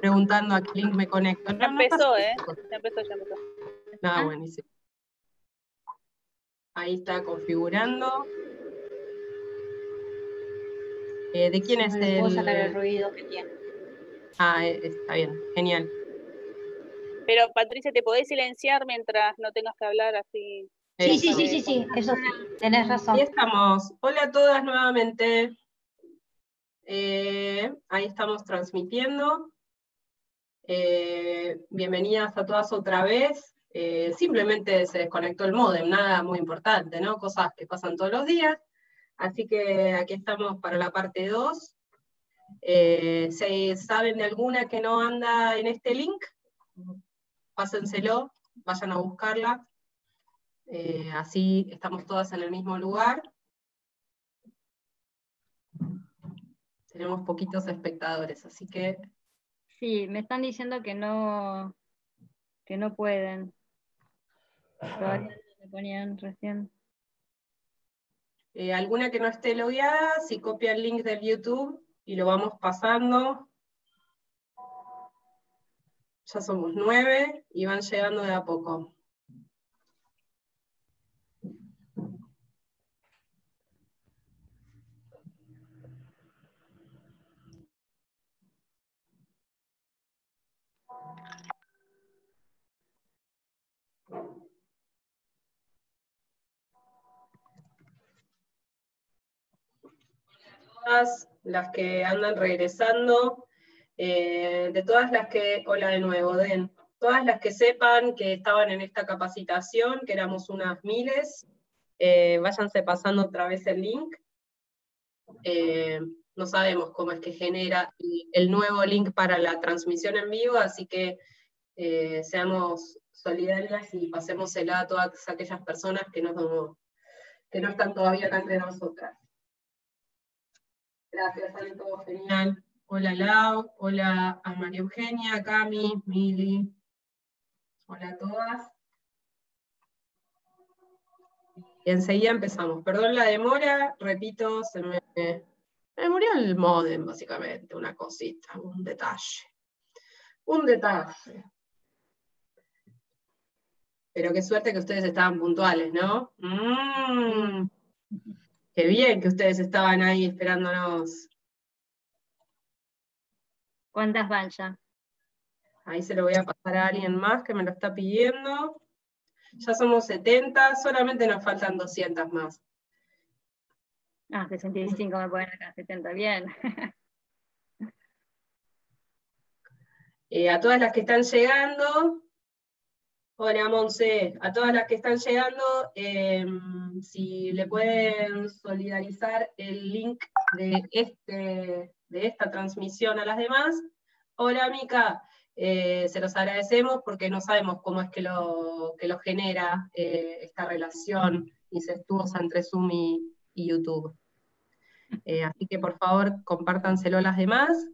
preguntando a qué link me conecto. Ya No pasa empezó, nada. Ya empezó. Nada, buenísimo. Ahí está configurando. ¿De quién es No le puedo sacar el el...? ruido que tiene. Ah, está bien, genial. Pero Patricia, ¿te podés silenciar mientras no tengas que hablar así? Sí, eso sí, tenés razón. Ahí estamos. Hola a todas nuevamente. Ahí estamos transmitiendo. Bienvenidas a todas otra vez. Simplemente se desconectó el módem, nada muy importante, ¿no? Cosas que pasan todos los días. Así que aquí estamos para la parte 2. Si saben de alguna que no anda en este link, pásenselo, vayan a buscarla. Así estamos todas en el mismo lugar. Tenemos poquitos espectadores, así que... Sí, me están diciendo que no pueden. Todavía me ponían recién. Alguna que no esté logueada, si copia el link del YouTube y lo vamos pasando. Ya somos 9 y van llegando de a poco. Todas las que andan regresando, de todas las que, hola de nuevo, todas las que sepan que estaban en esta capacitación, que éramos unas miles, váyanse pasando otra vez el link. No sabemos cómo es que genera el nuevo link para la transmisión en vivo, así que seamos solidarias y pasémosela a todas aquellas personas que no están todavía acá entre nosotras. Gracias, sale todo genial. Hola Lau, hola a María Eugenia, Cami, Mili. Hola a todas. Y enseguida empezamos. Perdón la demora, repito, se me murió el módem, básicamente, una cosita, un detalle. Un detalle. Pero qué suerte que ustedes estaban puntuales, ¿no? Qué bien que ustedes estaban ahí esperándonos. ¿Cuántas van ya? Ahí se lo voy a pasar a alguien más que me lo está pidiendo. Ya somos 70, solamente nos faltan 200 más. 65 me ponen acá, 70, bien. A todas las que están llegando, hola Monse, a todas las que están llegando, si le pueden solidarizar el link de esta transmisión a las demás. Hola Mica, se los agradecemos porque no sabemos cómo es que lo genera esta relación incestuosa entre Zoom y YouTube. Así que por favor, compártanselo a las demás.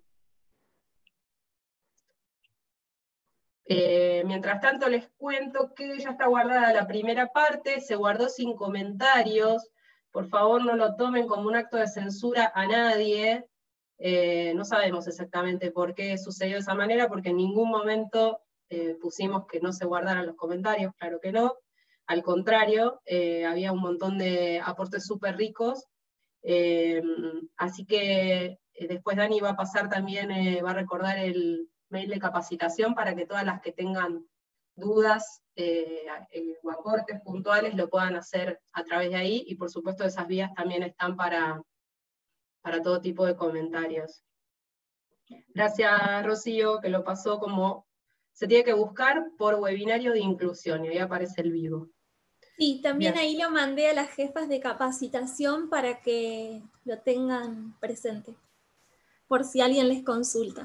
Mientras tanto les cuento que ya está guardada la primera parte, se guardó sin comentarios, por favor no lo tomen como un acto de censura a nadie, no sabemos exactamente por qué sucedió de esa manera, porque en ningún momento pusimos que no se guardaran los comentarios, claro que no, al contrario, había un montón de aportes súper ricos, así que después Dani va a pasar también, va a recordar el mail de capacitación para que todas las que tengan dudas o aportes puntuales lo puedan hacer a través de ahí, y por supuesto esas vías también están para todo tipo de comentarios. Gracias Rocío, que lo pasó como se tiene que buscar por webinario de inclusión, y ahí aparece el vivo. Sí, también Bien. ahí lo mandé a las jefas de capacitación para que lo tengan presente, por si alguien les consulta.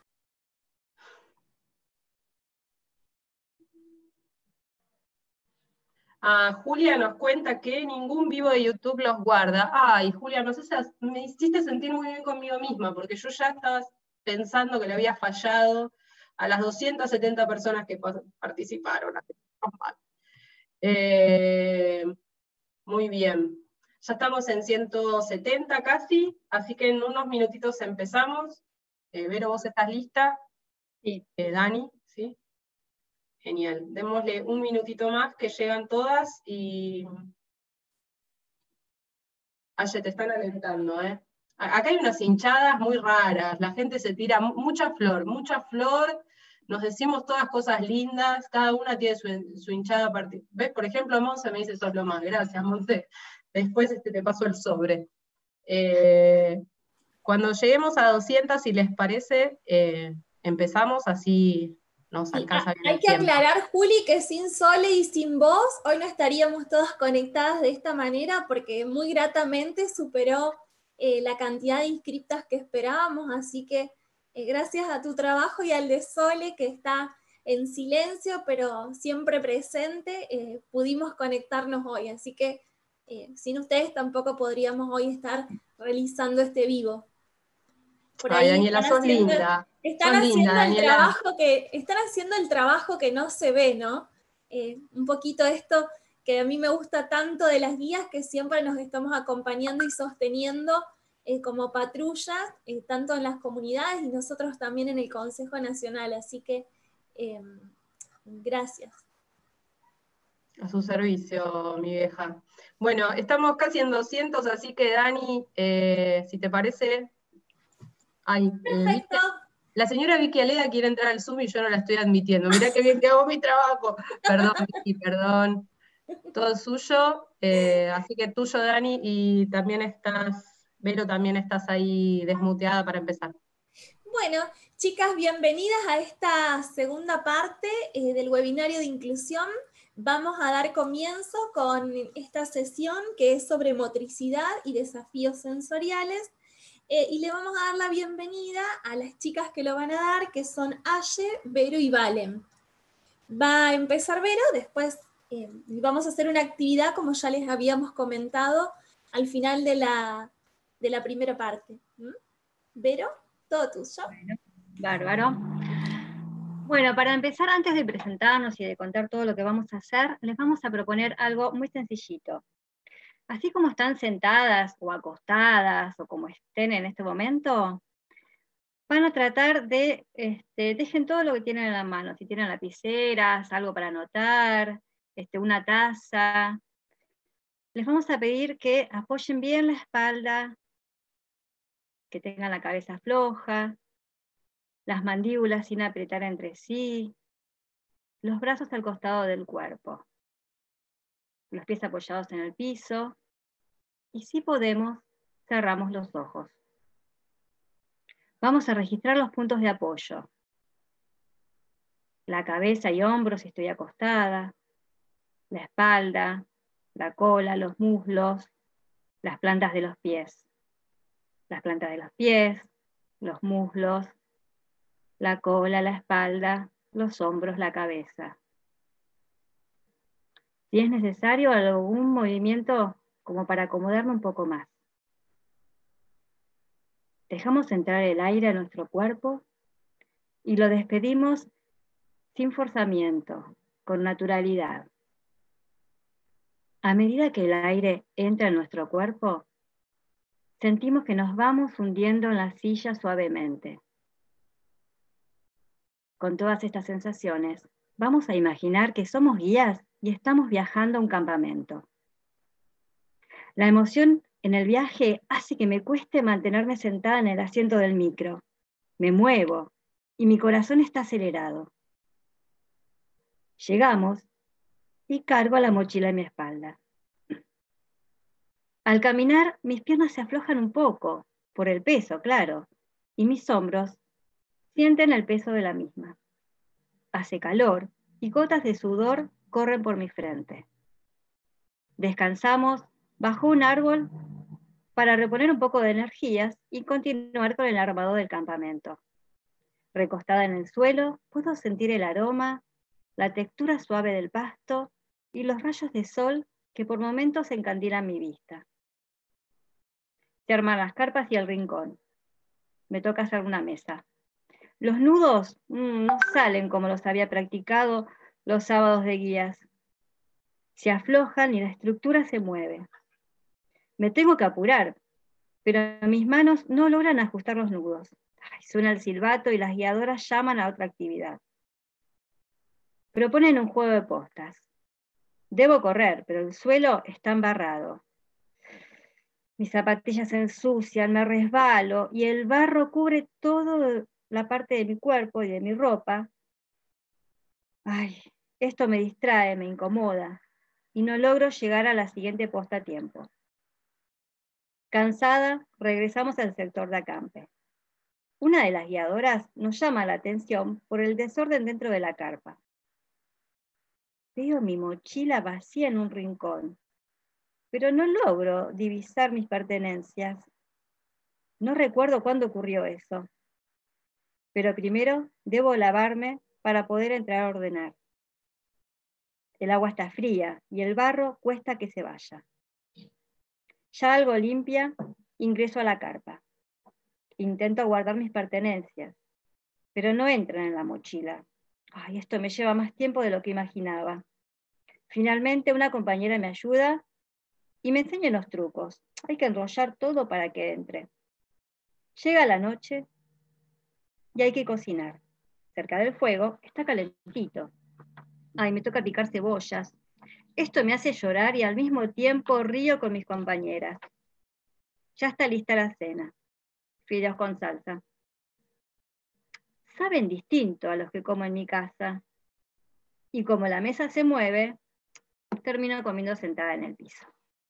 Julia nos cuenta que ningún vivo de YouTube los guarda. Ay, Julia, no sé, me hiciste sentir muy bien conmigo misma, porque yo ya estaba pensando que le había fallado a las 270 personas que participaron. Muy bien. Ya estamos en 170 casi, así que en unos minutitos empezamos. Vero, ¿vos estás lista? Sí. Dani, ¿sí? Genial. Démosle un minutito más que llegan todas y... Aye, te están alentando, ¿eh? Acá hay unas hinchadas muy raras, la gente se tira mucha flor, nos decimos todas cosas lindas, cada una tiene su hinchada particular. ¿Ves? Por ejemplo, Monse me dice sos lo más, gracias, Monse. Después te paso el sobre. Cuando lleguemos a 200, si les parece, empezamos, así nos alcanza bien Hay el que tiempo. aclarar, Juli, que sin Sole y sin vos, hoy no estaríamos todas conectadas de esta manera, porque muy gratamente superó la cantidad de inscriptas que esperábamos, así que gracias a tu trabajo y al de Sole, que está en silencio, pero siempre presente, pudimos conectarnos hoy, así que sin ustedes tampoco podríamos hoy estar realizando este vivo. Por ahí Ay, Daniela, sos linda. están Sos linda, haciendo Daniela. están haciendo el trabajo que no se ve, ¿no? Un poquito esto que a mí me gusta tanto de las guías, que siempre nos estamos acompañando y sosteniendo como patrulla, tanto en las comunidades y nosotros también en el Consejo Nacional. Así que gracias. A su servicio, mi vieja. Bueno, estamos casi en 200, así que Dani, si te parece... Ay, Perfecto. la señora Vicky Aleda quiere entrar al Zoom y yo no la estoy admitiendo. Mirá qué bien que hago mi trabajo. Perdón, Vicky, perdón. Todo suyo. Así que tuyo, Dani, y también Vero, también estás ahí desmuteada para empezar. Bueno, chicas, bienvenidas a esta segunda parte del webinario de inclusión. Vamos a dar comienzo con esta sesión que es sobre motricidad y desafíos sensoriales. Y le vamos a dar la bienvenida a las chicas que lo van a dar, que son Aye, Vero y Valen. Va a empezar Vero, después vamos a hacer una actividad, como ya les habíamos comentado, al final de la primera parte. Vero, todo tuyo. Bueno, bárbaro. Bueno, para empezar, antes de presentarnos y de contar todo lo que vamos a hacer, les vamos a proponer algo muy sencillito. Así como están sentadas o acostadas o como estén en este momento, van a tratar de, dejen todo lo que tienen en la mano, si tienen lapiceras, algo para anotar, una taza. Les vamos a pedir que apoyen bien la espalda, que tengan la cabeza floja, las mandíbulas sin apretar entre sí, los brazos al costado del cuerpo, los pies apoyados en el piso, y si podemos, cerramos los ojos. Vamos a registrar los puntos de apoyo. La cabeza y hombros si estoy acostada, la espalda, la cola, los muslos, las plantas de los pies. Las plantas de los pies, los muslos, la cola, la espalda, los hombros, la cabeza. Si es necesario, algún movimiento como para acomodarme un poco más. Dejamos entrar el aire a nuestro cuerpo y lo despedimos sin forzamiento, con naturalidad. A medida que el aire entra en nuestro cuerpo, sentimos que nos vamos hundiendo en la silla suavemente. Con todas estas sensaciones, vamos a imaginar que somos guías y estamos viajando a un campamento. La emoción en el viaje hace que me cueste mantenerme sentada en el asiento del micro. Me muevo y mi corazón está acelerado. Llegamos y cargo la mochila en mi espalda. Al caminar, mis piernas se aflojan un poco, por el peso, claro, y mis hombros sienten el peso de la misma. Hace calor y gotas de sudor corren por mi frente. Descansamos bajo un árbol para reponer un poco de energías y continuar con el armado del campamento. Recostada en el suelo, puedo sentir el aroma, la textura suave del pasto y los rayos de sol que por momentos encandilan mi vista. Se arman las carpas y el rincón. Me toca hacer una mesa. Los nudos no salen como los había practicado los sábados de guías. Se aflojan y la estructura se mueve. Me tengo que apurar, pero mis manos no logran ajustar los nudos. Ay, suena el silbato y las guiadoras llaman a otra actividad. Proponen un juego de postas. Debo correr, pero el suelo está embarrado. Mis zapatillas se ensucian, me resbalo y el barro cubre toda la parte de mi cuerpo y de mi ropa. Ay, esto me distrae, me incomoda y no logro llegar a la siguiente posta a tiempo. Cansada, regresamos al sector de acampe. Una de las guiadoras nos llama la atención por el desorden dentro de la carpa. Veo mi mochila vacía en un rincón, pero no logro divisar mis pertenencias. No recuerdo cuándo ocurrió eso, pero primero debo lavarme para poder entrar a ordenar. El agua está fría y el barro cuesta que se vaya. Ya algo limpia, ingreso a la carpa. Intento guardar mis pertenencias, pero no entran en la mochila. Ay, esto me lleva más tiempo de lo que imaginaba. Finalmente una compañera me ayuda y me enseña los trucos. Hay que enrollar todo para que entre. Llega la noche y hay que cocinar. Cerca del fuego está calentito. Ay, me toca picar cebollas. Esto me hace llorar y al mismo tiempo río con mis compañeras. Ya está lista la cena. Fideos con salsa. Saben distinto a los que como en mi casa. Y como la mesa se mueve, termino comiendo sentada en el piso.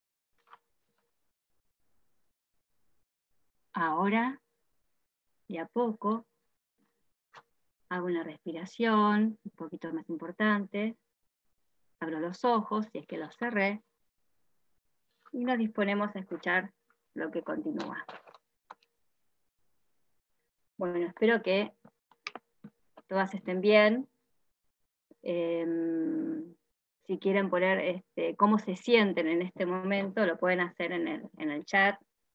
Ahora, de a poco, hago una respiración un poquito más importante. Abro los ojos, si es que los cerré, y nos disponemos a escuchar lo que continúa. Bueno, espero que todas estén bien. Si quieren poner cómo se sienten en este momento, lo pueden hacer en el chat.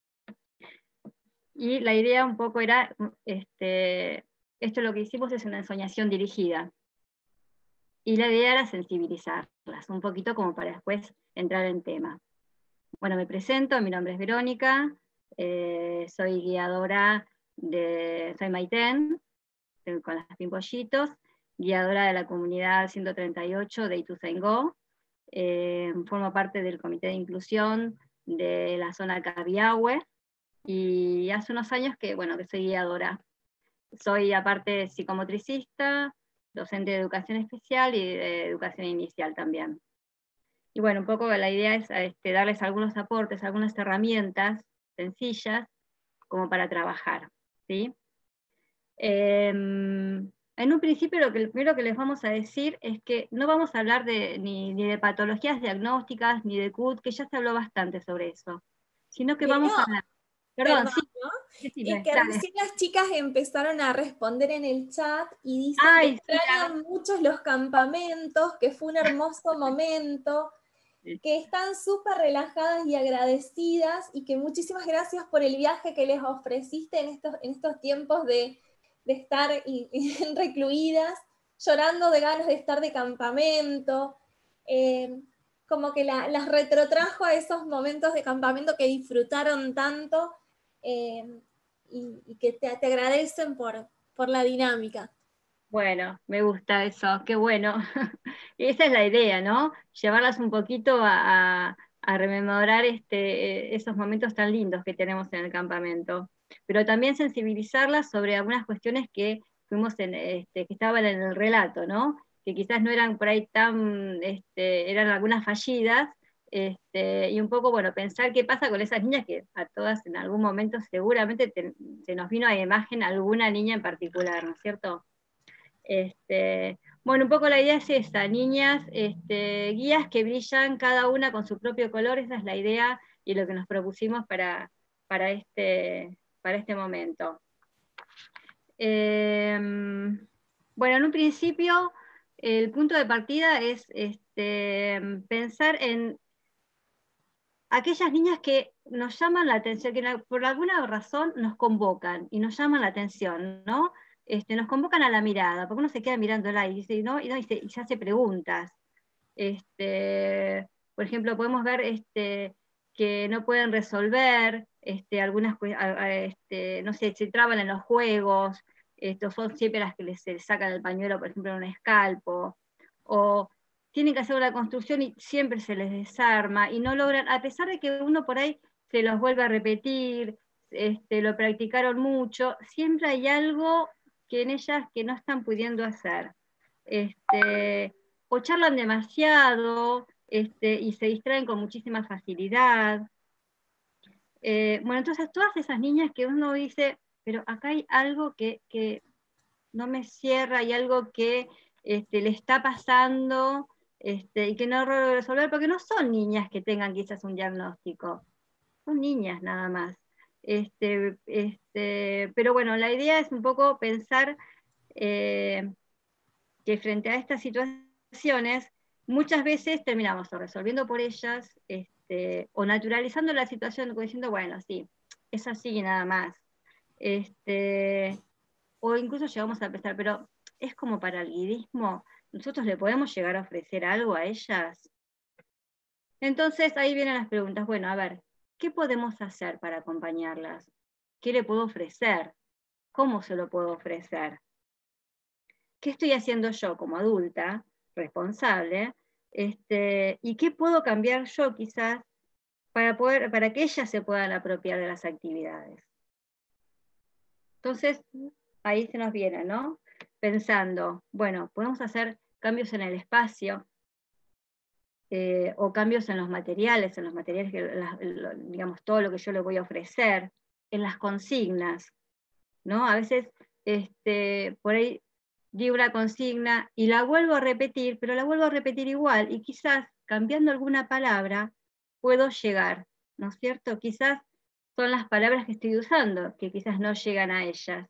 Y la idea un poco era, esto lo que hicimos es una ensoñación dirigida. Y la idea era sensibilizarlas, un poquito como para después entrar en tema. Bueno, me presento, mi nombre es Verónica, soy guiadora soy Maiten, con las Pimpollitos, guiadora de la comunidad 138 de Ituzaingó, formo parte del comité de inclusión de la zona Cabiahue, y hace unos años que soy guiadora. Soy aparte psicomotricista, docente de educación especial y de educación inicial también. Y bueno, un poco la idea es darles algunos aportes, algunas herramientas sencillas como para trabajar, ¿sí? En un principio lo primero que les vamos a decir es que no vamos a hablar ni de patologías diagnósticas, ni de CUT, que ya se habló bastante sobre eso, sino que vamos a hablar... Perdón, sí, ¿no? decime, Que dale. recién las chicas empezaron a responder en el chat y dicen que extrañan muchos los campamentos, que fue un hermoso momento, que están súper relajadas y agradecidas y que muchísimas gracias por el viaje que les ofreciste en estos tiempos de estar recluidas, llorando de ganas de estar de campamento, como que las retrotrajo a esos momentos de campamento que disfrutaron tanto, y que te agradecen por la dinámica. Bueno, me gusta eso, qué bueno. Y esa es la idea, ¿no? Llevarlas un poquito a rememorar esos momentos tan lindos que tenemos en el campamento. Pero también sensibilizarlas sobre algunas cuestiones que que estaban en el relato, ¿no? Que quizás no eran por ahí eran algunas fallidas, y un poco, pensar qué pasa con esas niñas que a todas en algún momento seguramente se nos vino a imagen alguna niña en particular, ¿no es cierto? Un poco la idea es esa, niñas, guías que brillan cada una con su propio color, esa es la idea y lo que nos propusimos para este momento. En un principio, el punto de partida es pensar en aquellas niñas que nos llaman la atención, que por alguna razón nos convocan y nos llaman la atención, ¿no? Nos convocan a la mirada, porque uno se queda mirándola y dice, ¿no? Y se hace preguntas. Por ejemplo, podemos ver que no pueden resolver, algunas, no sé, se traban en los juegos, son siempre las que se les sacan el pañuelo, por ejemplo, en un escalpo, o tienen que hacer una construcción y siempre se les desarma, y no logran, a pesar de que uno por ahí se los vuelve a repetir, lo practicaron mucho, siempre hay algo que en ellas que no están pudiendo hacer. O charlan demasiado, y se distraen con muchísima facilidad. Bueno, entonces todas esas niñas que uno dice, pero acá hay algo que no me cierra, hay algo que le está pasando, y que no logro resolver, porque no son niñas que tengan quizás un diagnóstico, son niñas nada más. Pero bueno, la idea es un poco pensar que frente a estas situaciones, muchas veces terminamos o resolviendo por ellas, o naturalizando la situación, diciendo, bueno, sí, es así y nada más. O incluso llegamos a pensar, pero es como para el guidismo, ¿nosotros le podemos llegar a ofrecer algo a ellas? Entonces ahí vienen las preguntas, bueno, a ver, ¿qué podemos hacer para acompañarlas? ¿Qué le puedo ofrecer? ¿Cómo se lo puedo ofrecer? ¿Qué estoy haciendo yo como adulta, responsable? ¿Y qué puedo cambiar yo quizás para que ellas se puedan apropiar de las actividades? Entonces, ahí se nos viene, ¿no? Pensando, bueno, podemos hacer cambios en el espacio, o cambios en los materiales que, digamos, todo lo que yo le voy a ofrecer, en las consignas, ¿no? A veces, por ahí digo una consigna y la vuelvo a repetir, pero la vuelvo a repetir igual, y quizás cambiando alguna palabra puedo llegar, ¿no es cierto? Quizás son las palabras que estoy usando, que quizás no llegan a ellas.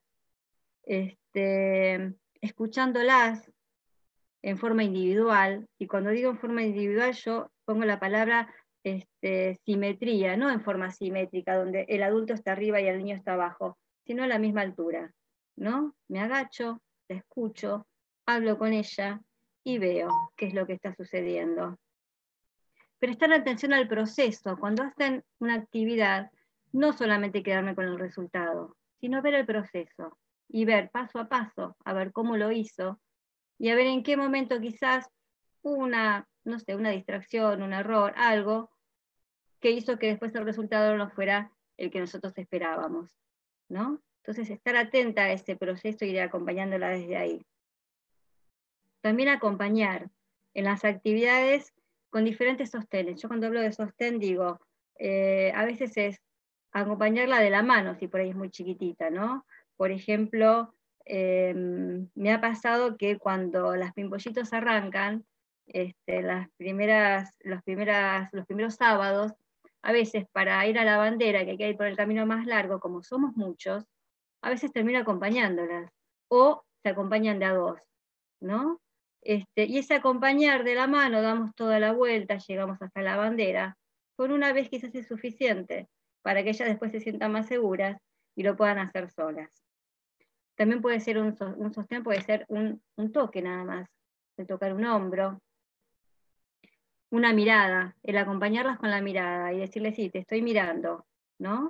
Escuchándolas en forma individual, y cuando digo en forma individual yo pongo la palabra simetría, no en forma simétrica, donde el adulto está arriba y el niño está abajo, sino a la misma altura, ¿no? Me agacho, la escucho, hablo con ella y veo qué es lo que está sucediendo. Prestar atención al proceso, cuando hacen una actividad, no solamente quedarme con el resultado, sino ver el proceso, y ver paso a paso, a ver cómo lo hizo, y a ver en qué momento quizás una, no sé, una distracción, un error, algo que hizo que después el resultado no fuera el que nosotros esperábamos, ¿no? Entonces estar atenta a ese proceso y ir acompañándola desde ahí. También acompañar en las actividades con diferentes sostenes. Yo cuando hablo de sostén digo, a veces es acompañarla de la mano, si por ahí es muy chiquitita, ¿no? Por ejemplo, me ha pasado que cuando las pimpollitos arrancan, los primeros sábados, a veces para ir a la bandera, que hay que ir por el camino más largo, como somos muchos, a veces termino acompañándolas, o se acompañan de a dos, ¿no? Y ese acompañar de la mano, damos toda la vuelta, llegamos hasta la bandera, con una vez quizás es suficiente, para que ellas después se sientan más seguras y lo puedan hacer solas. También puede ser un sostén, puede ser un toque nada más, de tocar un hombro, una mirada, el acompañarlas con la mirada y decirles, sí, te estoy mirando, ¿no?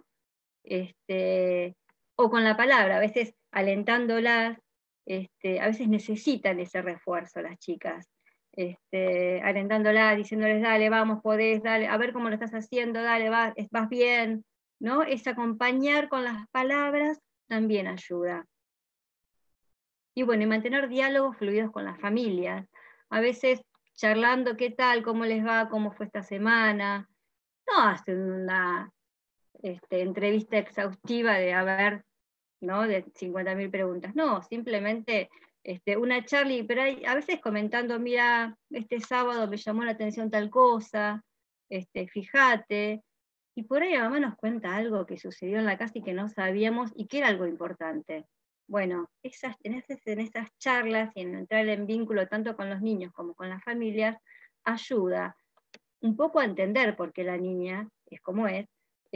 O con la palabra, a veces alentándolas, a veces necesitan ese refuerzo las chicas, alentándolas, diciéndoles, dale, vamos, podés, dale, a ver cómo lo estás haciendo, dale, vas bien, ¿no? Es acompañar con las palabras también ayuda. Y bueno, y mantener diálogos fluidos con las familias, a veces charlando qué tal, cómo les va, cómo fue esta semana, no hacen una entrevista exhaustiva de a ver, ¿no? De 50.000 preguntas, no, simplemente una charla, pero a veces comentando, mira, este sábado me llamó la atención tal cosa, fíjate, y por ahí la mamá nos cuenta algo que sucedió en la casa y que no sabíamos y que era algo importante. Bueno, en esas charlas y en entrar en vínculo tanto con los niños como con las familias, ayuda un poco a entender por qué la niña es como es,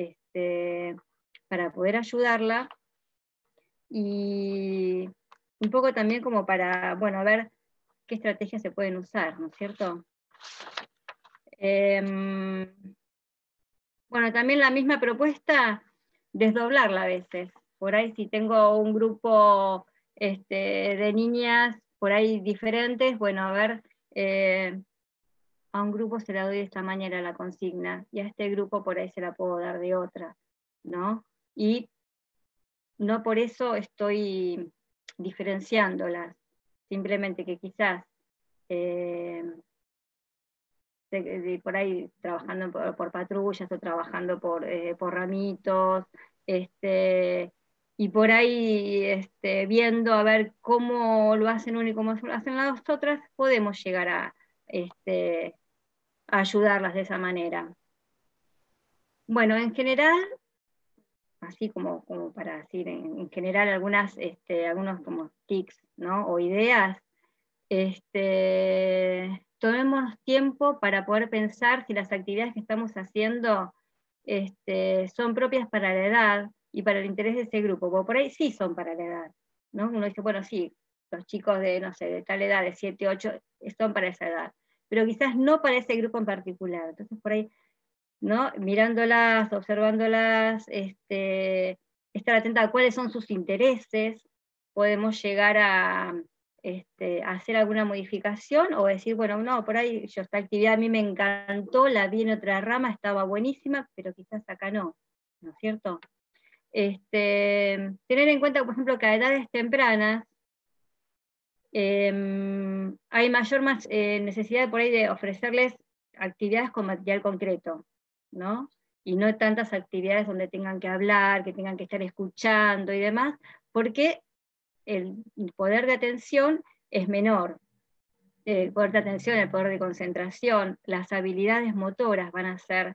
para poder ayudarla, y un poco también como para, bueno, ver qué estrategias se pueden usar, ¿no es cierto? Bueno, también la misma propuesta, desdoblarla a veces. Por ahí si tengo un grupo de niñas por ahí diferentes, bueno, a ver, a un grupo se la doy de esta manera la consigna, y a este grupo por ahí se la puedo dar de otra, ¿no? Y no por eso estoy diferenciándolas, simplemente que quizás por ahí trabajando por patrullas o trabajando por ramitos, y por ahí viendo a ver cómo lo hacen uno y cómo lo hacen las otras, podemos llegar a ayudarlas de esa manera. Bueno, en general, así como para decir en general algunos como tics, ¿no? O ideas, tomemos tiempo para poder pensar si las actividades que estamos haciendo son propias para la edad y para el interés de ese grupo, porque por ahí sí son para la edad, ¿no? Uno dice, bueno, sí, los chicos de, no sé, de tal edad, de 7, 8, son para esa edad, pero quizás no para ese grupo en particular. Entonces por ahí, ¿no? Mirándolas, observándolas, estar atenta a cuáles son sus intereses, podemos llegar a hacer alguna modificación o decir, bueno, no, por ahí yo esta actividad a mí me encantó, la vi en otra rama, estaba buenísima, pero quizás acá no, ¿no es cierto? Tener en cuenta, por ejemplo, que a edades tempranas hay mayor necesidad por ahí de ofrecerles actividades con material concreto, ¿no? Y no tantas actividades donde tengan que hablar, que tengan que estar escuchando y demás, porque el poder de atención es menor. El poder de atención, el poder de concentración, las habilidades motoras van a ser,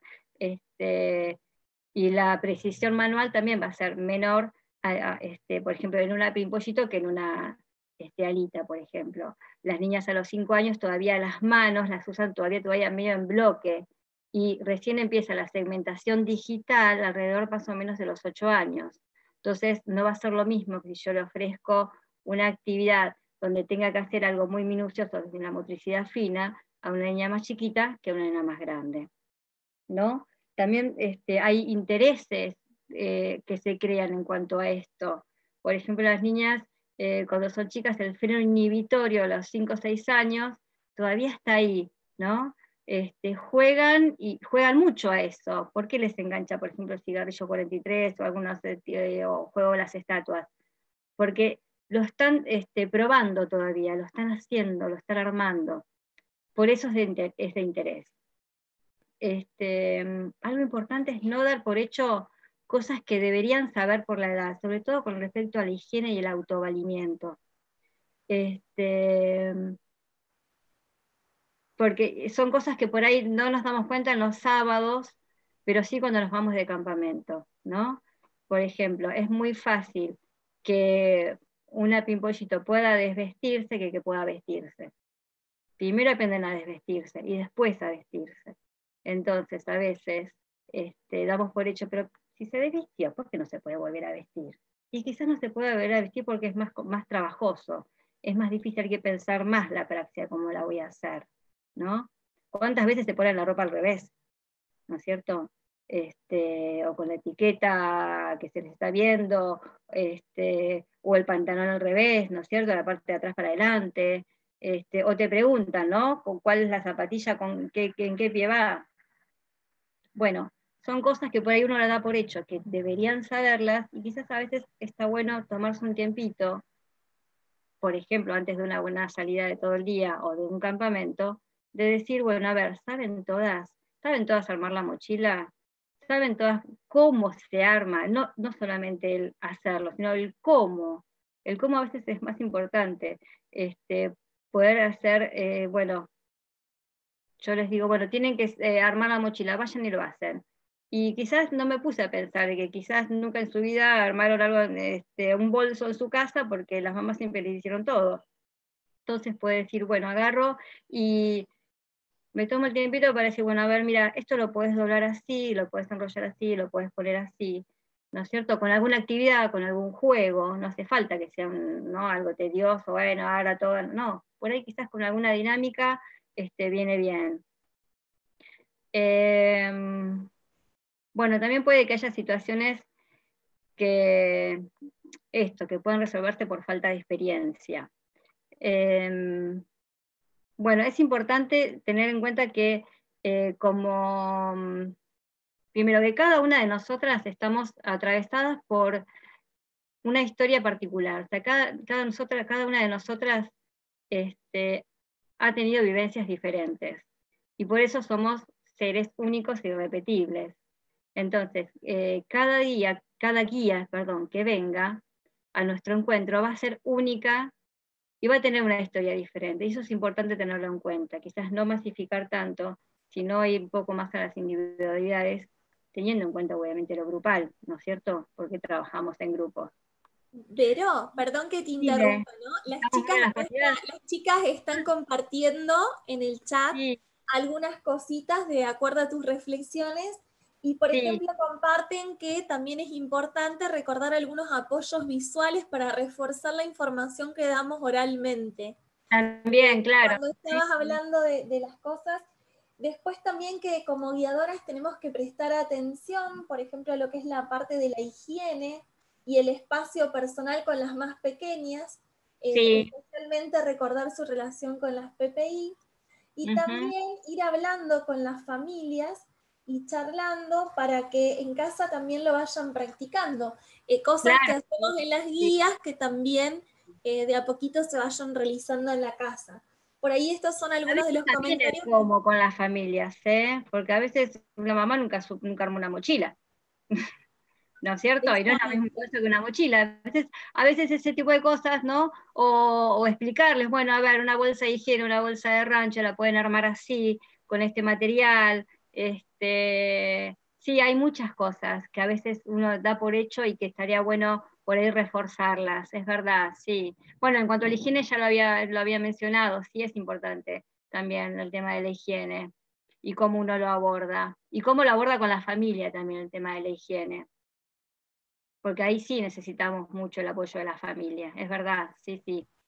y la precisión manual también va a ser menor, por ejemplo, en una pimpollito que en una alita, por ejemplo. Las niñas a los 5 años todavía las manos las usan todavía medio en bloque, y recién empieza la segmentación digital alrededor más o menos de los 8 años. Entonces no va a ser lo mismo que si yo le ofrezco una actividad donde tenga que hacer algo muy minucioso desde la motricidad fina a una niña más chiquita que a una niña más grande, ¿no? También hay intereses que se crean en cuanto a esto. Por ejemplo, las niñas, cuando son chicas, el freno inhibitorio a los 5 o 6 años todavía está ahí, ¿no? Juegan mucho a eso. ¿Por qué les engancha, por ejemplo, el cigarrillo 43 o algunos o juego de las estatuas? Porque lo están probando todavía, lo están haciendo, lo están armando. Por eso es de interés. Algo importante es no dar por hecho cosas que deberían saber por la edad, sobre todo con respecto a la higiene y el autovalimiento. Porque son cosas que por ahí no nos damos cuenta en los sábados, pero sí cuando nos vamos de campamento, ¿no? Por ejemplo, es muy fácil que una pimpollito pueda desvestirse que pueda vestirse. Primero aprenden a desvestirse y después a vestirse. Entonces, a veces damos por hecho, pero si se desvistió, ¿por qué no se puede volver a vestir? Y quizás no se puede volver a vestir porque es más trabajoso, es más difícil, hay que pensar más la praxia, cómo la voy a hacer, ¿no? ¿Cuántas veces se ponen la ropa al revés? ¿No es cierto? O con la etiqueta que se les está viendo, o el pantalón al revés, ¿no es cierto? La parte de atrás para adelante. O te preguntan, ¿no? ¿Con cuál es la zapatilla, en qué pie va? Bueno, son cosas que por ahí uno la da por hecho, que deberían saberlas, y quizás a veces está bueno tomarse un tiempito, por ejemplo, antes de una buena salida de todo el día o de un campamento, de decir, bueno, a ver, ¿saben todas armar la mochila? ¿Saben todas cómo se arma? No solamente el hacerlo, sino el cómo. El cómo a veces es más importante. Poder hacer, bueno, yo les digo, bueno, tienen que armar la mochila, vayan y lo hacen. Y quizás no me puse a pensar que quizás nunca en su vida armaron algo, un bolso en su casa, porque las mamás siempre les hicieron todo. Entonces puede decir, bueno, agarro y me tomo el tiempito para decir, bueno, a ver, mira, esto lo puedes doblar así, lo puedes enrollar así, lo puedes poner así, ¿no es cierto? Con alguna actividad, con algún juego, no hace falta que sea ¿no? algo tedioso, bueno, ahora todo, no, por ahí quizás con alguna dinámica viene bien. bueno, también puede que haya situaciones que pueden resolverse por falta de experiencia. Bueno, es importante tener en cuenta que primero que cada una de nosotras estamos atravesadas por una historia particular. O sea, cada una de nosotras ha tenido vivencias diferentes. Y por eso somos seres únicos e irrepetibles. Entonces, cada guía que venga a nuestro encuentro va a ser única y va a tener una historia diferente. Y eso es importante tenerlo en cuenta. Quizás no masificar tanto, sino ir un poco más a las individualidades, teniendo en cuenta obviamente lo grupal, ¿no es cierto? Porque trabajamos en grupos. Vero, perdón que te interrumpa, ¿no? Las chicas están compartiendo en el chat algunas cositas de acuerdo a tus reflexiones y, por ejemplo, comparten que también es importante recordar algunos apoyos visuales para reforzar la información que damos oralmente. También, claro. Cuando estabas hablando de las cosas, después también que como guiadoras tenemos que prestar atención, por ejemplo, a lo que es la parte de la higiene y el espacio personal con las más pequeñas, especialmente recordar su relación con las PPI, y también ir hablando con las familias y charlando para que en casa también lo vayan practicando. Cosas que hacemos en las guías que también de a poquito se vayan realizando en la casa. Por ahí estos son algunos de los comentarios. Es como con las familias, porque a veces una mamá nunca arma una mochila. ¿No es cierto? Y no es lo mismo que una mochila. A veces ese tipo de cosas, ¿no? O explicarles, bueno, a ver, una bolsa de higiene, una bolsa de rancho, la pueden armar así, con este material. Sí, hay muchas cosas que a veces uno da por hecho y que estaría bueno por ahí reforzarlas, es verdad, sí. Bueno, en cuanto a la higiene ya lo había mencionado, sí es importante también el tema de la higiene y cómo uno lo aborda. Y cómo lo aborda con la familia también el tema de la higiene. Porque ahí sí necesitamos mucho el apoyo de la familia, es verdad, sí.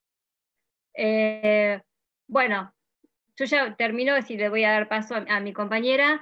Bueno, yo ya termino, si le voy a dar paso a mi compañera.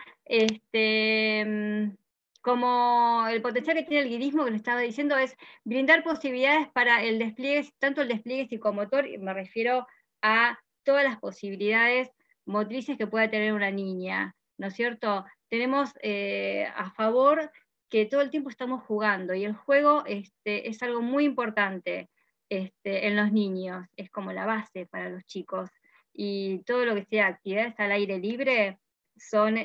Como el potencial que tiene el guidismo, que le estaba diciendo, es brindar posibilidades para el despliegue, tanto el despliegue psicomotor, y me refiero a todas las posibilidades motrices que pueda tener una niña, ¿no es cierto? Tenemos a favor que todo el tiempo estamos jugando, y el juego es algo muy importante en los niños, es como la base para los chicos, y todo lo que sea actividades al aire libre son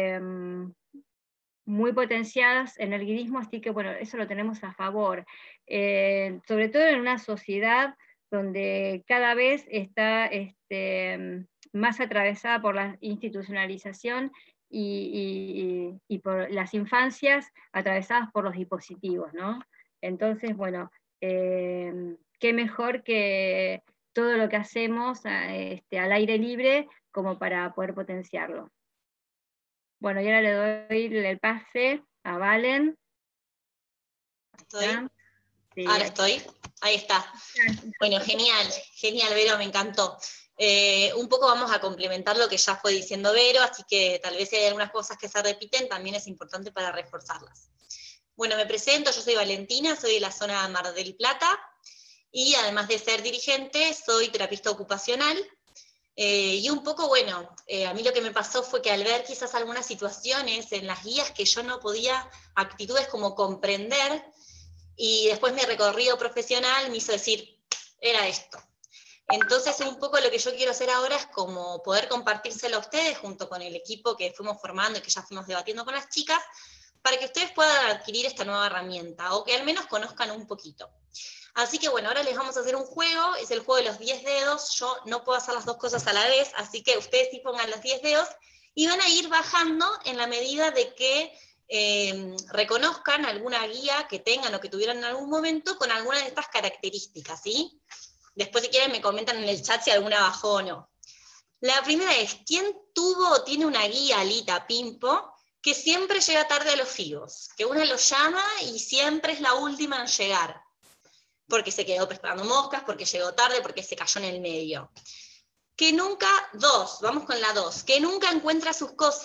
muy potenciadas en el guidismo, así que bueno, eso lo tenemos a favor, sobre todo en una sociedad donde cada vez está más atravesada por la institucionalización y por las infancias atravesadas por los dispositivos, ¿no? Entonces, bueno, qué mejor que todo lo que hacemos al aire libre como para poder potenciarlo. Bueno, y ahora le doy el pase a Valen. ¿Estoy? Sí. Ahora estoy. Ahí está. Bueno, genial, Vero, me encantó. Un poco vamos a complementar lo que ya fue diciendo Vero, así que tal vez si hay algunas cosas que se repiten, también es importante para reforzarlas. Bueno, me presento, yo soy Valentina, soy de la zona de Mar del Plata, y además de ser dirigente, soy terapista ocupacional. Y un poco, bueno, a mí lo que me pasó fue que al ver quizás algunas situaciones en las guías que yo no podía, actitudes como comprender, y después mi recorrido profesional me hizo decir, era esto. Entonces un poco lo que yo quiero hacer ahora es como poder compartírselo a ustedes junto con el equipo que fuimos formando y que ya fuimos debatiendo con las chicas, para que ustedes puedan adquirir esta nueva herramienta, o que al menos conozcan un poquito. Así que bueno, ahora les vamos a hacer un juego, es el juego de los 10 dedos, yo no puedo hacer las dos cosas a la vez, así que ustedes sí pongan los 10 dedos, y van a ir bajando en la medida de que reconozcan alguna guía que tengan o que tuvieran en algún momento con alguna de estas características, ¿sí? Después si quieren me comentan en el chat si alguna bajó o no. La primera es, ¿quién tuvo o tiene una guía, Alita, Pimpo, que siempre llega tarde a los FIBOS? Que una lo llama y siempre es la última en llegar, porque se quedó pescando moscas, porque llegó tarde, porque se cayó en el medio. Que nunca, vamos con la 2, que nunca encuentra sus cosas,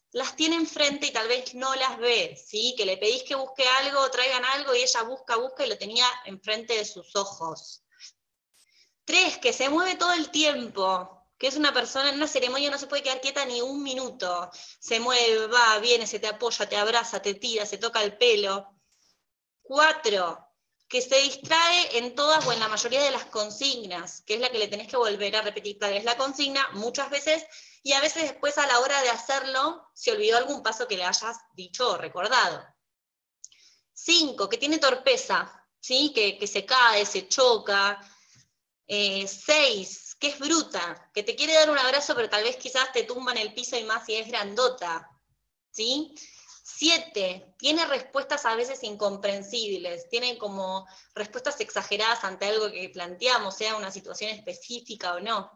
las tiene enfrente y tal vez no las ve, ¿sí? Que le pedís que busque algo, traigan algo, y ella busca y lo tenía enfrente de sus ojos. 3, que se mueve todo el tiempo, que es una persona en una ceremonia no se puede quedar quieta ni un minuto. Se mueve, va, viene, se te apoya, te abraza, te tira, se toca el pelo. 4, que se distrae en todas o en la mayoría de las consignas, que es la que le tenés que volver a repetir. Tal vez la consigna muchas veces, y a veces después a la hora de hacerlo, se olvidó algún paso que le hayas dicho o recordado. 5, que tiene torpeza, ¿sí? Que se cae, se choca. 6, que es bruta, que te quiere dar un abrazo, pero tal vez quizás te tumba en el piso y más si es grandota, ¿sí? 7, tiene respuestas a veces incomprensibles, tiene como respuestas exageradas ante algo que planteamos, sea una situación específica o no.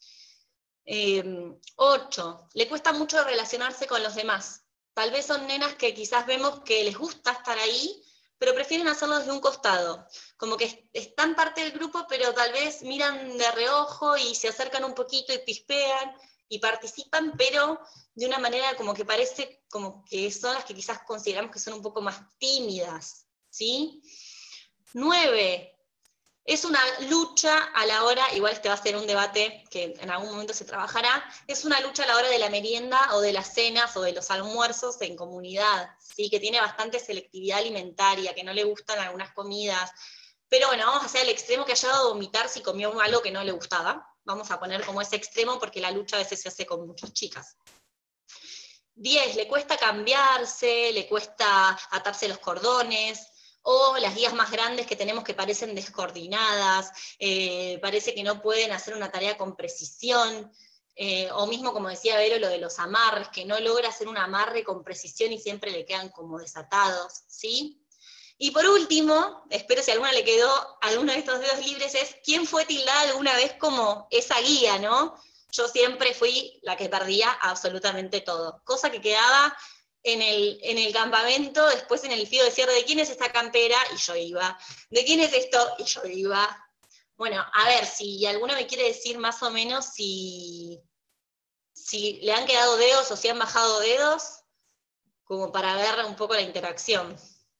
8, le cuesta mucho relacionarse con los demás. Tal vez son nenas que quizás vemos que les gusta estar ahí, pero prefieren hacerlo desde un costado, como que están parte del grupo, pero tal vez miran de reojo y se acercan un poquito y pispean y participan, pero de una manera como que parece como que son las que quizás consideramos que son un poco más tímidas, ¿sí? 9, es una lucha a la hora, igual este va a ser un debate que en algún momento se trabajará, es una lucha a la hora de la merienda o de las cenas o de los almuerzos en comunidad, ¿sí? Que tiene bastante selectividad alimentaria, que no le gustan algunas comidas, pero bueno, vamos a hacer el extremo que haya dado a vomitar si comió algo que no le gustaba, vamos a poner como ese extremo porque la lucha a veces se hace con muchas chicas. 10, le cuesta cambiarse, le cuesta atarse los cordones, o las guías más grandes que tenemos que parecen descoordinadas, parece que no pueden hacer una tarea con precisión, o mismo como decía Vero, lo de los amarres, que no logra hacer un amarre con precisión y siempre le quedan como desatados, ¿sí? Y por último, espero si a alguna le quedó alguno de estos dedos libres, es ¿quién fue tildada alguna vez como esa guía, no? Yo siempre fui la que perdía absolutamente todo, cosa que quedaba en el campamento, después en el fío de cierre, ¿de quién es esta campera? Y yo iba. ¿De quién es esto? Y yo iba. Bueno, a ver, si alguno me quiere decir más o menos si le han quedado dedos o si han bajado dedos, como para ver un poco la interacción.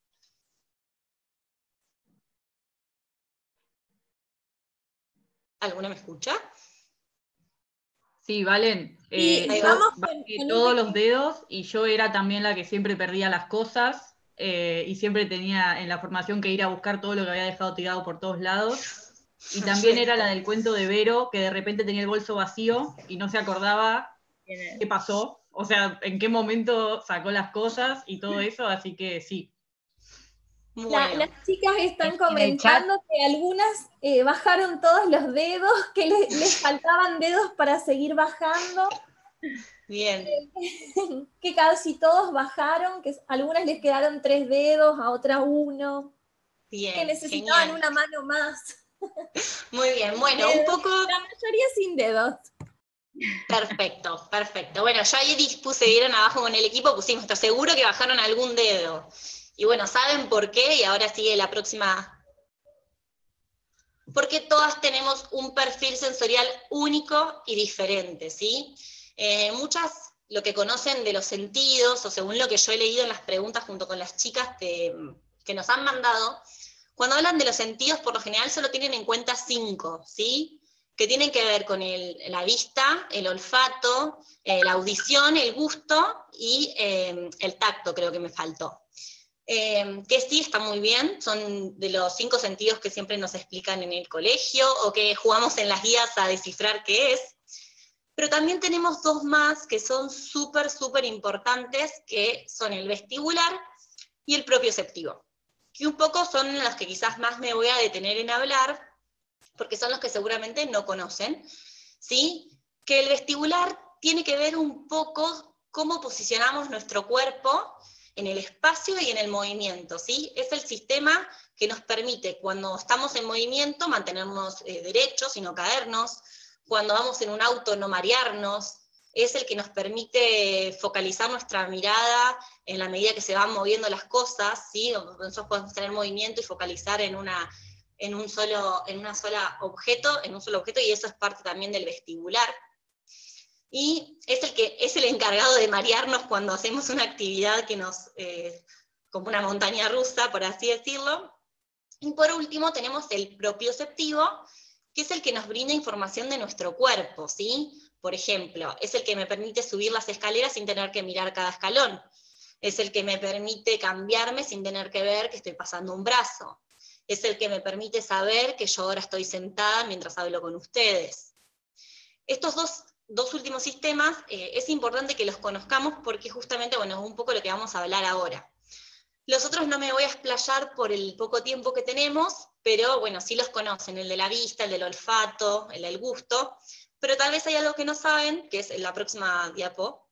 ¿Alguno me escucha? Sí, Valen. Yo bajé todos los dedos y yo era también la que siempre perdía las cosas y siempre tenía en la formación que ir a buscar todo lo que había dejado tirado por todos lados. Y también era la del cuento de Vero, que de repente tenía el bolso vacío y no se acordaba qué pasó, o sea, en qué momento sacó las cosas y todo eso, así que sí. Bueno. Las chicas están comentando que algunas bajaron todos los dedos, que les faltaban dedos para seguir bajando. Bien. Que casi todos bajaron, que a algunas les quedaron 3 dedos, a otras 1. Bien, que necesitaban genial. una mano más. Muy bien, bueno, un poco... La mayoría sin dedos. Perfecto, perfecto. Bueno, yo ahí puse, vieron abajo con el equipo, pusimos, estoy seguro que bajaron algún dedo. Y bueno, ¿saben por qué? Y ahora sigue la próxima. Porque todas tenemos un perfil sensorial único y diferente, ¿sí? Muchas lo que conocen de los sentidos, o según lo que yo he leído en las preguntas junto con las chicas que nos han mandado, cuando hablan de los sentidos, por lo general solo tienen en cuenta 5, ¿sí? Que tienen que ver con la vista, el olfato, la audición, el gusto y el tacto, creo que me faltó. Que sí, está muy bien, son de los 5 sentidos que siempre nos explican en el colegio, o que jugamos en las guías a descifrar qué es. Pero también tenemos 2 más que son súper, súper importantes, que son el vestibular y el propioceptivo. Que un poco son los que quizás más me voy a detener en hablar, porque son los que seguramente no conocen, ¿sí? Que el vestibular tiene que ver un poco cómo posicionamos nuestro cuerpo en el espacio y en el movimiento, ¿sí? Es el sistema que nos permite, cuando estamos en movimiento, mantenernos derechos y no caernos, cuando vamos en un auto no marearnos, es el que nos permite focalizar nuestra mirada en la medida que se van moviendo las cosas, ¿sí? Nosotros podemos tener movimiento y focalizar en un solo objeto, y eso es parte también del vestibular. y es el encargado de marearnos cuando hacemos una actividad que como una montaña rusa, por así decirlo. Y por último tenemos el propioceptivo, que es el que nos brinda información de nuestro cuerpo, ¿sí? Por ejemplo, es el que me permite subir las escaleras sin tener que mirar cada escalón. Es el que me permite cambiarme sin tener que ver que estoy pasando un brazo. Es el que me permite saber que yo ahora estoy sentada mientras hablo con ustedes. Estos dos últimos sistemas es importante que los conozcamos porque justamente, bueno, es un poco lo que vamos a hablar ahora. Los otros no me voy a explayar por el poco tiempo que tenemos, pero bueno, sí los conocen, el de la vista, el del olfato, el del gusto, pero tal vez hay algo que no saben, que es en la próxima diapo,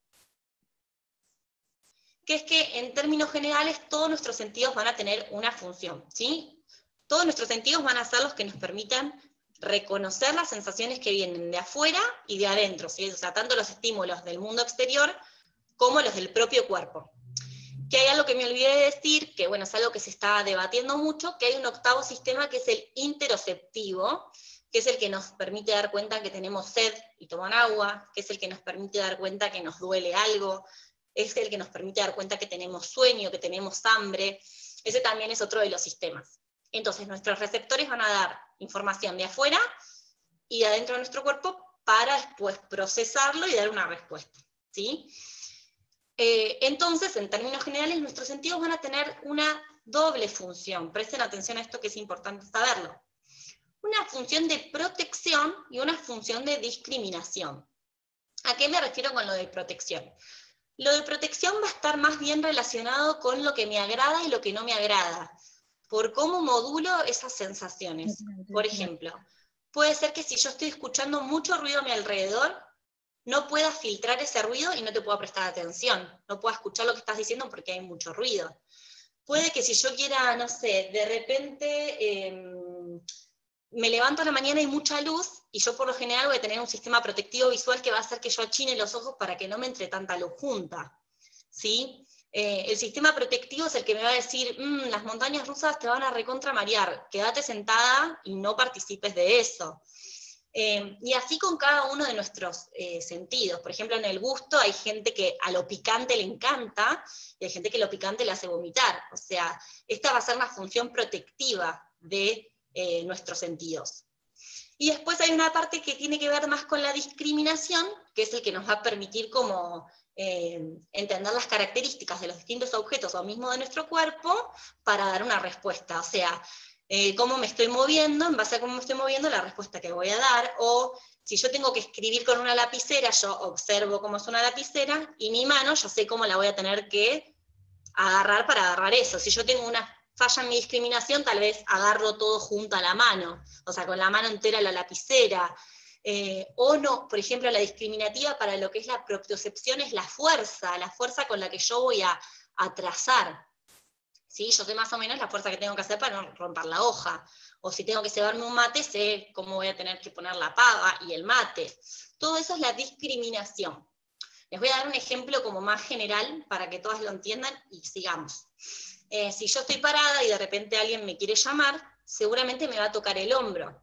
que es que en términos generales todos nuestros sentidos van a tener una función, ¿sí? Todos nuestros sentidos van a ser los que nos permitan reconocer las sensaciones que vienen de afuera y de adentro, ¿sí? O sea, tanto los estímulos del mundo exterior como los del propio cuerpo. Que hay algo que me olvidé de decir, que bueno, es algo que se está debatiendo mucho, que hay un octavo sistema que es el interoceptivo, que es el que nos permite dar cuenta que tenemos sed y tomar agua, que es el que nos permite dar cuenta que nos duele algo, es el que nos permite dar cuenta que tenemos sueño, que tenemos hambre. Ese también es otro de los sistemas. Entonces nuestros receptores van a dar información de afuera y de adentro de nuestro cuerpo para después procesarlo y dar una respuesta, ¿sí? Entonces, en términos generales, nuestros sentidos van a tener una doble función. Presten atención a esto que es importante saberlo. Una función de protección y una función de discriminación. ¿A qué me refiero con lo de protección? Lo de protección va a estar más bien relacionado con lo que me agrada y lo que no me agrada, por cómo modulo esas sensaciones. Por ejemplo, puede ser que si yo estoy escuchando mucho ruido a mi alrededor, no pueda filtrar ese ruido y no te pueda prestar atención, no pueda escuchar lo que estás diciendo porque hay mucho ruido. Puede que si yo quiera, no sé, de repente me levanto a la mañana y hay mucha luz, y yo por lo general voy a tener un sistema protectivo visual que va a hacer que yo achine los ojos para que no me entre tanta luz junta, ¿sí? El sistema protectivo es el que me va a decir, las montañas rusas te van a recontramarear, quédate sentada y no participes de eso. Y así con cada uno de nuestros sentidos. Por ejemplo, en el gusto hay gente que a lo picante le encanta, y hay gente que lo picante le hace vomitar. O sea, esta va a ser una función protectiva de nuestros sentidos. Y después hay una parte que tiene que ver más con la discriminación, que es el que nos va a permitir como entender las características de los distintos objetos o mismo de nuestro cuerpo para dar una respuesta. O sea, cómo me estoy moviendo, en base a cómo me estoy moviendo, la respuesta que voy a dar, o si yo tengo que escribir con una lapicera, yo observo cómo es una lapicera, y mi mano, yo sé cómo la voy a tener que agarrar para agarrar eso. Si yo tengo una falla en mi discriminación, tal vez agarro todo junto a la mano, o sea, con la mano entera la lapicera, o no, por ejemplo, la discriminativa para lo que es la propiocepción es la fuerza con la que yo voy a trazar. ¿Sí? Yo sé más o menos la fuerza que tengo que hacer para no romper la hoja. O si tengo que cebarme un mate, sé cómo voy a tener que poner la pava y el mate. Todo eso es la discriminación. Les voy a dar un ejemplo como más general para que todas lo entiendan y sigamos. Si yo estoy parada y de repente alguien me quiere llamar, seguramente me va a tocar el hombro.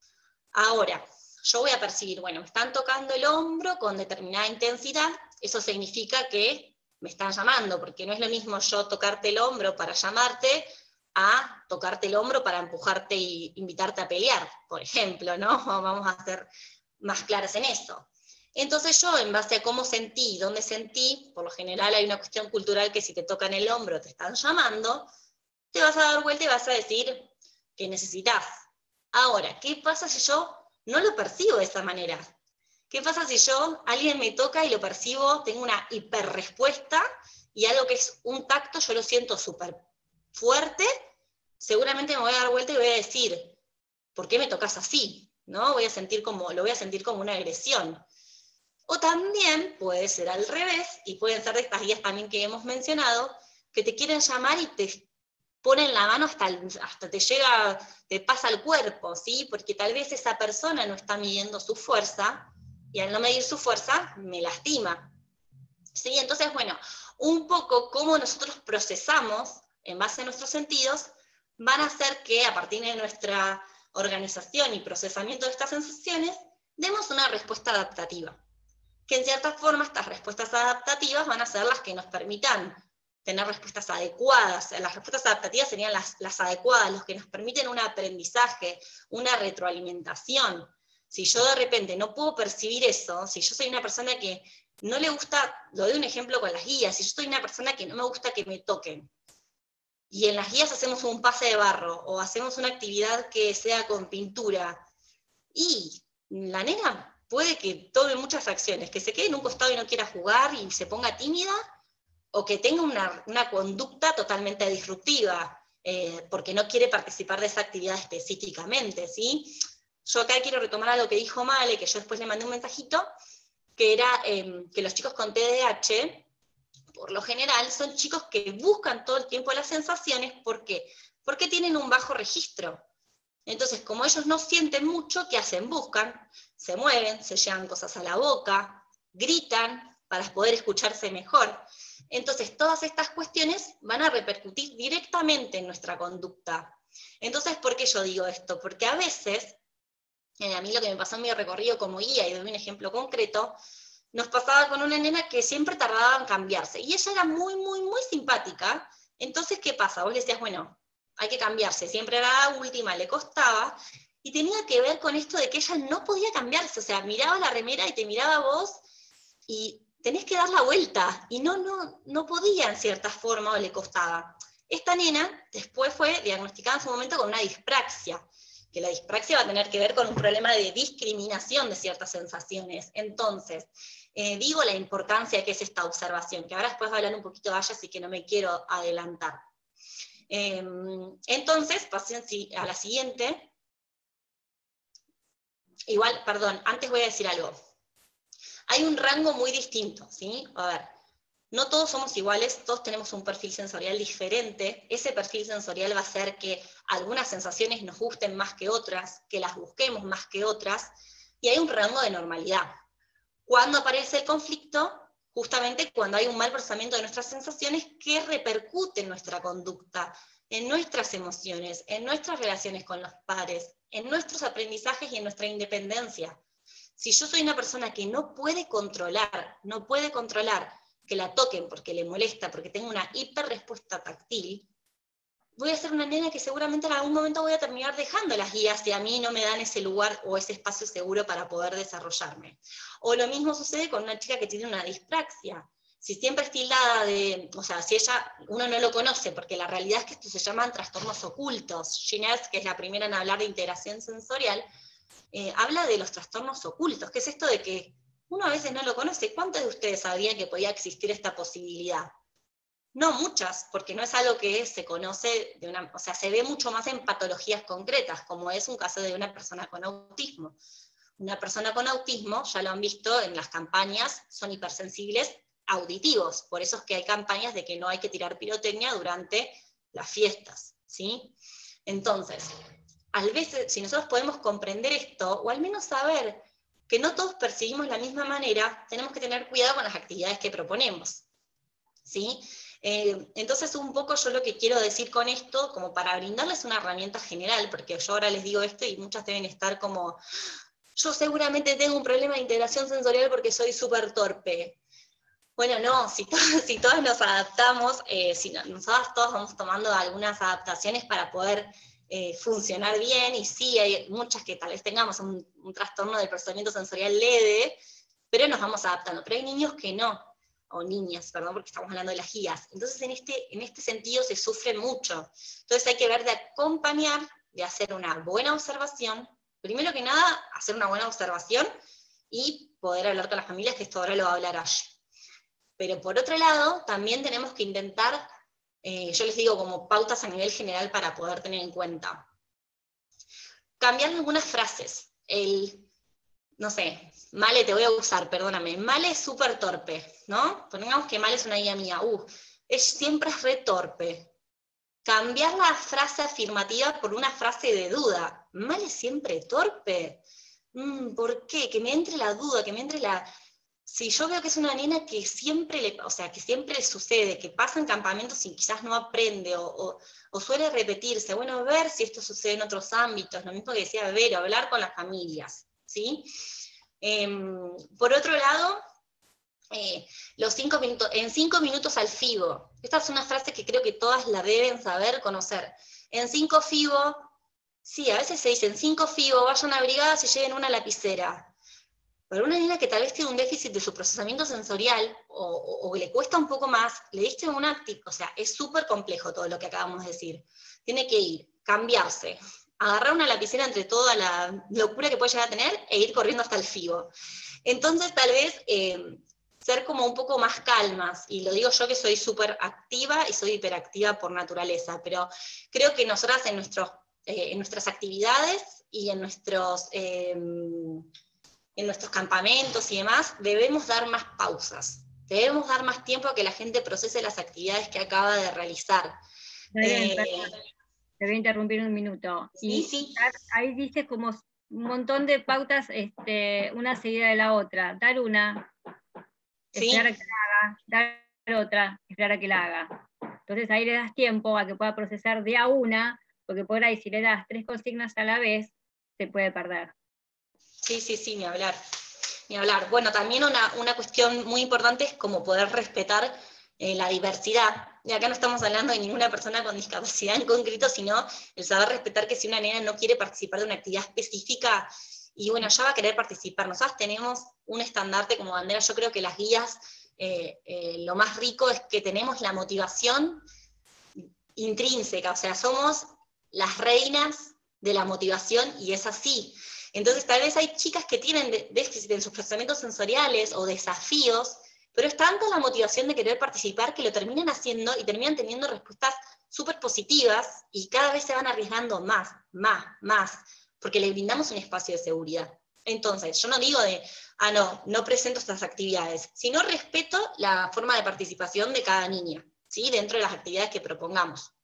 Ahora, yo voy a percibir, bueno, me están tocando el hombro con determinada intensidad, eso significa que me están llamando, porque no es lo mismo yo tocarte el hombro para llamarte a tocarte el hombro para empujarte e invitarte a pelear, por ejemplo, ¿no? Vamos a ser más claras en eso. Entonces yo, en base a cómo sentí y dónde sentí, por lo general hay una cuestión cultural que si te tocan el hombro te están llamando, te vas a dar vuelta y vas a decir que necesitas. Ahora, ¿qué pasa si yo no lo percibo de esa manera? ¿Qué pasa si alguien me toca y lo percibo, tengo una hiperrespuesta, y algo que es un tacto yo lo siento súper fuerte? Seguramente me voy a dar vuelta y voy a decir, ¿por qué me tocas así? ¿No? lo voy a sentir como una agresión. O también puede ser al revés, y pueden ser de estas guías también que hemos mencionado, que te quieren llamar y te ponen la mano hasta te pasa el cuerpo, ¿sí? Porque tal vez esa persona no está midiendo su fuerza, y al no medir su fuerza, me lastima. ¿Sí? Entonces, bueno, un poco cómo nosotros procesamos, en base a nuestros sentidos, van a hacer que a partir de nuestra organización y procesamiento de estas sensaciones, demos una respuesta adaptativa. que en cierta forma estas respuestas adaptativas van a ser las que nos permitan tener respuestas adecuadas. Las respuestas adaptativas serían las adecuadas, los que nos permiten un aprendizaje, una retroalimentación. Si yo de repente no puedo percibir eso, si yo soy una persona que no le gusta, lo doy un ejemplo con las guías, si yo soy una persona que no me gusta que me toquen, y en las guías hacemos un pase de barro, o hacemos una actividad que sea con pintura, y la nena puede que tome muchas acciones, que se quede en un costado y no quiera jugar, y se ponga tímida, o que tenga una conducta totalmente disruptiva, porque no quiere participar de esa actividad específicamente, ¿sí? Yo acá quiero retomar algo que dijo Male, que yo después le mandé un mensajito, que era que los chicos con TDAH, por lo general, son chicos que buscan todo el tiempo las sensaciones. ¿Por qué? Porque tienen un bajo registro. Entonces, como ellos no sienten mucho, ¿qué hacen? Buscan, se mueven, se llevan cosas a la boca, gritan para poder escucharse mejor. Entonces, todas estas cuestiones van a repercutir directamente en nuestra conducta. Entonces, ¿por qué yo digo esto? Porque a veces, a mí lo que me pasó en mi recorrido como guía, y doy un ejemplo concreto, nos pasaba con una nena que siempre tardaba en cambiarse, y ella era muy, muy, muy simpática. Entonces, ¿qué pasa? Vos le decías, bueno, hay que cambiarse, siempre era la última, le costaba, y tenía que ver con esto de que ella no podía cambiarse, o sea, miraba la remera y te miraba a vos, y tenés que dar la vuelta, y no podía en cierta forma, o le costaba. Esta nena después fue diagnosticada en su momento con una dispraxia, que la dispraxia va a tener que ver con un problema de discriminación de ciertas sensaciones. Entonces, digo la importancia que es esta observación, que ahora después va a hablar un poquito de ella, así que no me quiero adelantar. Entonces, pasen a la siguiente. Igual, perdón, antes voy a decir algo. Hay un rango muy distinto, ¿sí? A ver, no todos somos iguales, todos tenemos un perfil sensorial diferente. Ese perfil sensorial va a hacer que algunas sensaciones nos gusten más que otras, que las busquemos más que otras, y hay un rango de normalidad. ¿Cuándo aparece el conflicto? Justamente cuando hay un mal procesamiento de nuestras sensaciones que repercute en nuestra conducta, en nuestras emociones, en nuestras relaciones con los pares, en nuestros aprendizajes y en nuestra independencia. Si yo soy una persona que no puede controlar que la toquen porque le molesta, porque tengo una hiperrespuesta táctil, voy a ser una nena que seguramente en algún momento voy a terminar dejando las guías si a mí no me dan ese lugar o ese espacio seguro para poder desarrollarme. O lo mismo sucede con una chica que tiene una dispraxia. Si siempre es tildada de, o sea, si uno no lo conoce, porque la realidad es que estos se llaman trastornos ocultos. Ginés, que es la primera en hablar de integración sensorial, habla de los trastornos ocultos, que es esto de que uno a veces no lo conoce. ¿Cuántos de ustedes sabían que podía existir esta posibilidad? No muchas, porque no es algo que se conoce, o sea, se ve mucho más en patologías concretas, como es un caso de una persona con autismo. Una persona con autismo, ya lo han visto en las campañas, son hipersensibles auditivos, por eso es que hay campañas de que no hay que tirar pirotecnia durante las fiestas, ¿sí? Entonces, a veces, si nosotros podemos comprender esto, o al menos saber que no todos percibimos la misma manera, tenemos que tener cuidado con las actividades que proponemos, ¿sí? Entonces, un poco yo lo que quiero decir con esto, como para brindarles una herramienta general, porque yo ahora les digo esto y muchas deben estar como, yo seguramente tengo un problema de integración sensorial porque soy súper torpe. Bueno, no, si todas nos adaptamos, si nosotras todos vamos tomando algunas adaptaciones para poder funcionar bien, y sí, hay muchas que tal vez tengamos un trastorno del procesamiento sensorial leve, pero nos vamos adaptando. Pero hay niños que no, o niñas, perdón, porque estamos hablando de las guías. Entonces en este sentido se sufre mucho. Entonces hay que ver de acompañar, de hacer una buena observación, primero que nada, hacer una buena observación, y poder hablar con las familias, que esto ahora lo va a hablar Ash. Pero por otro lado, también tenemos que intentar, yo les digo como pautas a nivel general para poder tener en cuenta. Cambiar algunas frases. No sé, Male te voy a usar, perdóname. Male es súper torpe, ¿no? Pongamos que Male es una guía mía. Siempre es re torpe. Cambiar la frase afirmativa por una frase de duda. Male es siempre torpe. ¿Por qué? Que me entre la duda, que me entre la... Si yo veo que es una nena que siempre le sucede, que pasa en campamentos y quizás no aprende, o suele repetirse, bueno, ver si esto sucede en otros ámbitos, lo mismo que decía Vero, hablar con las familias, ¿sí? Por otro lado, los 5 minutos, en 5 minutos al FIBO. Esta es una frase que creo que todas la deben saber, conocer. En 5 FIBO, sí, a veces se dice, en 5 FIBO, vayan abrigadas y lleven una lapicera. Para una niña que tal vez tiene un déficit de su procesamiento sensorial, o le cuesta un poco más, le diste una, o sea, es súper complejo todo lo que acabamos de decir. Tiene que ir, cambiarse, agarrar una lapicera entre toda la locura que puede llegar a tener, e ir corriendo hasta el FIBO. Entonces, tal vez, ser como un poco más calmas, y lo digo yo que soy súper activa y soy hiperactiva por naturaleza, pero creo que nosotras en nuestras actividades y en nuestros campamentos y demás, debemos dar más pausas, debemos dar más tiempo a que la gente procese las actividades que acaba de realizar. Bien, te voy a interrumpir un minuto. Sí, sí. Ahí dice como un montón de pautas, una seguida de la otra. Dar una, esperar a que la haga, dar otra, esperar a que la haga. Entonces ahí le das tiempo a que pueda procesar de a una, porque por ahí si le das 3 consignas a la vez, se puede perder. Sí, ni hablar. Ni hablar. Bueno, también una cuestión muy importante es como poder respetar la diversidad. Y acá no estamos hablando de ninguna persona con discapacidad en concreto, sino el saber respetar que si una nena no quiere participar de una actividad específica, y bueno, ya va a querer participar. Nosotros tenemos un estandarte como bandera. Yo creo que las guías, lo más rico es que tenemos la motivación intrínseca, o sea, somos las reinas de la motivación, y es así. Entonces tal vez hay chicas que tienen déficit en sus procesamientos sensoriales o desafíos, pero es tanta la motivación de querer participar que lo terminan haciendo y terminan teniendo respuestas súper positivas, y cada vez se van arriesgando más, porque le brindamos un espacio de seguridad. Entonces, yo no digo no presento estas actividades, sino respeto la forma de participación de cada niña, ¿sí? Dentro de las actividades que propongamos.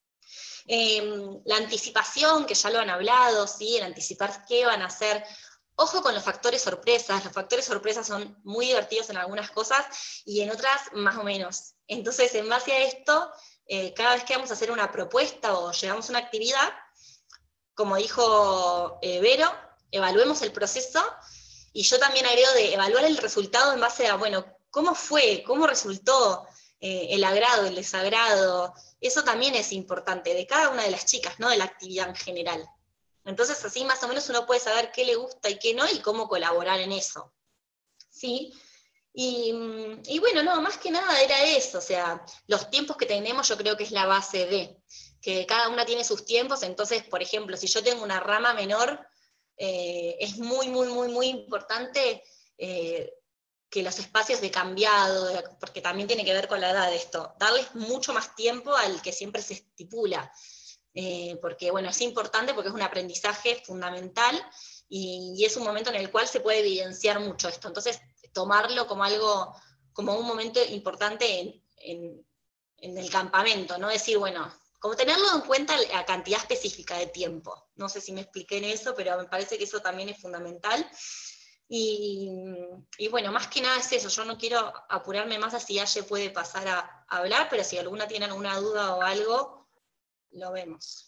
La anticipación, que ya lo han hablado, ¿sí? El anticipar qué van a hacer. Ojo con los factores sorpresas. Los factores sorpresas son muy divertidos en algunas cosas y en otras más o menos. Entonces, en base a esto, cada vez que vamos a hacer una propuesta o llevamos una actividad, como dijo Vero, evaluemos el proceso, y yo también agrego de evaluar el resultado en base a, bueno, ¿cómo fue? ¿Cómo resultó? El agrado, el desagrado, eso también es importante, de cada una de las chicas, no de la actividad en general. Entonces así más o menos uno puede saber qué le gusta y qué no, y cómo colaborar en eso. ¿Sí? Y bueno, no, más que nada era eso, o sea, los tiempos que tenemos yo creo que es la base de, que cada una tiene sus tiempos. Entonces, por ejemplo, si yo tengo una rama menor, es muy importante que los espacios de cambiado, porque también tiene que ver con la edad de esto, darles mucho más tiempo al que siempre se estipula, porque bueno, es importante porque es un aprendizaje fundamental, y es un momento en el cual se puede evidenciar mucho esto. Entonces, tomarlo como algo, como un momento importante en el campamento, no decir, bueno, como tenerlo en cuenta a cantidad específica de tiempo. No sé si me expliqué en eso, pero me parece que eso también es fundamental. Y bueno, más que nada es eso. Yo no quiero apurarme más, así Aye puede pasar a hablar, pero si alguna tiene alguna duda o algo, lo vemos.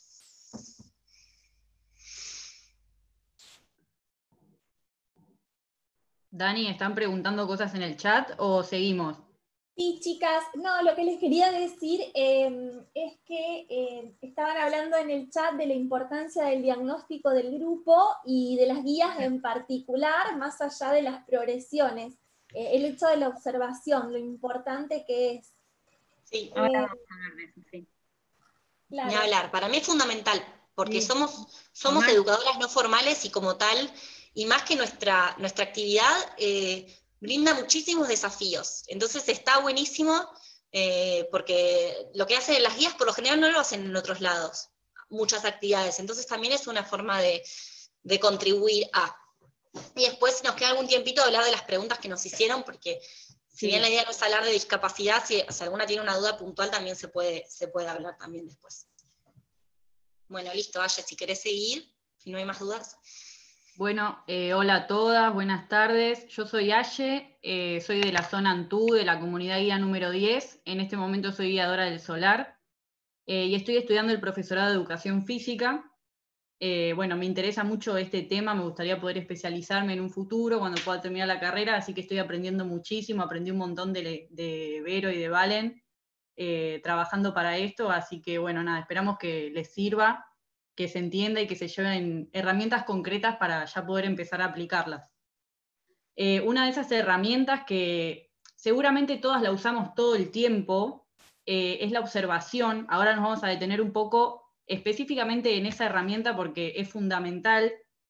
Dani, ¿están preguntando cosas en el chat o seguimos? Sí, chicas, no, lo que les quería decir es que estaban hablando en el chat de la importancia del diagnóstico del grupo y de las guías en particular, más allá de las progresiones. El hecho de la observación, lo importante que es. Sí. Ahora vamos a hablar de eso, sí. Claro. Ni hablar, para mí es fundamental, porque sí. somos educadoras no formales, y como tal, y más que nuestra actividad, brinda muchísimos desafíos. Entonces está buenísimo, porque lo que hacen las guías por lo general no lo hacen en otros lados, muchas actividades. Entonces también es una forma de contribuir a. Y después, si nos queda algún tiempito, hablar de las preguntas que nos hicieron, porque si bien la idea no es hablar de discapacidad, si alguna tiene una duda puntual, también se puede hablar también después. Bueno, listo, Aye, si querés seguir, si no hay más dudas. Bueno, hola a todas, buenas tardes. Yo soy Aye, soy de la zona Antú, de la comunidad guía número 10. En este momento soy guiadora del solar, y estoy estudiando el profesorado de educación física. Bueno, me interesa mucho este tema, me gustaría poder especializarme en un futuro cuando pueda terminar la carrera, así que estoy aprendiendo muchísimo, aprendí un montón de Vero y de Valen trabajando para esto, así que bueno, nada, esperamos que les sirva, que se entienda y que se lleven herramientas concretas para ya poder empezar a aplicarlas. Una de esas herramientas que seguramente todas la usamos todo el tiempo es la observación. Ahora nos vamos a detener un poco específicamente en esa herramienta porque es fundamental,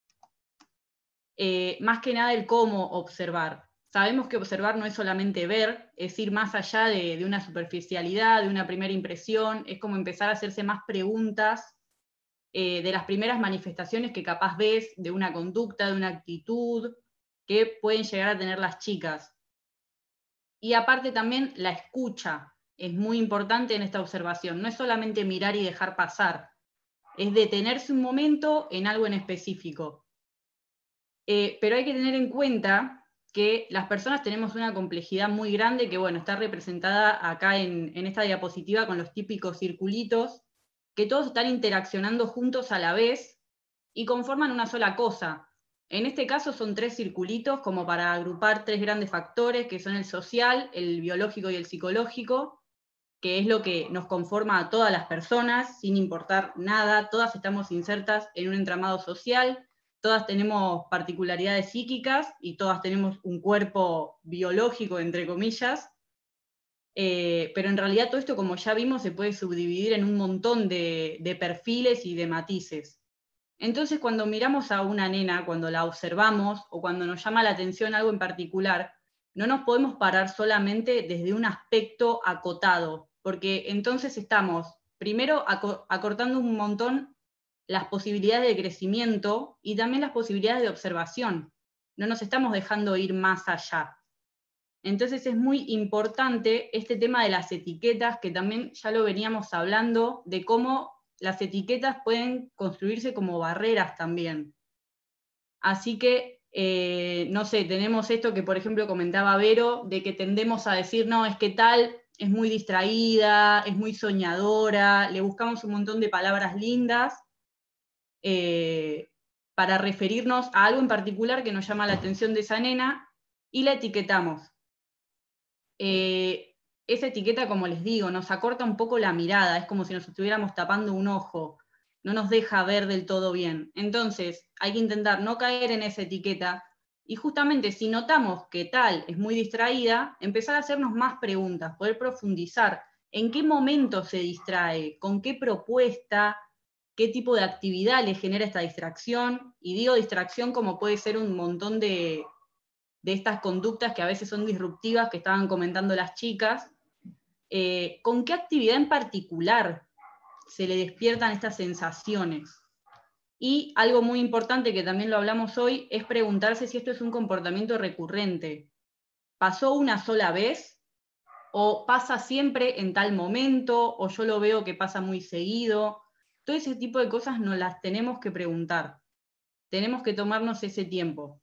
más que nada el cómo observar. Sabemos que observar no es solamente ver, es ir más allá de una superficialidad, de una primera impresión, es como empezar a hacerse más preguntas de las primeras manifestaciones que capaz ves de una conducta, de una actitud que pueden llegar a tener las chicas. Y aparte también la escucha es muy importante en esta observación, no es solamente mirar y dejar pasar, es detenerse un momento en algo en específico. Pero hay que tener en cuenta que las personas tenemos una complejidad muy grande que, bueno, está representada acá en esta diapositiva con los típicos circulitos, que todos están interaccionando juntos a la vez y conforman una sola cosa. En este caso son 3 circulitos como para agrupar 3 grandes factores, que son el social, el biológico y el psicológico, que es lo que nos conforma a todas las personas, sin importar nada, todas estamos insertas en un entramado social, todas tenemos particularidades psíquicas y todas tenemos un cuerpo biológico, entre comillas, pero en realidad todo esto, como ya vimos, se puede subdividir en un montón de perfiles y de matices. Entonces, cuando miramos a una nena, cuando la observamos o cuando nos llama la atención algo en particular, no nos podemos parar solamente desde un aspecto acotado, porque entonces estamos, primero, acortando un montón las posibilidades de crecimiento y también las posibilidades de observación. No nos estamos dejando ir más allá. Entonces es muy importante este tema de las etiquetas, que también ya lo veníamos hablando, de cómo las etiquetas pueden construirse como barreras también. Así que, no sé, tenemos esto que por ejemplo comentaba Vero, de que tendemos a decir, no, es que tal es muy distraída, es muy soñadora, le buscamos un montón de palabras lindas para referirnos a algo en particular que nos llama la atención de esa nena y la etiquetamos. Esa etiqueta, como les digo, nos acorta un poco la mirada, es como si nos estuviéramos tapando un ojo, no nos deja ver del todo bien. Entonces, hay que intentar no caer en esa etiqueta, y justamente si notamos que tal es muy distraída, empezar a hacernos más preguntas, poder profundizar en qué momento se distrae, con qué propuesta, qué tipo de actividad le genera esta distracción, y digo distracción como puede ser un montón de estas conductas que a veces son disruptivas, que estaban comentando las chicas, ¿con qué actividad en particular se le despiertan estas sensaciones? Y algo muy importante que también lo hablamos hoy, es preguntarse si esto es un comportamiento recurrente. ¿Pasó una sola vez? ¿O pasa siempre en tal momento? ¿O yo lo veo que pasa muy seguido? Todo ese tipo de cosas nos las tenemos que preguntar. Tenemos que tomarnos ese tiempo.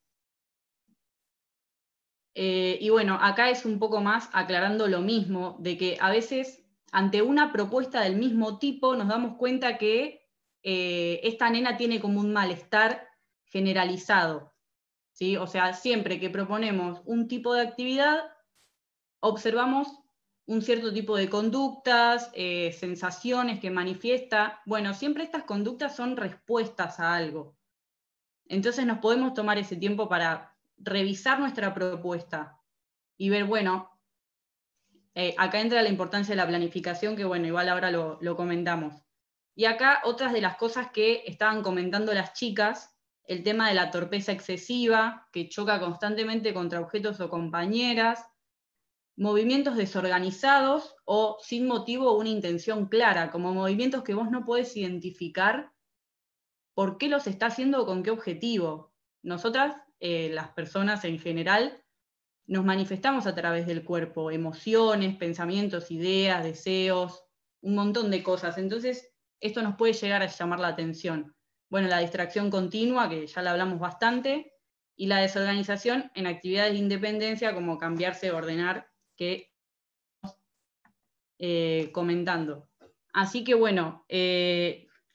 Y bueno, acá es un poco más aclarando lo mismo, de que a veces ante una propuesta del mismo tipo nos damos cuenta que esta nena tiene como un malestar generalizado, ¿sí? O sea, siempre que proponemos un tipo de actividad, observamos un cierto tipo de conductas, sensaciones que manifiesta. Bueno, siempre estas conductas son respuestas a algo. Entonces nos podemos tomar ese tiempo para revisar nuestra propuesta y ver, bueno, acá entra la importancia de la planificación, que bueno, igual ahora lo comentamos. Y acá otras de las cosas que estaban comentando las chicas, el tema de la torpeza excesiva, que choca constantemente contra objetos o compañeras, movimientos desorganizados o sin motivo o una intención clara, como movimientos que vos no podés identificar por qué los está haciendo o con qué objetivo. Nosotras, las personas en general, nos manifestamos a través del cuerpo, emociones, pensamientos, ideas, deseos, un montón de cosas. Entonces, esto nos puede llegar a llamar la atención. Bueno, la distracción continua, que ya la hablamos bastante, y la desorganización en actividades de independencia, como cambiarse, ordenar, que estamos comentando. Así que bueno,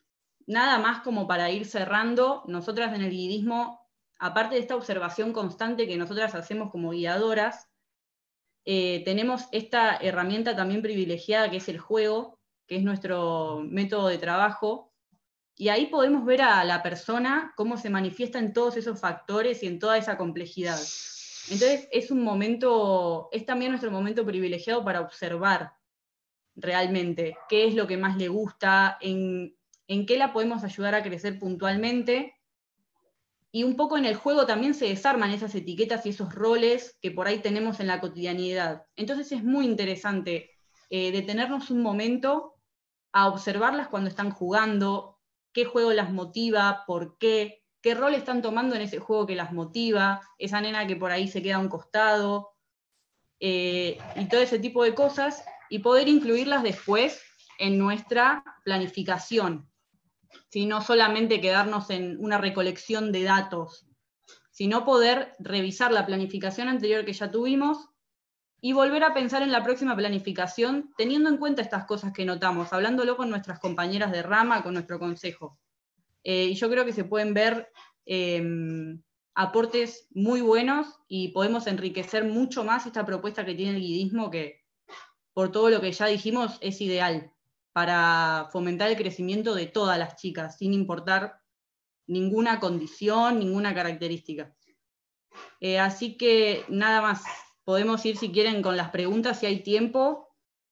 nada más como para ir cerrando, nosotras en el guidismo, aparte de esta observación constante que nosotras hacemos como guiadoras, tenemos esta herramienta también privilegiada que es el juego, que es nuestro método de trabajo, y ahí podemos ver a la persona cómo se manifiesta en todos esos factores y en toda esa complejidad. Entonces es también nuestro momento privilegiado para observar realmente qué es lo que más le gusta, en qué la podemos ayudar a crecer puntualmente, y un poco en el juego también se desarman esas etiquetas y esos roles que por ahí tenemos en la cotidianidad. Entonces es muy interesante detenernos un momento a observarlas cuando están jugando, qué juego las motiva, por qué rol están tomando en ese juego que las motiva, esa nena que por ahí se queda a un costado, y todo ese tipo de cosas, y poder incluirlas después en nuestra planificación. No solamente quedarnos en una recolección de datos, sino poder revisar la planificación anterior que ya tuvimos y volver a pensar en la próxima planificación teniendo en cuenta estas cosas que notamos, hablándolo con nuestras compañeras de rama, con nuestro consejo. Y yo creo que se pueden ver aportes muy buenos y podemos enriquecer mucho más esta propuesta que tiene el guidismo, que por todo lo que ya dijimos es ideal para fomentar el crecimiento de todas las chicas, sin importar ninguna condición, ninguna característica. Así que nada más, podemos ir si quieren con las preguntas, si hay tiempo.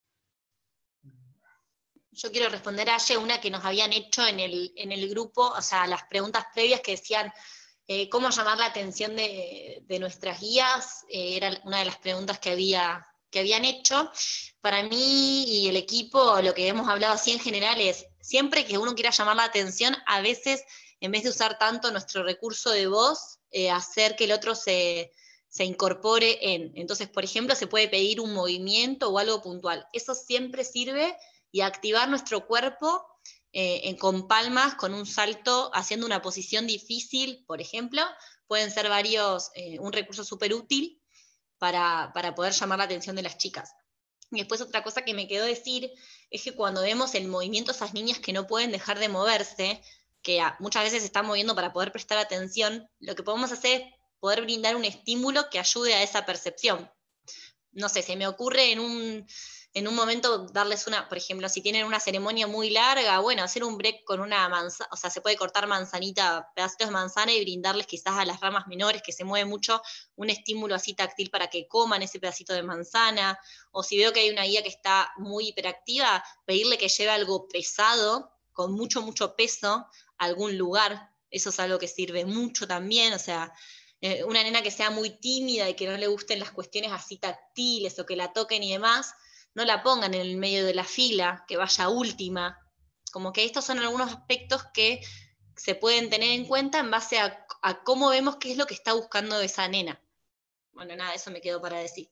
Yo quiero responder a una que nos habían hecho en el grupo, o sea, las preguntas previas que decían cómo llamar la atención de nuestras guías, era una de las preguntas que habían hecho. Para mí y el equipo, lo que hemos hablado así en general es, siempre que uno quiera llamar la atención, a veces, en vez de usar tanto nuestro recurso de voz, hacer que el otro se incorpore en. Entonces, por ejemplo, se puede pedir un movimiento o algo puntual. Eso siempre sirve, y activar nuestro cuerpo con palmas, con un salto, haciendo una posición difícil, por ejemplo, pueden ser un recurso súper útil para poder llamar la atención de las chicas. Y después otra cosa que me quedó decir es que cuando vemos el movimiento de esas niñas que no pueden dejar de moverse, que muchas veces se están moviendo para poder prestar atención, lo que podemos hacer es poder brindar un estímulo que ayude a esa percepción. No sé, se me ocurre en un momento darles por ejemplo, si tienen una ceremonia muy larga, bueno, hacer un break con una manzana, o sea, se puede cortar pedacitos de manzana y brindarles quizás a las ramas menores que se mueven mucho, un estímulo así táctil para que coman ese pedacito de manzana, o si veo que hay una guía que está muy hiperactiva, pedirle que lleve algo pesado, con mucho, mucho peso, a algún lugar. Eso es algo que sirve mucho también, o sea, una nena que sea muy tímida y que no le gusten las cuestiones así táctiles o que la toquen y demás, no la pongan en el medio de la fila, que vaya última. Como que estos son algunos aspectos que se pueden tener en cuenta en base a cómo vemos qué es lo que está buscando esa nena. Bueno, nada, eso me quedó para decir.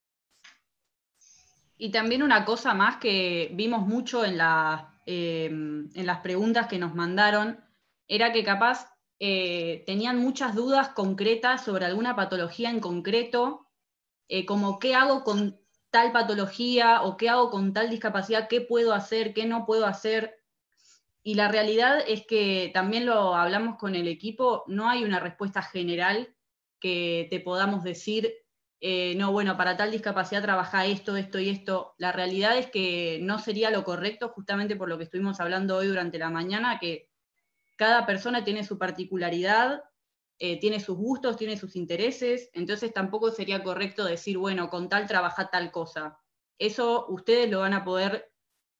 Y también una cosa más que vimos mucho en las preguntas que nos mandaron, era que capaz tenían muchas dudas concretas sobre alguna patología en concreto, como qué hago con tal patología o qué hago con tal discapacidad, qué puedo hacer, qué no puedo hacer. Y la realidad es que también lo hablamos con el equipo, no hay una respuesta general que te podamos decir, no, bueno, para tal discapacidad trabaja esto, esto y esto. La realidad es que no sería lo correcto, justamente por lo que estuvimos hablando hoy durante la mañana, que cada persona tiene su particularidad, tiene sus gustos, tiene sus intereses, entonces tampoco sería correcto decir, bueno, con tal trabaja tal cosa. Eso ustedes lo van a poder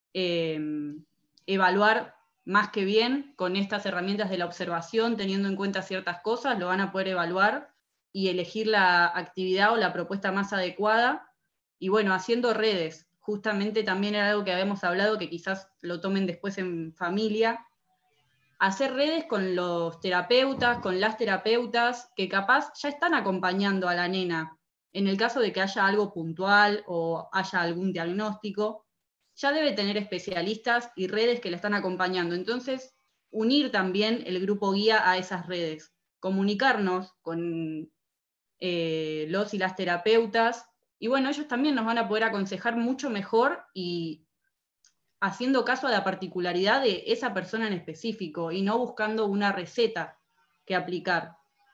evaluar más que bien con estas herramientas de la observación, teniendo en cuenta ciertas cosas, lo van a poder evaluar y elegir la actividad o la propuesta más adecuada. Y bueno, haciendo redes, justamente también era algo que habíamos hablado, que quizás lo tomen después en familia, hacer redes con los terapeutas, con las terapeutas, que capaz ya están acompañando a la nena, en el caso de que haya algo puntual o haya algún diagnóstico, ya debe tener especialistas y redes que la están acompañando. Entonces, unir también el grupo guía a esas redes, comunicarnos con los y las terapeutas, y bueno, ellos también nos van a poder aconsejar mucho mejor y haciendo caso a la particularidad de esa persona en específico y no buscando una receta que aplicar.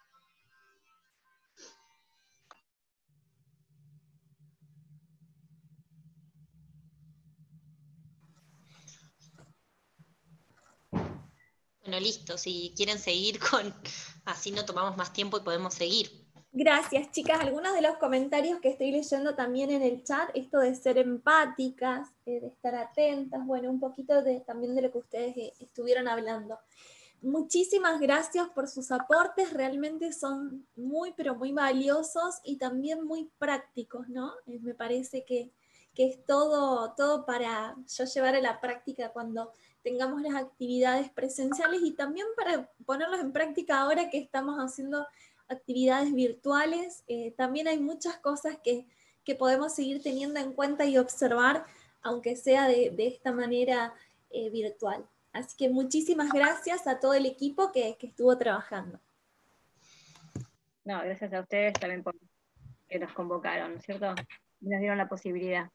Bueno, listo, si quieren seguir así no tomamos más tiempo y podemos seguir. Gracias, chicas. Algunos de los comentarios que estoy leyendo también en el chat, esto de ser empáticas, de estar atentas, bueno, un poquito también de lo que ustedes estuvieron hablando. Muchísimas gracias por sus aportes, realmente son muy, pero muy valiosos y también muy prácticos, ¿no? Me parece que es todo para yo llevar a la práctica cuando tengamos las actividades presenciales y también para ponerlos en práctica ahora que estamos haciendo actividades virtuales. También hay muchas cosas que podemos seguir teniendo en cuenta y observar, aunque sea de esta manera virtual. Así que muchísimas gracias a todo el equipo que estuvo trabajando. No, gracias a ustedes también por que nos convocaron, ¿no es cierto? Nos dieron la posibilidad.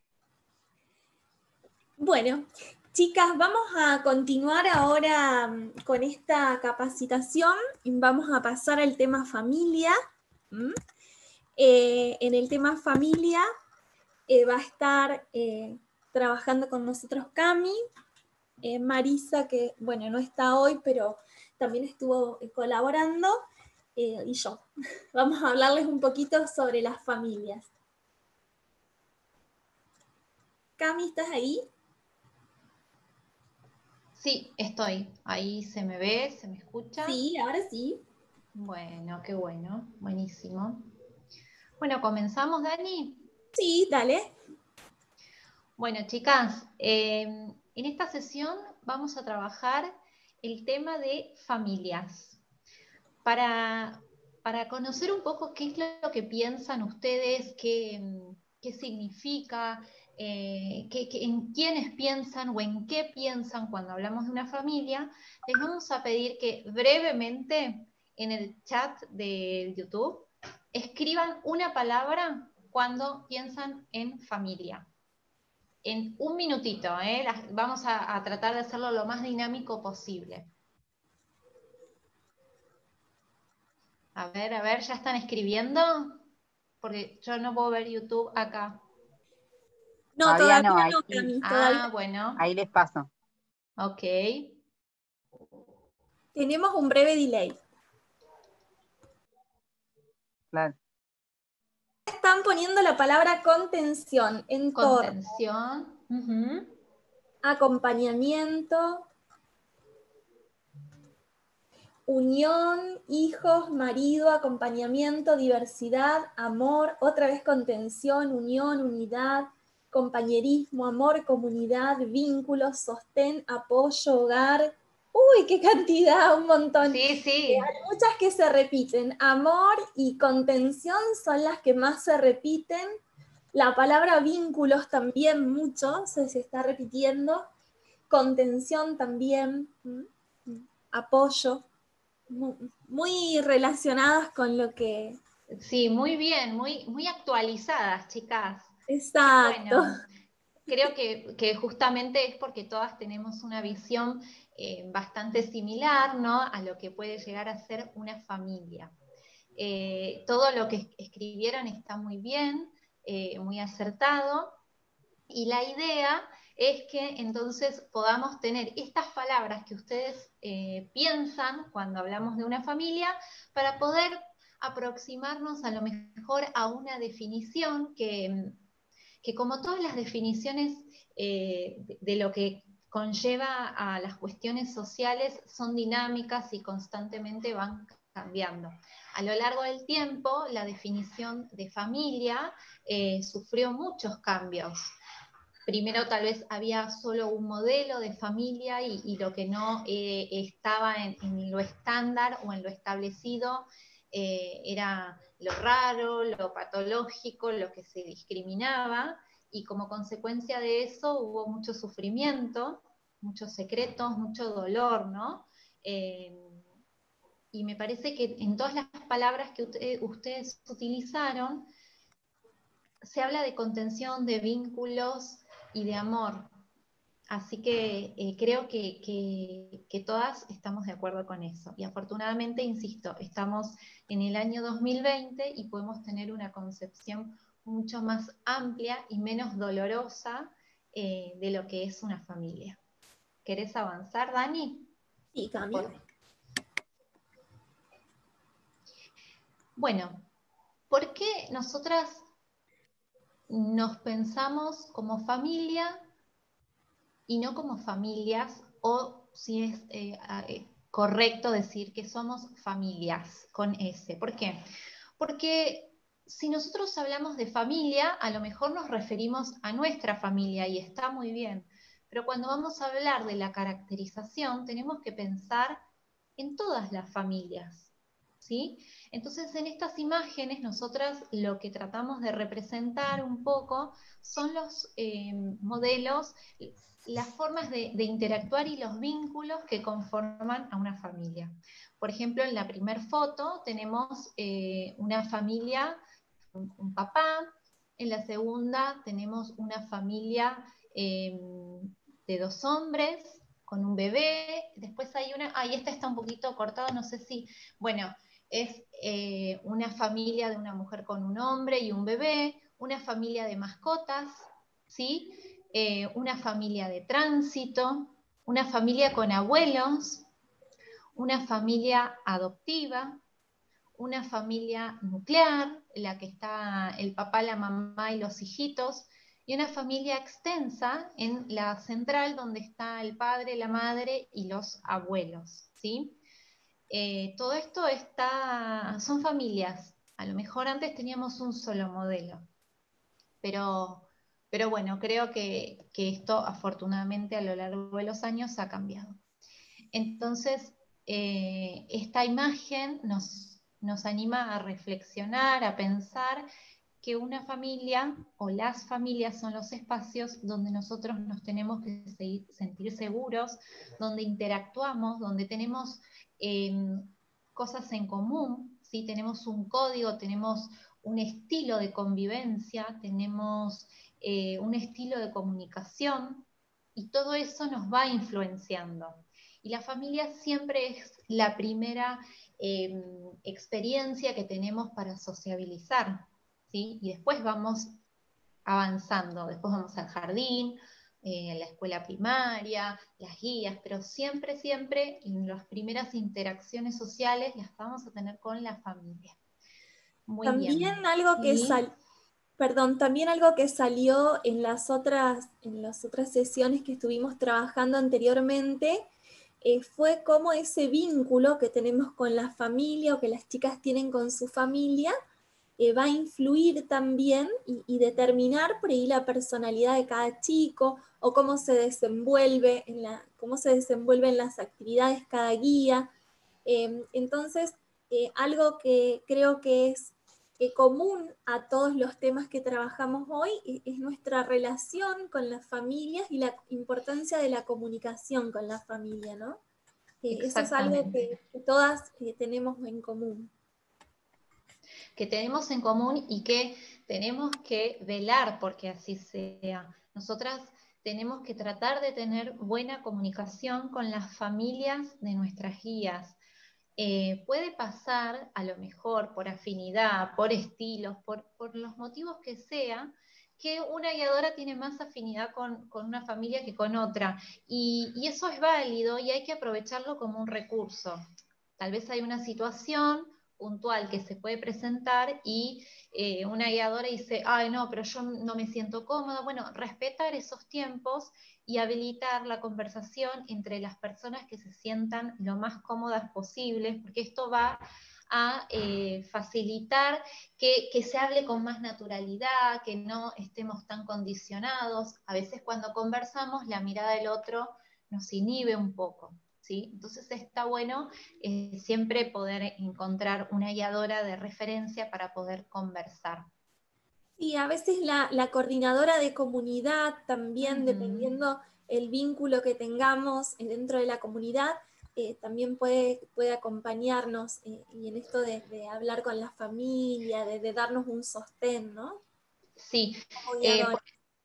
Bueno, chicas, vamos a continuar ahora con esta capacitación. Vamos a pasar al tema familia. En el tema familia va a estar trabajando con nosotros Cami, Marisa, que bueno, no está hoy, pero también estuvo colaborando, y yo. Vamos a hablarles un poquito sobre las familias. Cami, ¿estás ahí? Sí, estoy. Ahí se me ve, se me escucha. Sí, ahora sí. Bueno, qué bueno, buenísimo. Bueno, ¿comenzamos, Dani? Sí, dale. Bueno, chicas, en esta sesión vamos a trabajar el tema de familias. Para conocer un poco qué es lo que piensan ustedes, qué significa, en quiénes piensan o en qué piensan cuando hablamos de una familia, les vamos a pedir que brevemente en el chat de YouTube escriban una palabra cuando piensan en familia. En un minutito, vamos a tratar de hacerlo lo más dinámico posible. A ver, ¿ya están escribiendo? Porque yo no puedo ver YouTube acá. No, todavía no, ahí, Cami, todavía. Bueno. Ahí les paso. Ok. Tenemos un breve delay. Claro. Están poniendo la palabra contención, entorno. Contención. Acompañamiento. Unión, hijos, marido, acompañamiento, diversidad, amor, otra vez contención, unión, unidad, compañerismo, amor, comunidad, vínculos, sostén, apoyo, hogar. ¡Uy, qué cantidad! Un montón. Sí. Hay muchas que se repiten. Amor y contención son las que más se repiten. La palabra vínculos también mucho se está repitiendo. Contención también. Apoyo. Muy relacionadas con lo que... Sí, muy bien, muy actualizadas, chicas. Exacto. Bueno, creo que justamente es porque todas tenemos una visión bastante similar, ¿no?, a lo que puede llegar a ser una familia. Todo lo que escribieron está muy bien, muy acertado, y la idea es que entonces podamos tener estas palabras que ustedes piensan cuando hablamos de una familia para poder aproximarnos a lo mejor a una definición que como todas las definiciones de lo que conlleva a las cuestiones sociales son dinámicas y constantemente van cambiando. A lo largo del tiempo, la definición de familia sufrió muchos cambios. Primero tal vez había solo un modelo de familia y lo que no estaba en lo estándar o en lo establecido era lo raro, lo patológico, lo que se discriminaba, y como consecuencia de eso hubo mucho sufrimiento, muchos secretos, mucho dolor, ¿no? Y me parece que en todas las palabras que ustedes utilizaron se habla de contención, de vínculos y de amor. Así que creo que todas estamos de acuerdo con eso. Y afortunadamente, insisto, estamos en el año 2020 y podemos tener una concepción mucho más amplia y menos dolorosa de lo que es una familia. ¿Querés avanzar, Dani? Sí, Cami. Bueno, ¿por qué nosotras nos pensamos como familia y no como familias? O si es correcto decir que somos familias con S. ¿Por qué? Porque si nosotros hablamos de familia, a lo mejor nos referimos a nuestra familia y está muy bien, pero cuando vamos a hablar de la caracterización tenemos que pensar en todas las familias, ¿sí? Entonces en estas imágenes nosotras lo que tratamos de representar un poco son los modelos, las formas de interactuar y los vínculos que conforman a una familia. Por ejemplo, en la primera foto tenemos una familia, un papá. En la segunda tenemos una familia de 2 hombres con un bebé. Después hay una, esta está un poquito cortada, no sé si, bueno, es una familia de una mujer con un hombre y un bebé, una familia de mascotas, ¿sí? Una familia de tránsito, una familia con abuelos, una familia adoptiva, una familia nuclear, en la que está el papá, la mamá y los hijitos, y una familia extensa en la central, donde está el padre, la madre y los abuelos, ¿sí? Todo esto son familias. A lo mejor antes teníamos un solo modelo, pero bueno, creo que esto afortunadamente a lo largo de los años ha cambiado. Entonces, esta imagen nos anima a reflexionar, a pensar que una familia o las familias son los espacios donde nosotros nos tenemos que sentir seguros, donde interactuamos, donde tenemos cosas en común, ¿sí? Tenemos un código, tenemos un estilo de convivencia, tenemos un estilo de comunicación, y todo eso nos va influenciando. Y la familia siempre es la primera experiencia que tenemos para sociabilizar, ¿sí? Y después vamos avanzando, después vamos al jardín, la escuela primaria, las guías, pero siempre, siempre las primeras interacciones sociales las vamos a tener con la familia. Muy también bien. algo que también algo que salió en las otras sesiones que estuvimos trabajando anteriormente fue cómo ese vínculo que tenemos con la familia o que las chicas tienen con su familia va a influir también y determinar por ahí la personalidad de cada chico o cómo se desenvuelve en las actividades cada guía. Entonces, algo que creo que es común a todos los temas que trabajamos hoy es nuestra relación con las familias y la importancia de la comunicación con la familia, ¿no? Eso es algo que todas tenemos en común. Que tenemos en común y que tenemos que velar porque así sea. Nosotras tenemos que tratar de tener buena comunicación con las familias de nuestras guías. Puede pasar, a lo mejor por afinidad, por estilos, por los motivos que sea, que una guiadora tiene más afinidad con una familia que con otra. Y eso es válido y hay que aprovecharlo como un recurso. Tal vez hay una situación puntual que se puede presentar y una guiadora dice, ay no, pero yo no me siento cómoda. Bueno, respetar esos tiempos y habilitar la conversación entre las personas que se sientan lo más cómodas posibles, porque esto va a facilitar que se hable con más naturalidad, que no estemos tan condicionados. A veces cuando conversamos la mirada del otro nos inhibe un poco, ¿sí? Entonces está bueno siempre poder encontrar una guiadora de referencia para poder conversar. Y a veces la coordinadora de comunidad también, dependiendo el vínculo que tengamos dentro de la comunidad, también puede acompañarnos y en esto de hablar con la familia, de darnos un sostén, ¿no? Sí,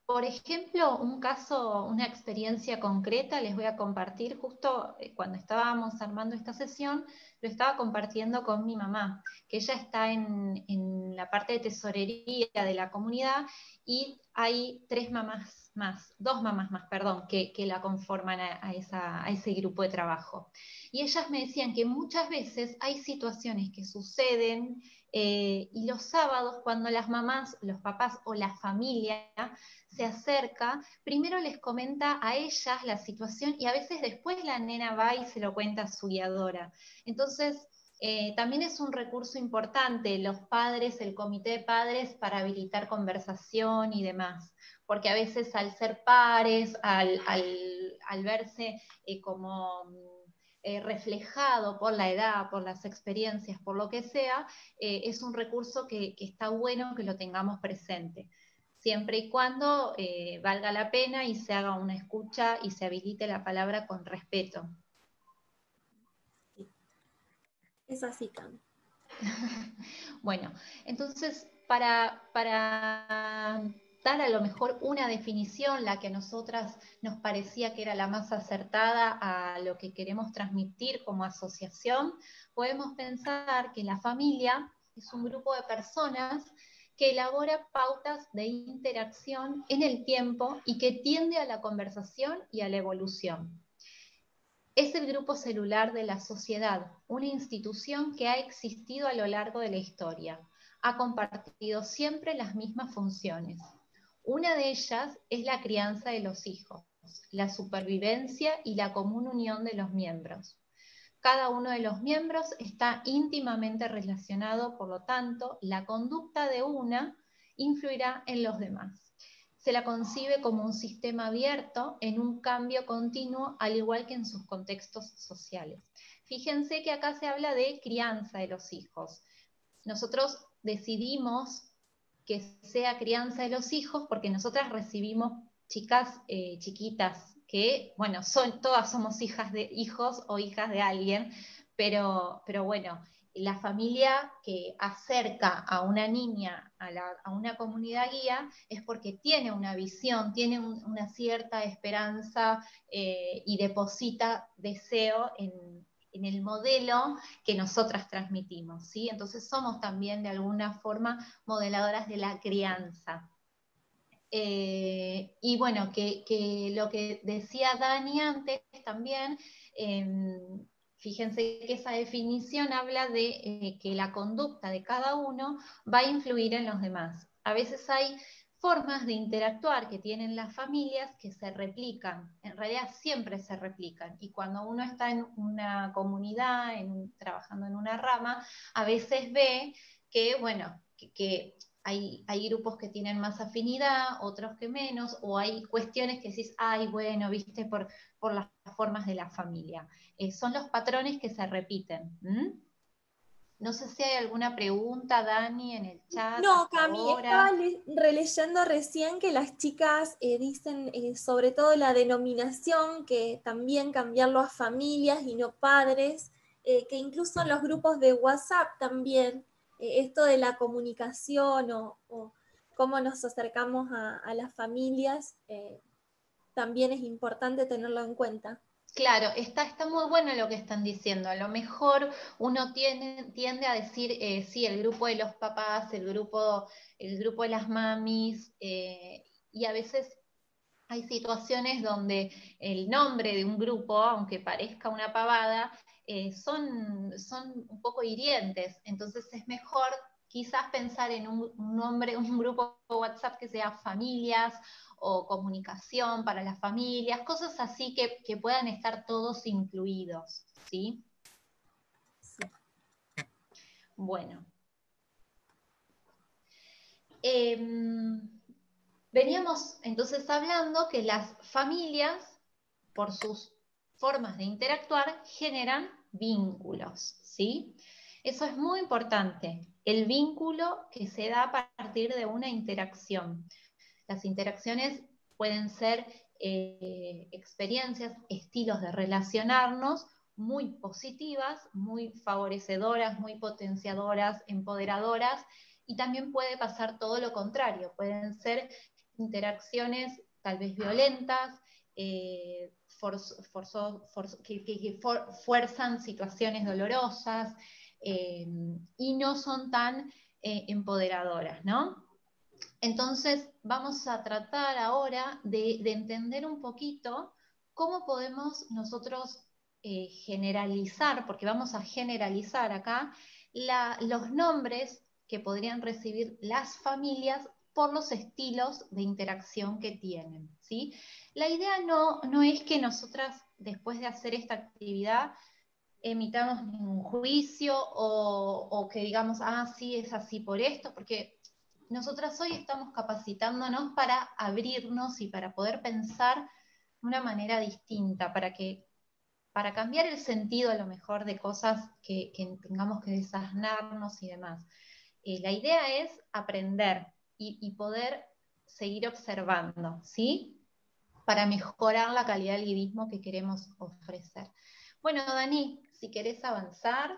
Por ejemplo, un caso, una experiencia concreta, les voy a compartir, justo cuando estábamos armando esta sesión, lo estaba compartiendo con mi mamá, que ella está en la parte de tesorería de la comunidad, y hay dos mamás más, perdón, que la conforman a ese grupo de trabajo. Y ellas me decían que muchas veces hay situaciones que suceden, y los sábados, cuando las mamás, los papás o la familia se acerca, primero les comenta a ellas la situación y a veces después la nena va y se lo cuenta a su guiadora. Entonces, también es un recurso importante los padres, el comité de padres, para habilitar conversación y demás, porque a veces al ser pares, al verse como reflejado por la edad, por las experiencias, por lo que sea, es un recurso que está bueno que lo tengamos presente, siempre y cuando valga la pena y se haga una escucha y se habilite la palabra con respeto. Es así, Cam. Bueno, entonces, para dar a lo mejor una definición, la que a nosotras nos parecía que era la más acertada a lo que queremos transmitir como asociación, podemos pensar que la familia es un grupo de personas que elabora pautas de interacción en el tiempo y que tiende a la conversación y a la evolución. Es el grupo celular de la sociedad, una institución que ha existido a lo largo de la historia. Ha compartido siempre las mismas funciones. Una de ellas es la crianza de los hijos, la supervivencia y la común unión de los miembros. Cada uno de los miembros está íntimamente relacionado, por lo tanto, la conducta de una influirá en los demás. Se la concibe como un sistema abierto en un cambio continuo, al igual que en sus contextos sociales. Fíjense que acá se habla de crianza de los hijos. Nosotros decidimos que sea crianza de los hijos porque nosotras recibimos chicas chiquitas que, bueno, todas somos hijos o hijas de alguien, pero bueno, la familia que acerca a una niña a una comunidad guía es porque tiene una visión, tiene una cierta esperanza y deposita deseo en el modelo que nosotras transmitimos, ¿sí? Entonces somos también de alguna forma modeladoras de la crianza. Y bueno, que lo que decía Dani antes también, fíjense que esa definición habla de que la conducta de cada uno va a influir en los demás. A veces hay formas de interactuar que tienen las familias que se replican, en realidad siempre se replican, y cuando uno está en una comunidad, trabajando en una rama, a veces ve que, bueno, que hay grupos que tienen más afinidad, otros que menos, o hay cuestiones que decís, ay, bueno, viste, por las formas de la familia. Son los patrones que se repiten. No sé si hay alguna pregunta, Dani, en el chat. No, Cami, estaba releyendo recién que las chicas dicen sobre todo la denominación, que también cambiarlo a familias y no padres, que incluso en los grupos de WhatsApp también, esto de la comunicación o cómo nos acercamos a las familias, también es importante tenerlo en cuenta. Claro, está muy bueno lo que están diciendo. A lo mejor uno tiende a decir, sí, el grupo de los papás, el grupo de las mamis, y a veces hay situaciones donde el nombre de un grupo, aunque parezca una pavada, son un poco hirientes. Entonces es mejor quizás pensar en un nombre, un grupo de WhatsApp que sea familias o comunicación para las familias, cosas así que puedan estar todos incluidos, ¿sí? Sí. Bueno. Veníamos entonces hablando que las familias, por sus formas de interactuar, generan vínculos, ¿sí? Eso es muy importante, el vínculo que se da a partir de una interacción. Las interacciones pueden ser experiencias, estilos de relacionarnos muy positivas, muy favorecedoras, muy potenciadoras, empoderadoras, y también puede pasar todo lo contrario. Pueden ser interacciones tal vez violentas, fuerzan situaciones dolorosas y no son tan empoderadoras, ¿no? Entonces vamos a tratar ahora de entender un poquito cómo podemos nosotros generalizar, porque vamos a generalizar acá, los nombres que podrían recibir las familias por los estilos de interacción que tienen, ¿sí? La idea no es que nosotras, después de hacer esta actividad, emitamos ningún juicio o que digamos, sí, es así por esto, porque nosotras hoy estamos capacitándonos para abrirnos y para poder pensar de una manera distinta, para cambiar el sentido a lo mejor de cosas que tengamos que desasnarnos y demás. La idea es aprender y poder seguir observando, ¿sí? Para mejorar la calidad del guidismo que queremos ofrecer. Bueno, Dani, si querés avanzar.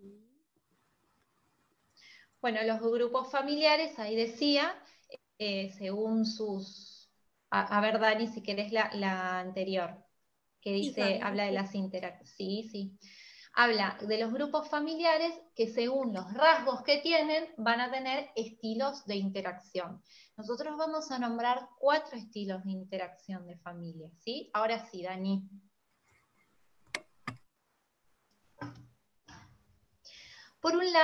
Bueno, los grupos familiares, ahí decía, según sus... A ver, Dani, si querés la anterior, que dice, habla de las interacciones. Sí. Habla de los grupos familiares que según los rasgos que tienen van a tener estilos de interacción. Nosotros vamos a nombrar 4 estilos de interacción de familia, ¿sí? Ahora sí, Dani. Por un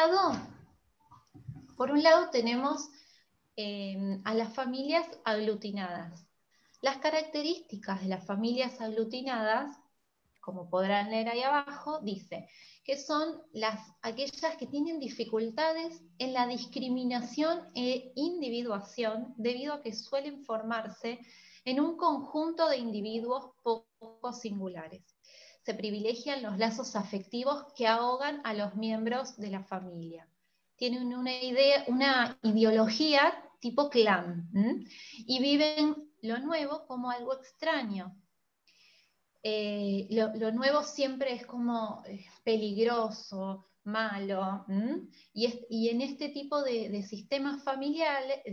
lado tenemos a las familias aglutinadas. Las características de las familias aglutinadas, como podrán leer ahí abajo, dice que son aquellas que tienen dificultades en la discriminación e individuación debido a que suelen formarse en un conjunto de individuos poco singulares. Se privilegian los lazos afectivos que ahogan a los miembros de la familia. Tienen una ideología tipo clan, y viven lo nuevo como algo extraño. Lo nuevo siempre es como peligroso, malo, y en este tipo de sistemas familiares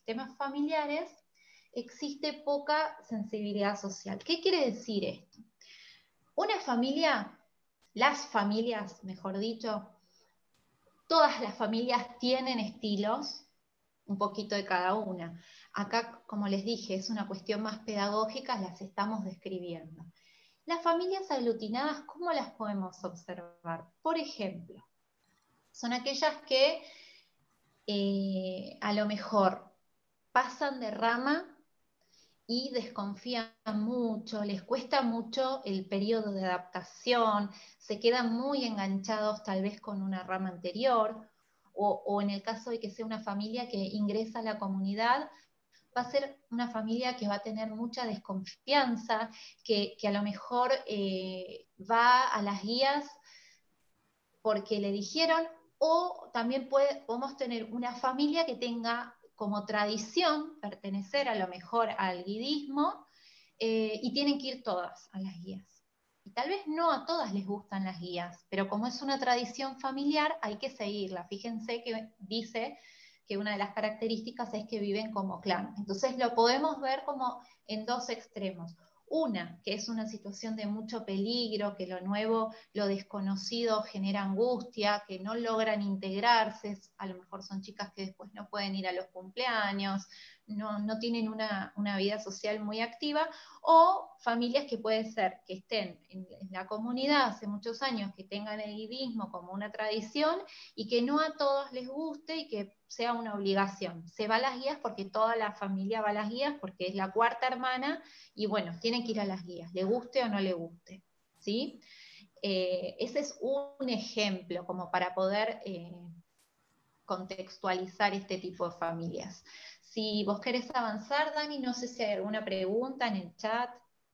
existe poca sensibilidad social. ¿Qué quiere decir esto? Una familia, las familias, mejor dicho, todas las familias tienen estilos, un poquito de cada una. Acá, como les dije, es una cuestión más pedagógica, las estamos describiendo. Las familias aglutinadas, ¿cómo las podemos observar? Por ejemplo, son aquellas que a lo mejor pasan de rama y desconfían mucho, les cuesta mucho el periodo de adaptación, se quedan muy enganchados tal vez con una rama anterior, o en el caso de que sea una familia que ingresa a la comunidad, va a ser una familia que va a tener mucha desconfianza, que a lo mejor va a las guías porque le dijeron, o también podemos tener una familia que tenga como tradición pertenecer a lo mejor al guidismo y tienen que ir todas a las guías. Y tal vez no a todas les gustan las guías, pero como es una tradición familiar hay que seguirla. Fíjense que dice que una de las características es que viven como clan. Entonces lo podemos ver como en 2 extremos. Una, que es una situación de mucho peligro, que lo nuevo, lo desconocido genera angustia, que no logran integrarse, a lo mejor son chicas que después no pueden ir a los cumpleaños, no tienen una vida social muy activa, o familias que puede ser que estén en la comunidad hace muchos años, que tengan el guidismo como una tradición y que no a todos les guste y que sea una obligación. Se va a las guías porque toda la familia va a las guías, porque es la 4ª hermana y bueno, tienen que ir a las guías, le guste o no le guste, ¿sí? Ese es un ejemplo como para poder contextualizar este tipo de familias. Si vos querés avanzar, Dani, no sé si hay alguna pregunta en el chat.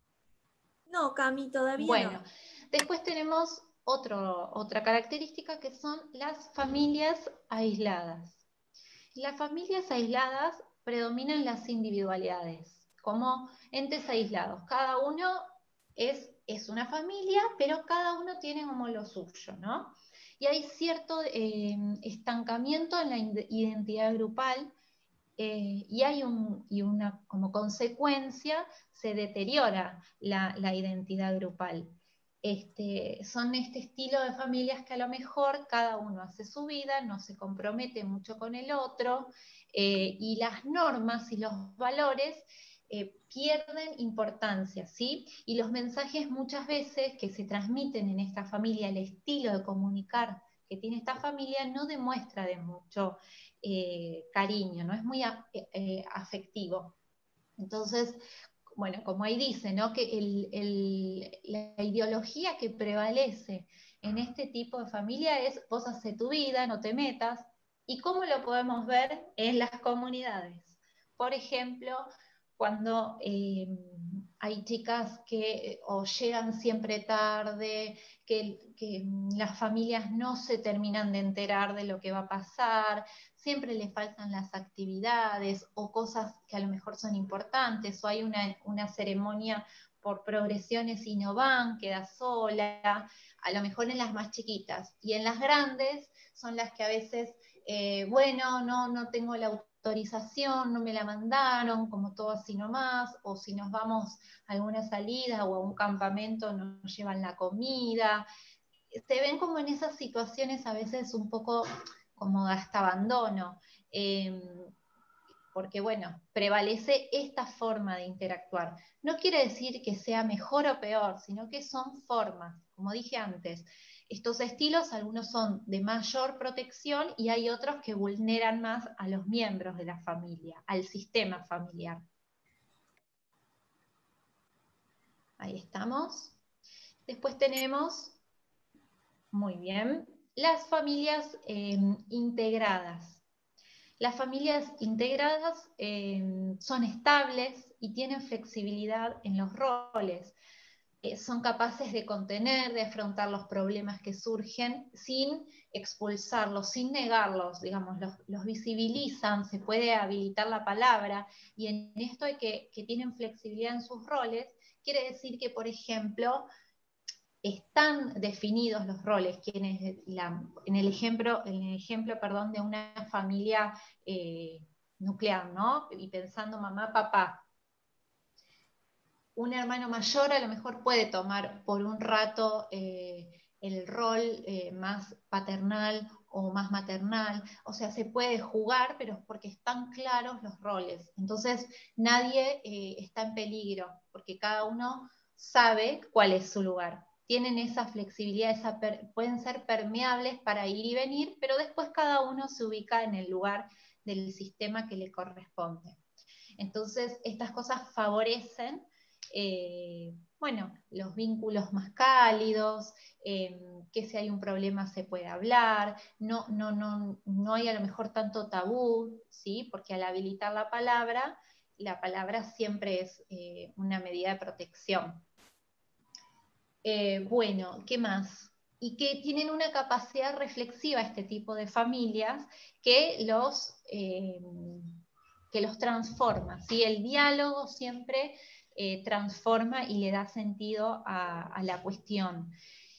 No, Cami, todavía bueno, no. Después tenemos otra característica que son las familias aisladas. Las familias aisladas predominan las individualidades, como entes aislados. Cada uno es una familia, pero cada uno tiene como lo suyo, ¿no? Y hay cierto estancamiento en la identidad grupal, y hay una como consecuencia se deteriora la identidad grupal. Son este estilo de familias que a lo mejor cada uno hace su vida, no se compromete mucho con el otro, y las normas y los valores pierden importancia, ¿sí? Y los mensajes muchas veces que se transmiten en esta familia, el estilo de comunicar que tiene esta familia no demuestra de mucho cariño, no es muy afectivo. Entonces, bueno, como ahí dice, ¿no? Que la ideología que prevalece en este tipo de familia es vos haces tu vida, no te metas. ¿Y cómo lo podemos ver en las comunidades? Por ejemplo, cuando hay chicas que o llegan siempre tarde, que las familias no se terminan de enterar de lo que va a pasar, siempre le faltan las actividades o cosas que a lo mejor son importantes, o hay una ceremonia por progresiones y no van, queda sola, a lo mejor en las más chiquitas. Y en las grandes son las que a veces, bueno, no tengo la autorización, no me la mandaron, como todo así nomás, o si nos vamos a alguna salida o a un campamento nos llevan la comida. Se ven como en esas situaciones a veces un poco como hasta abandono, porque bueno, prevalece esta forma de interactuar. No quiere decir que sea mejor o peor, sino que son formas, como dije antes. Estos estilos, algunos son de mayor protección y hay otros que vulneran más a los miembros de la familia, al sistema familiar. Ahí estamos. Después tenemos, muy bien, las familias integradas. Las familias integradas son estables y tienen flexibilidad en los roles. Son capaces de contener, de afrontar los problemas que surgen sin expulsarlos, sin negarlos, digamos, los visibilizan, se puede habilitar la palabra, y en esto de que tienen flexibilidad en sus roles, quiere decir que, por ejemplo, están definidos los roles, en el ejemplo de una familia nuclear, ¿no? Y pensando mamá, papá. Un hermano mayor a lo mejor puede tomar por un rato el rol más paternal o más maternal, o sea, se puede jugar, pero es porque están claros los roles. Entonces, nadie está en peligro, porque cada uno sabe cuál es su lugar. Tienen esa flexibilidad, pueden ser permeables para ir y venir, pero después cada uno se ubica en el lugar del sistema que le corresponde. Entonces, estas cosas favorecen bueno, los vínculos más cálidos, que si hay un problema se puede hablar, no hay a lo mejor tanto tabú, ¿sí? Porque al habilitar la palabra siempre es una medida de protección. Bueno, ¿qué más? Y que tienen una capacidad reflexiva este tipo de familias que los transforma, ¿sí? El diálogo siempre transforma y le da sentido a la cuestión.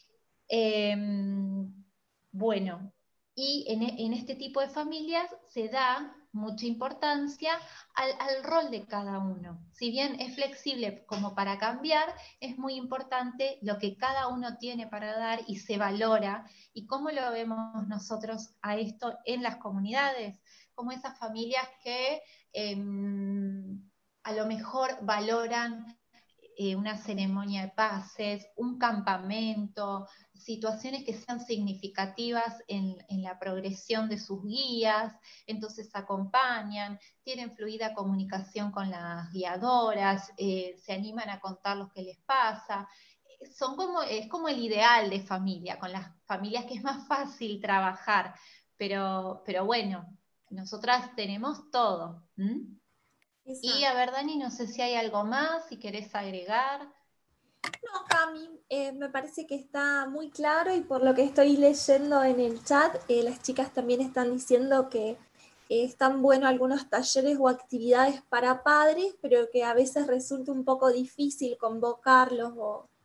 Bueno, y en este tipo de familias se da mucha importancia al rol de cada uno. Si bien es flexible como para cambiar, es muy importante lo que cada uno tiene para dar y se valora. ¿Y cómo lo vemos nosotros a esto en las comunidades? Como esas familias que a lo mejor valoran una ceremonia de paces, un campamento, situaciones que sean significativas en la progresión de sus guías, entonces acompañan, tienen fluida comunicación con las guiadoras, se animan a contar lo que les pasa. Es como el ideal de familia, con las familias que es más fácil trabajar, pero bueno, nosotras tenemos todo. Y a ver, Dani, no sé si hay algo más, si querés agregar. No, Cami, me parece que está muy claro, y por lo que estoy leyendo en el chat, las chicas también están diciendo que están buenos algunos talleres o actividades para padres, pero que a veces resulta un poco difícil convocarlos.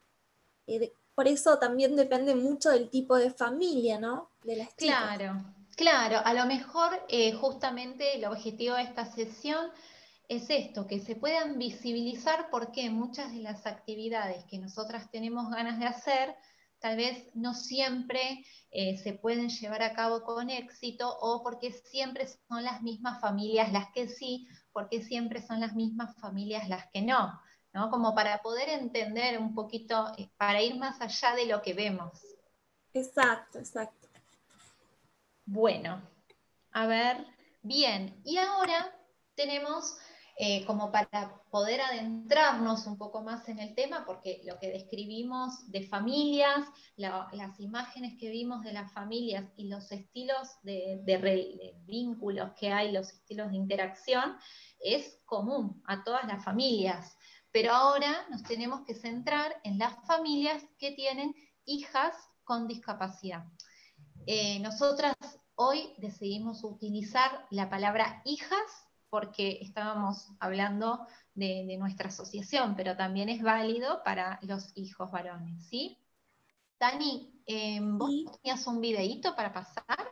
Por eso también depende mucho del tipo de familia, ¿no? De las chicas. Claro. Claro, a lo mejor justamente el objetivo de esta sesión es esto, que se puedan visibilizar por qué muchas de las actividades que nosotras tenemos ganas de hacer, tal vez no siempre se pueden llevar a cabo con éxito, o porque siempre son las mismas familias las que sí, porque siempre son las mismas familias las que no, ¿no? Como para poder entender un poquito, para ir más allá de lo que vemos. Exacto, exacto. Bueno, a ver, bien, y ahora tenemos como para poder adentrarnos un poco más en el tema, porque lo que describimos de familias, las imágenes que vimos de las familias y los estilos de vínculos que hay, los estilos de interacción, es común a todas las familias. Pero ahora nos tenemos que centrar en las familias que tienen hijas con discapacidad. Nosotras hoy decidimos utilizar la palabra hijas porque estábamos hablando de nuestra asociación, pero también es válido para los hijos varones, ¿sí? Tani, ¿vos tenías un videíto para pasar?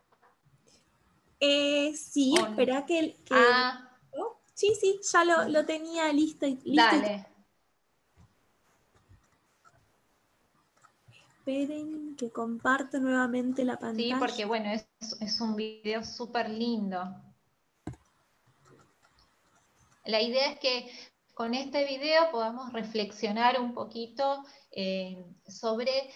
Sí, espera que sí, ya lo tenía listo. Dale. Esperen que comparto nuevamente la pantalla. Sí, porque bueno, es un video súper lindo. La idea es que con este video podamos reflexionar un poquito sobre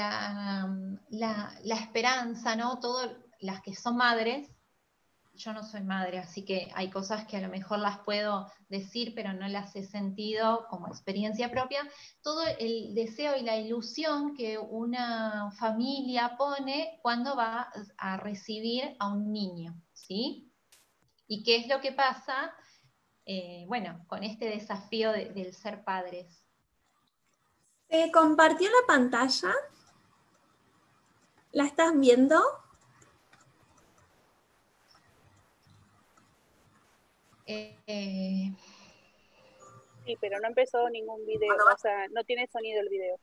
la esperanza, ¿no? Todas las que son madres. Yo no soy madre, así que hay cosas que a lo mejor las puedo decir, pero no las he sentido como experiencia propia. Todo el deseo y la ilusión que una familia pone cuando va a recibir a un niño, ¿sí? ¿Y qué es lo que pasa? Bueno, con este desafío del ser padres. ¿Se compartió la pantalla? ¿La estás viendo? Sí, pero no empezó ningún video, o sea, no tiene sonido el video.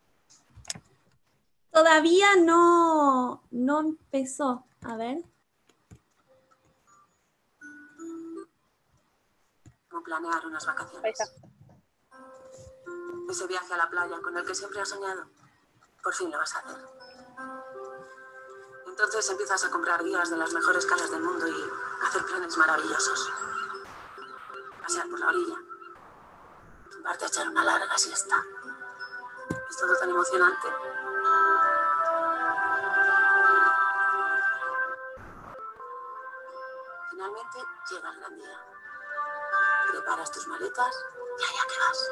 Todavía no empezó. A ver. Cómo planear unas vacaciones. Ese viaje a la playa con el que siempre has soñado, por fin lo vas a hacer. Entonces empiezas a comprar guías de las mejores casas del mundo y hacer planes maravillosos. Pasear por la orilla, tumbarte a echar una larga siesta. Es todo tan emocionante. Finalmente llega el gran día. Preparas tus maletas y allá que vas.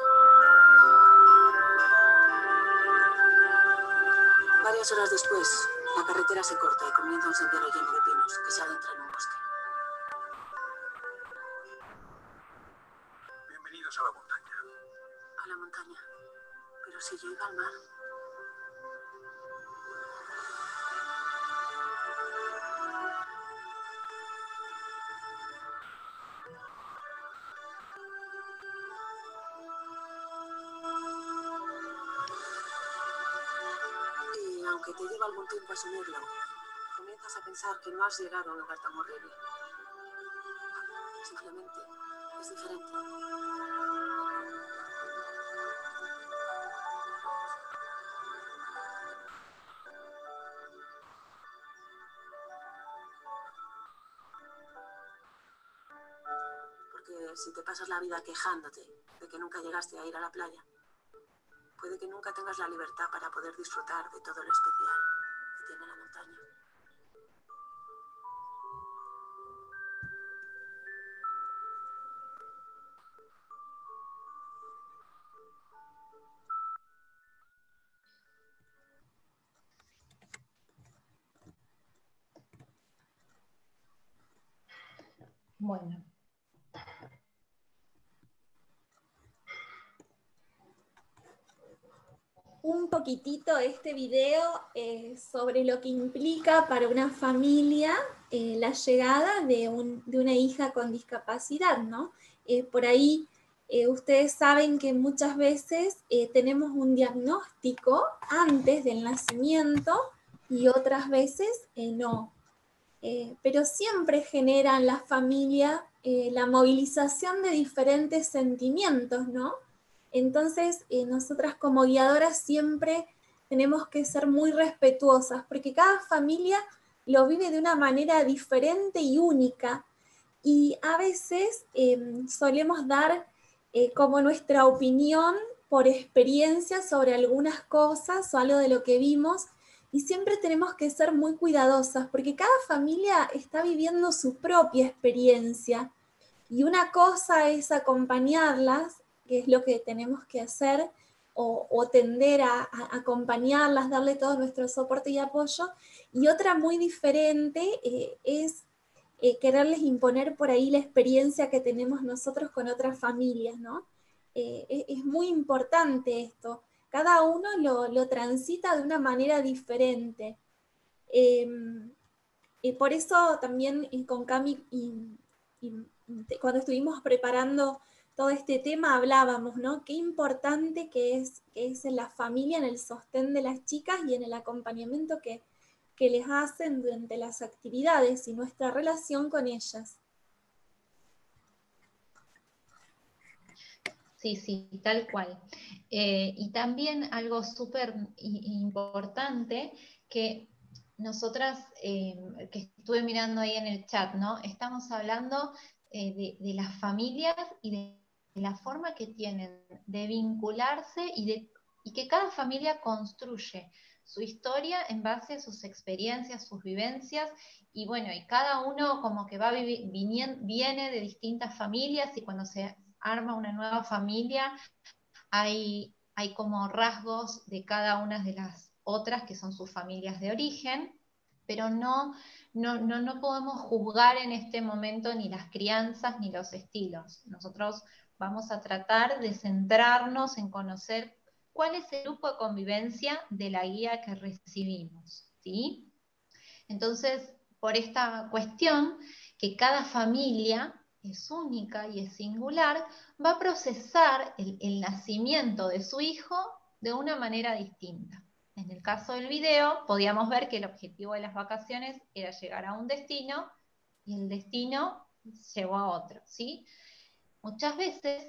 Varias horas después, la carretera se corta y comienza un sendero lleno de pinos que se adentra en un bosque. Bienvenidos a la montaña. A la montaña. Pero si yo iba al mar. Y aunque te lleva algún tiempo asumirlo, comienzas a pensar que no has llegado a un lugar tan horrible. Simplemente es diferente. Porque si te pasas la vida quejándote de que nunca llegaste a ir a la playa, puede que nunca tengas la libertad para poder disfrutar de todo lo especial que tiene la montaña. Bueno. Un poquitito este video sobre lo que implica para una familia la llegada de una hija con discapacidad, ¿no? Por ahí ustedes saben que muchas veces tenemos un diagnóstico antes del nacimiento y otras veces no. pero siempre generan la familia la movilización de diferentes sentimientos, ¿no? Entonces, nosotras como guiadoras siempre tenemos que ser muy respetuosas, porque cada familia lo vive de una manera diferente y única, y a veces solemos dar como nuestra opinión por experiencia sobre algunas cosas o algo de lo que vimos, y siempre tenemos que ser muy cuidadosas, porque cada familia está viviendo su propia experiencia, y una cosa es acompañarlas, que es lo que tenemos que hacer, o tender a acompañarlas, darle todo nuestro soporte y apoyo, y otra muy diferente es quererles imponer por ahí la experiencia que tenemos nosotros con otras familias, ¿no? Es muy importante esto. Cada uno lo transita de una manera diferente. Por eso también con Cami cuando estuvimos preparando todo este tema hablábamos, ¿no? Qué importante que es en la familia, en el sostén de las chicas y en el acompañamiento que les hacen durante las actividades y nuestra relación con ellas. Sí, sí, tal cual. Y también algo súper importante que nosotras, que estuve mirando ahí en el chat, ¿no? Estamos hablando de las familias y de la forma que tienen de vincularse y que cada familia construye su historia en base a sus experiencias, sus vivencias, y bueno, y cada uno como que viene de distintas familias, y cuando se arma una nueva familia hay como rasgos de cada una de las otras que son sus familias de origen, pero no podemos juzgar en este momento ni las crianzas ni los estilos. Nosotros vamos a tratar de centrarnos en conocer cuál es el grupo de convivencia de la guía que recibimos, ¿sí? Entonces, por esta cuestión, que cada familia es única y es singular, va a procesar el nacimiento de su hijo de una manera distinta. En el caso del video, podíamos ver que el objetivo de las vacaciones era llegar a un destino, y el destino llegó a otro, ¿sí? Muchas veces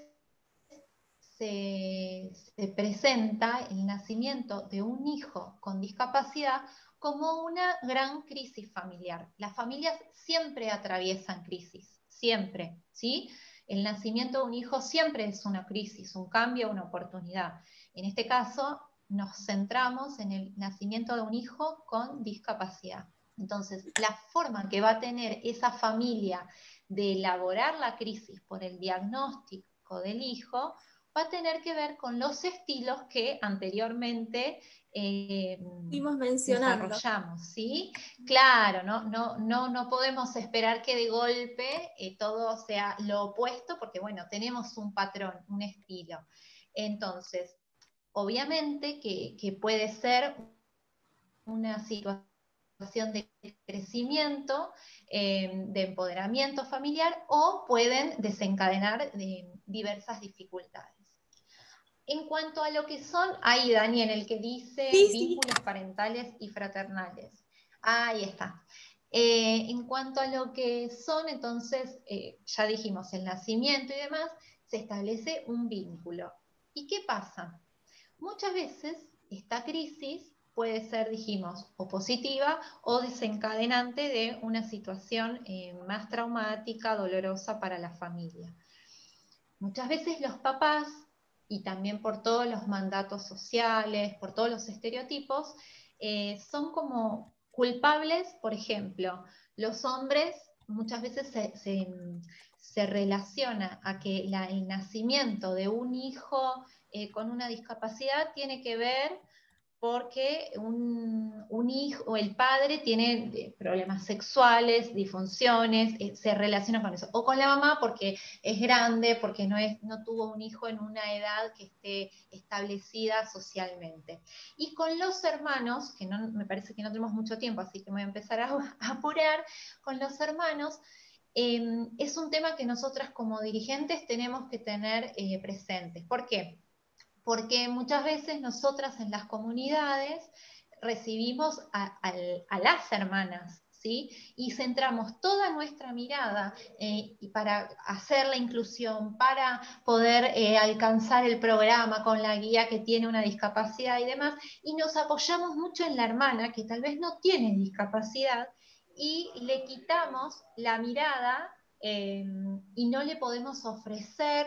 se presenta el nacimiento de un hijo con discapacidad como una gran crisis familiar. Las familias siempre atraviesan crisis, siempre, ¿sí? El nacimiento de un hijo siempre es una crisis, un cambio, una oportunidad. En este caso, nos centramos en el nacimiento de un hijo con discapacidad. Entonces, la forma que va a tener esa familia de elaborar la crisis por el diagnóstico del hijo va a tener que ver con los estilos que anteriormente desarrollamos, ¿sí? Claro, no podemos esperar que de golpe todo sea lo opuesto, porque bueno, tenemos un patrón, un estilo. Entonces, obviamente que puede ser una situación de crecimiento, de empoderamiento familiar, o pueden desencadenar diversas dificultades. En cuanto a lo que son, ahí Dani, en el que dice vínculos parentales y fraternales. Ahí está. En cuanto a lo que son, entonces, ya dijimos, el nacimiento y demás, se establece un vínculo. ¿Y qué pasa? Muchas veces esta crisis puede ser, dijimos, o positiva o desencadenante de una situación más traumática, dolorosa para la familia. Muchas veces los papás, y también por todos los mandatos sociales, por todos los estereotipos, son como culpables. Por ejemplo, los hombres muchas veces se relaciona a que el nacimiento de un hijo con una discapacidad tiene que ver porque un hijo o el padre tiene problemas sexuales, disfunciones, se relaciona con eso. O con la mamá porque es grande, porque no tuvo un hijo en una edad que esté establecida socialmente. Y con los hermanos, que me parece que no tenemos mucho tiempo, así que me voy a empezar a apurar, con los hermanos, es un tema que nosotras como dirigentes tenemos que tener presentes. ¿Por qué? Porque muchas veces nosotras en las comunidades recibimos a las hermanas, ¿sí? Y centramos toda nuestra mirada para hacer la inclusión, para poder alcanzar el programa con la guía que tiene una discapacidad y demás, y nos apoyamos mucho en la hermana que tal vez no tiene discapacidad, y le quitamos la mirada y no le podemos ofrecer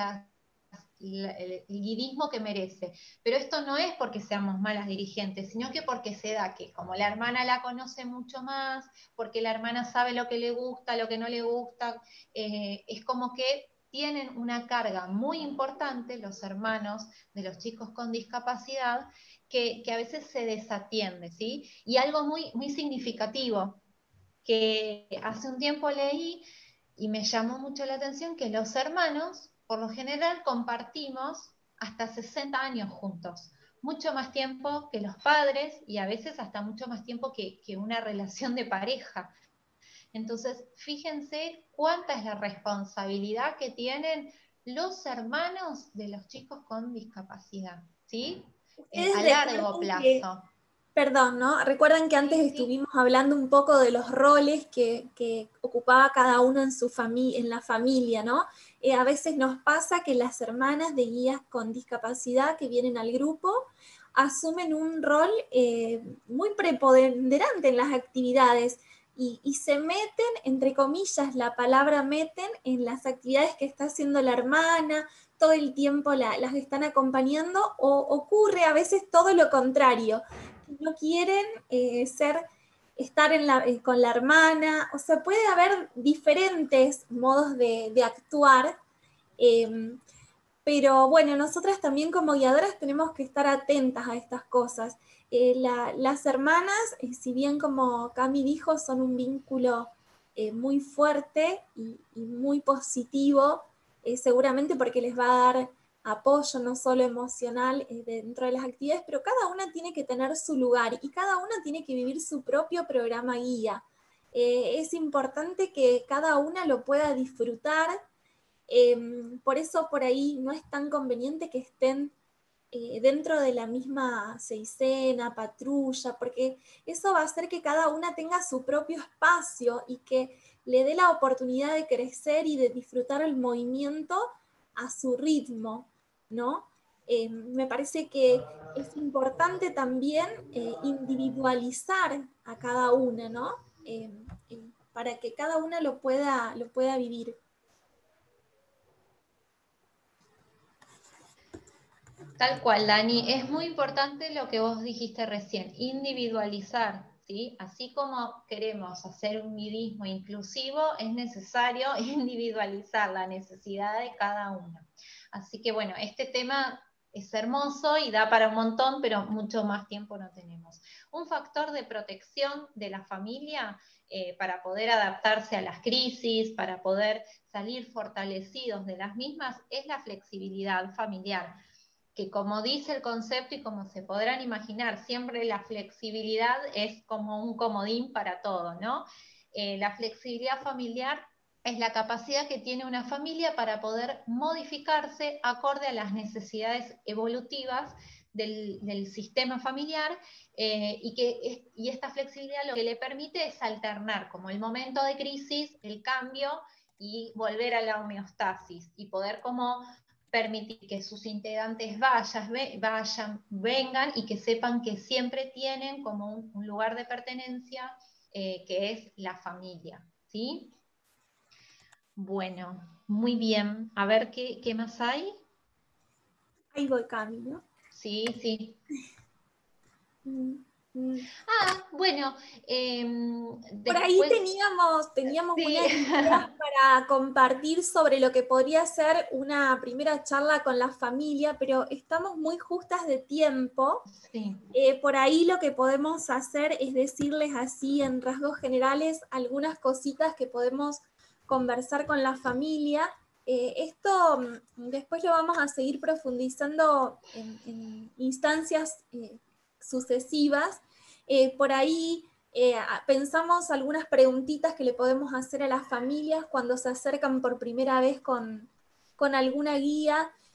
el guidismo que merece. Pero esto no es porque seamos malas dirigentes, sino que porque se da que como la hermana la conoce mucho más, porque la hermana sabe lo que le gusta, lo que no le gusta, es como que tienen una carga muy importante los hermanos de los chicos con discapacidad que a veces se desatiende, ¿sí? Y algo muy, muy significativo que hace un tiempo leí y me llamó mucho la atención, que los hermanos, por lo general, compartimos hasta 60 años juntos, mucho más tiempo que los padres y a veces hasta mucho más tiempo que una relación de pareja. Entonces, fíjense cuánta es la responsabilidad que tienen los hermanos de los chicos con discapacidad, ¿sí? A largo plazo. Perdón, ¿no? Recuerdan que antes estuvimos hablando un poco de los roles que ocupaba cada uno en la familia, ¿no? A veces nos pasa que las hermanas de guías con discapacidad que vienen al grupo asumen un rol muy preponderante en las actividades y se meten, entre comillas, la palabra meten en las actividades que está haciendo la hermana, todo el tiempo las están acompañando, o ocurre a veces todo lo contrario. No quieren estar con la hermana, o sea, puede haber diferentes modos de actuar, pero bueno, nosotras también como guiadoras tenemos que estar atentas a estas cosas. Las hermanas, si bien como Cami dijo, son un vínculo muy fuerte y muy positivo, seguramente porque les va a dar apoyo no solo emocional dentro de las actividades, pero cada una tiene que tener su lugar y cada una tiene que vivir su propio programa guía. Es importante que cada una lo pueda disfrutar, por eso por ahí no es tan conveniente que estén dentro de la misma seisena, patrulla, porque eso va a hacer que cada una tenga su propio espacio y que le dé la oportunidad de crecer y de disfrutar el movimiento a su ritmo, ¿no? Me parece que es importante también individualizar a cada una, ¿no? Para que cada una lo pueda vivir. Tal cual, Dani, es muy importante lo que vos dijiste recién, individualizar, ¿sí? Así como queremos hacer un guidismo inclusivo, es necesario individualizar la necesidad de cada uno. Así que bueno, este tema es hermoso y da para un montón, pero mucho más tiempo no tenemos. Un factor de protección de la familia para poder adaptarse a las crisis, para poder salir fortalecidos de las mismas, es la flexibilidad familiar, que como dice el concepto y como se podrán imaginar, siempre la flexibilidad es como un comodín para todo, ¿no? La flexibilidad familiar es la capacidad que tiene una familia para poder modificarse acorde a las necesidades evolutivas del sistema familiar, y esta flexibilidad lo que le permite es alternar, como el momento de crisis, el cambio y volver a la homeostasis y poder como permitir que sus integrantes vayan, vengan y que sepan que siempre tienen como un lugar de pertenencia que es la familia, ¿sí? Bueno, muy bien. A ver, ¿qué más hay? Ahí voy, Cami, ¿no? Sí, sí. Bueno, por ahí teníamos sí, unas ideas para compartir sobre lo que podría ser una primera charla con la familia, pero estamos muy justas de tiempo. Sí. Por ahí lo que podemos hacer es decirles así en rasgos generales algunas cositas que podemos conversar con la familia. Esto después lo vamos a seguir profundizando en instancias sucesivas. Por ahí pensamos algunas preguntitas que le podemos hacer a las familias cuando se acercan por primera vez con alguna guía,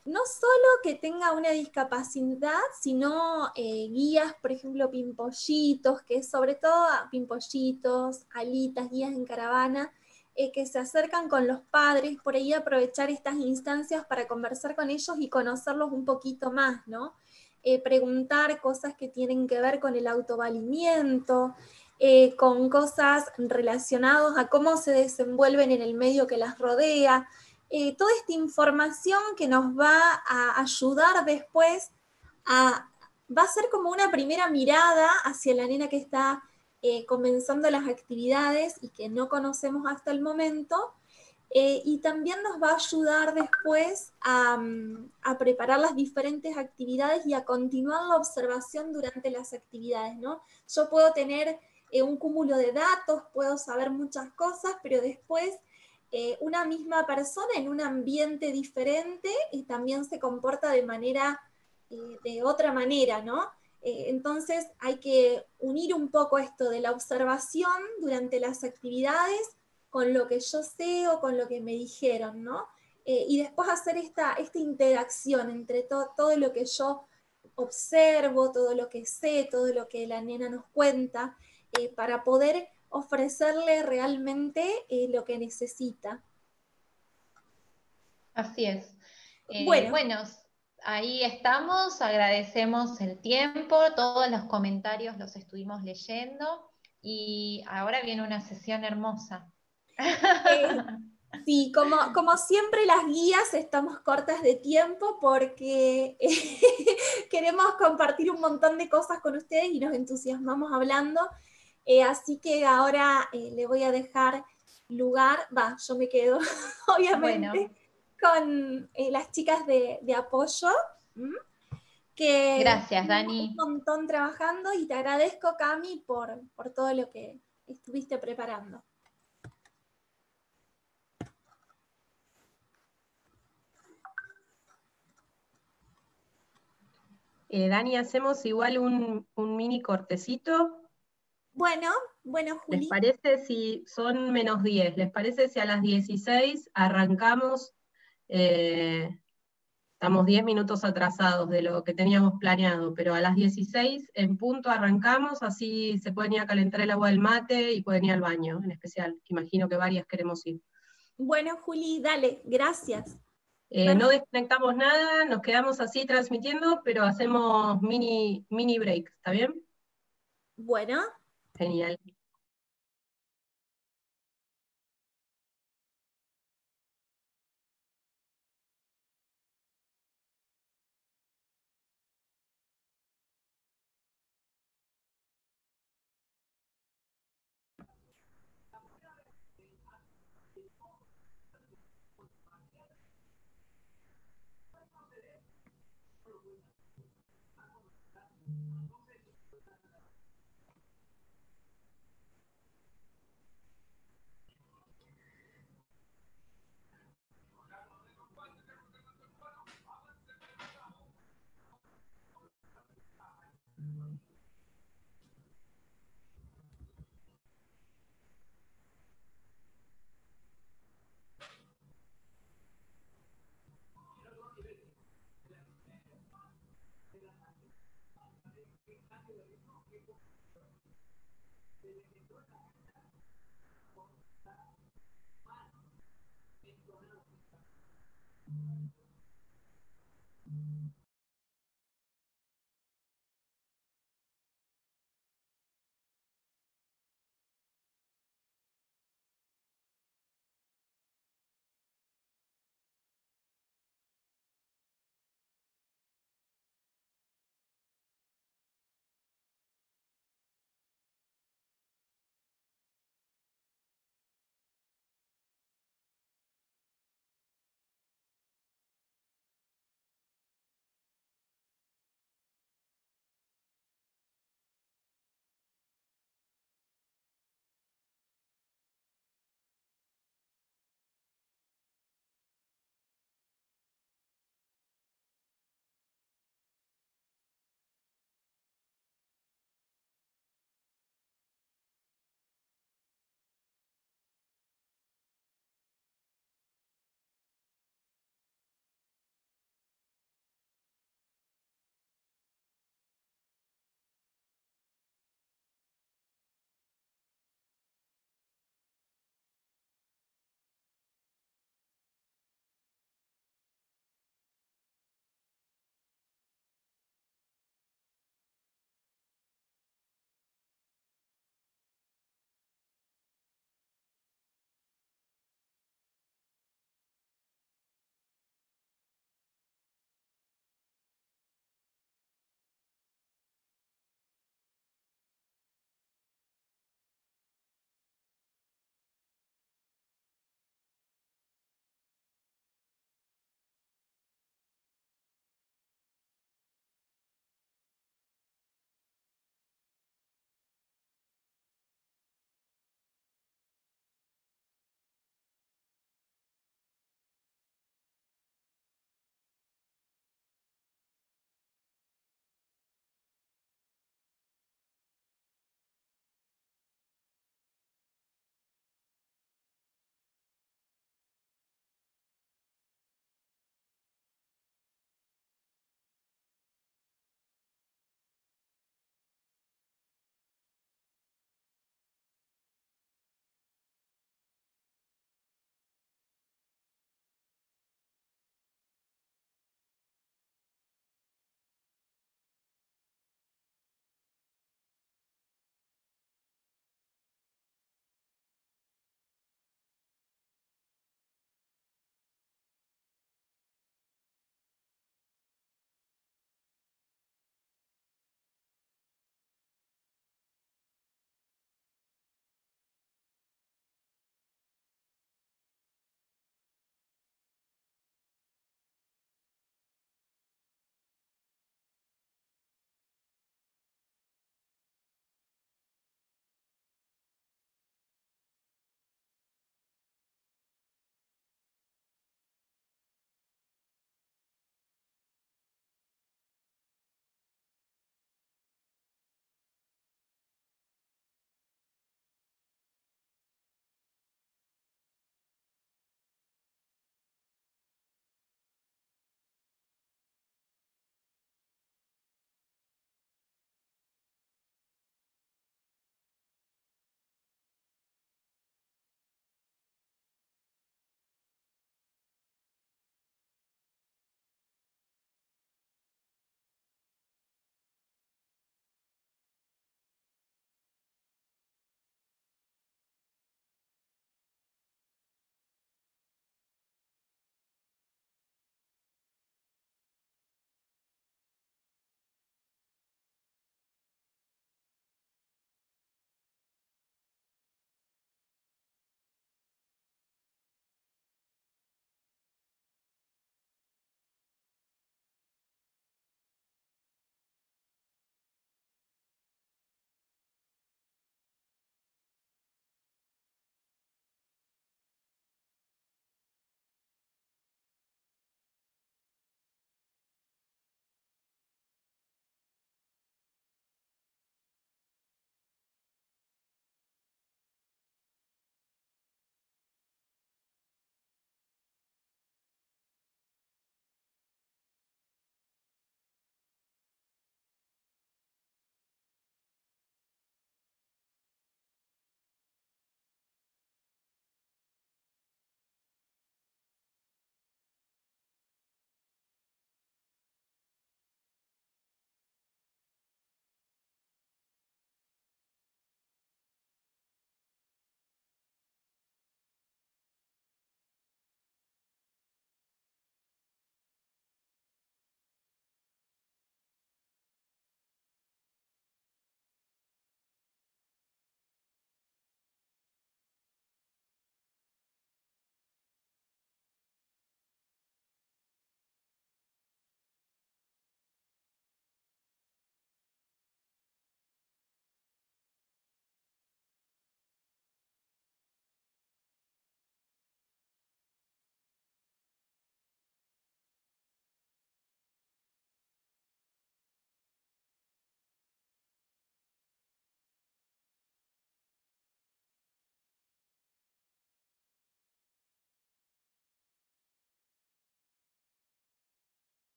no solo que tenga una discapacidad, sino guías, por ejemplo, pimpollitos, que sobre todo pimpollitos, alitas, guías en caravana, que se acercan con los padres, por ahí aprovechar estas instancias para conversar con ellos y conocerlos un poquito más, ¿no? Preguntar cosas que tienen que ver con el autovalimiento, con cosas relacionadas a cómo se desenvuelven en el medio que las rodea, toda esta información que nos va a ayudar después va a ser como una primera mirada hacia la nena que está comenzando las actividades y que no conocemos hasta el momento, y también nos va a ayudar después a preparar las diferentes actividades y a continuar la observación durante las actividades, ¿no? Yo puedo tener un cúmulo de datos, puedo saber muchas cosas, pero después una misma persona en un ambiente diferente también se comporta de otra manera, ¿no? Entonces hay que unir un poco esto de la observación durante las actividades con lo que yo sé o con lo que me dijeron, ¿no? Y después hacer esta interacción entre todo lo que yo observo, todo lo que sé, todo lo que la nena nos cuenta, para poder ofrecerle realmente lo que necesita. Así es. Bueno, ahí estamos, agradecemos el tiempo, todos los comentarios los estuvimos leyendo y ahora viene una sesión hermosa. Sí, como siempre las guías estamos cortas de tiempo porque queremos compartir un montón de cosas con ustedes y nos entusiasmamos hablando, así que ahora le voy a dejar lugar, yo me quedo obviamente con las chicas de apoyo, que Gracias, estuvimos Dani. un montón trabajando, y te agradezco, Cami, por todo lo que estuviste preparando. Dani, hacemos igual un mini cortecito. Bueno, Juli. ¿Les parece si son -10? ¿Les parece si a las 16 arrancamos? Estamos 10 minutos atrasados de lo que teníamos planeado, pero a las 16 en punto arrancamos, así se pueden ir a calentar el agua del mate y pueden ir al baño, en especial, que imagino que varias queremos ir. Bueno, Juli, dale, gracias. No desconectamos nada, nos quedamos así transmitiendo, pero hacemos mini break, ¿está bien? Bueno. Genial.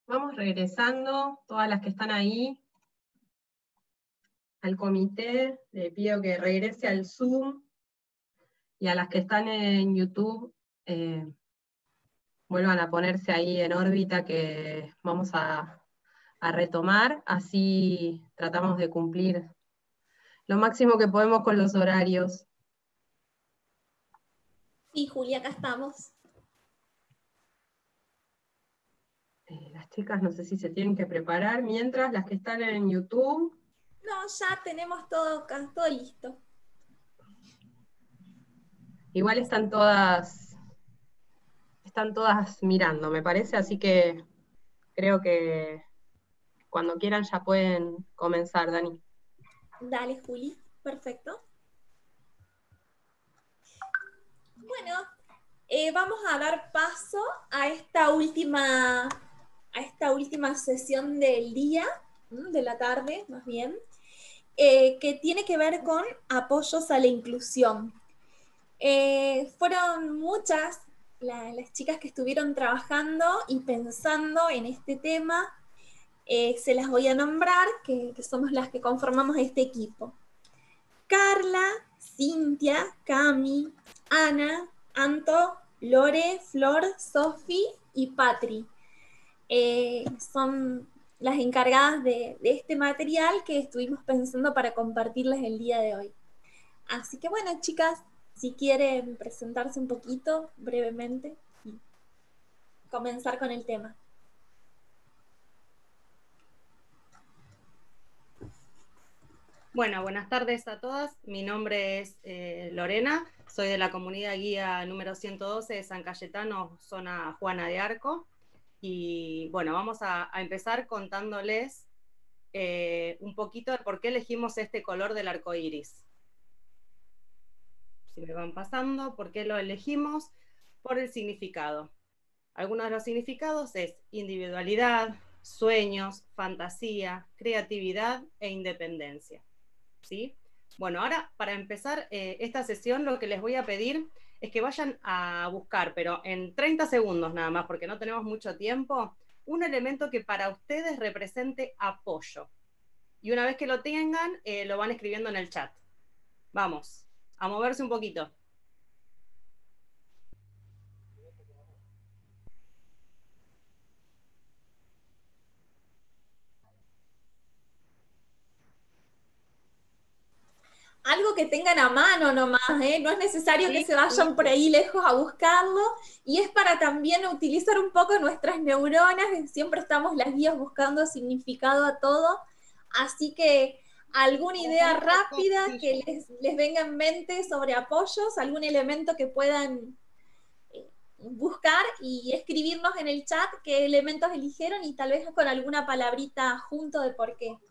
Vamos regresando, todas las que están ahí, al comité, le pido que regrese al Zoom, y a las que están en YouTube, vuelvan a ponerse ahí en órbita, que vamos a retomar, así tratamos de cumplir lo máximo que podemos con los horarios. Sí, Julia, acá estamos. Las chicas no sé si se tienen que preparar, mientras las que están en YouTube. No, ya tenemos todo listo. Igual están todas mirando, me parece, así que creo que cuando quieran ya pueden comenzar, Dani. Dale, Juli, perfecto. Bueno, vamos a dar paso a esta última sesión del día, de la tarde más bien, que tiene que ver con apoyos a la inclusión. Fueron muchas las chicas que estuvieron trabajando y pensando en este tema. Se las voy a nombrar, que somos las que conformamos este equipo. Carla, Cintia, Cami, Ana, Anto, Lore, Flor, Sofi y Patri. Son las encargadas de este material que estuvimos pensando para compartirles el día de hoy. Así que bueno, chicas, si quieren presentarse un poquito, brevemente, y comenzar con el tema. Bueno, buenas tardes a todas. Mi nombre es Lorena, soy de la comunidad guía número 112 de San Cayetano, zona Juana de Arco. Y bueno, vamos a empezar contándoles un poquito de por qué elegimos este color del arco iris. Si me van pasando, ¿por qué lo elegimos? Por el significado. Algunos de los significados es individualidad, sueños, fantasía, creatividad e independencia. ¿Sí? Bueno, ahora para empezar esta sesión lo que les voy a pedir es que vayan a buscar, pero en 30 segundos nada más, porque no tenemos mucho tiempo, un elemento que para ustedes represente apoyo. Y una vez que lo tengan, lo van escribiendo en el chat. Vamos, a moverse un poquito. Algo que tengan a mano nomás, ¿eh? No es necesario que se vayan por ahí lejos a buscarlo, y es para también utilizar un poco nuestras neuronas, que siempre estamos las guías buscando significado a todo, así que alguna idea rápida que les venga en mente sobre apoyos, algún elemento que puedan buscar y escribirnos en el chat qué elementos eligieron, y tal vez con alguna palabrita junto de por qué.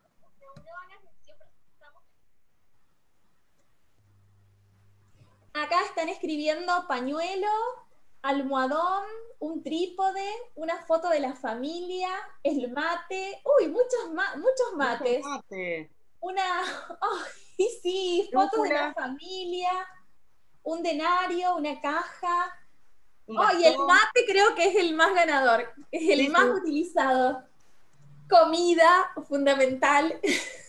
Acá están escribiendo pañuelo, almohadón, un trípode, una foto de la familia, el mate. Uy, muchos mates. Sí, fotos de la familia, un denario, una caja. Y el mate creo que es el más ganador, es el más utilizado. Comida, fundamental.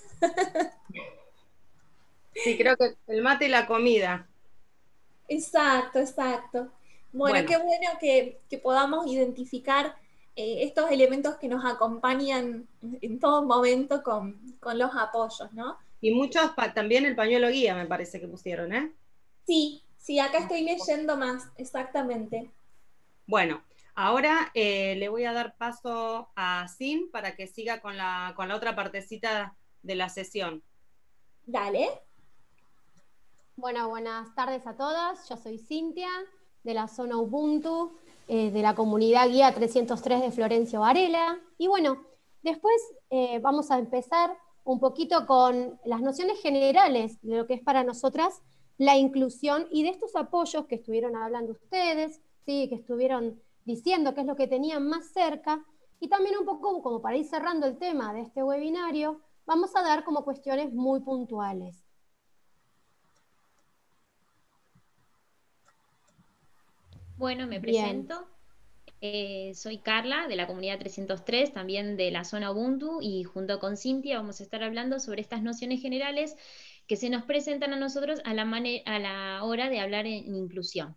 Sí, creo que el mate y la comida. Exacto. Bueno, qué bueno que podamos identificar estos elementos que nos acompañan en todo momento con los apoyos, ¿no? Y muchos también el pañuelo guía, me parece que pusieron, ¿eh? Sí, acá estoy leyendo más, exactamente. Bueno, ahora le voy a dar paso a Sin para que siga con la otra partecita de la sesión. Dale. Bueno, buenas tardes a todas. Yo soy Cintia, de la zona Ubuntu, de la comunidad guía 303 de Florencio Varela. Y bueno, después vamos a empezar un poquito con las nociones generales de lo que es para nosotras la inclusión y de estos apoyos que estuvieron hablando ustedes, ¿sí? Que estuvieron diciendo qué es lo que tenían más cerca, y también un poco como para ir cerrando el tema de este webinario, vamos a dar como cuestiones muy puntuales. Bueno, me presento. Soy Carla, de la comunidad 303, también de la zona Ubuntu, y junto con Cintia vamos a estar hablando sobre estas nociones generales que se nos presentan a nosotros a la hora de hablar en inclusión.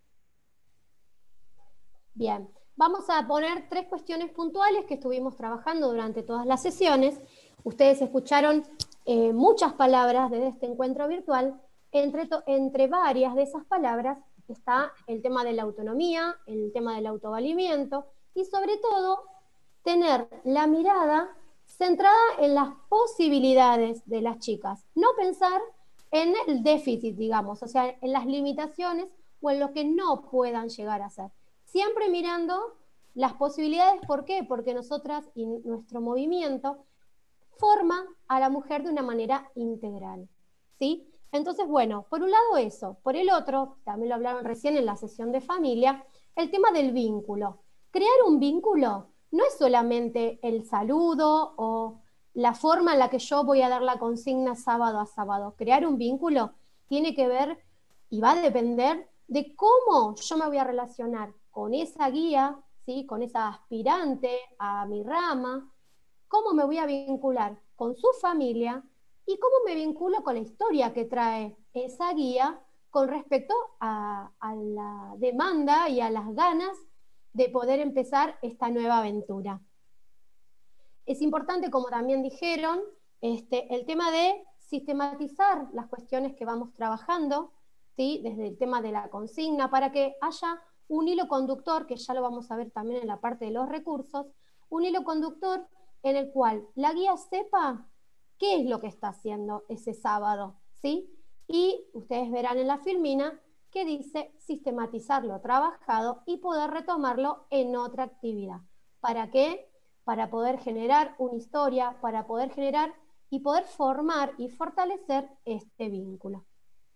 Bien, vamos a poner 3 cuestiones puntuales que estuvimos trabajando durante todas las sesiones. Ustedes escucharon muchas palabras desde este encuentro virtual. Entre varias de esas palabras está el tema de la autonomía, el tema del autovalimiento y sobre todo tener la mirada centrada en las posibilidades de las chicas, no pensar en el déficit, digamos, o sea, en las limitaciones o en lo que no puedan llegar a ser. Siempre mirando las posibilidades, ¿por qué? Porque nosotras y nuestro movimiento forma a la mujer de una manera integral, ¿sí? Entonces, bueno, por un lado eso, por el otro, también lo hablaron recién en la sesión de familia, el tema del vínculo. Crear un vínculo no es solamente el saludo o la forma en la que yo voy a dar la consigna sábado a sábado. Crear un vínculo tiene que ver y va a depender de cómo yo me voy a relacionar con esa guía, ¿sí? Con esa aspirante a mi rama, cómo me voy a vincular con su familia y cómo me vinculo con la historia que trae esa guía con respecto a la demanda y a las ganas de poder empezar esta nueva aventura. Es importante, como también dijeron, el tema de sistematizar las cuestiones que vamos trabajando, ¿sí? Desde el tema de la consigna, para que haya un hilo conductor, que ya lo vamos a ver también en la parte de los recursos, un hilo conductor en el cual la guía sepa qué es lo que está haciendo ese sábado, ¿sí? Y ustedes verán en la filmina que dice sistematizar lo trabajado y poder retomarlo en otra actividad. ¿Para qué? Para poder generar una historia, para poder generar y poder formar y fortalecer este vínculo.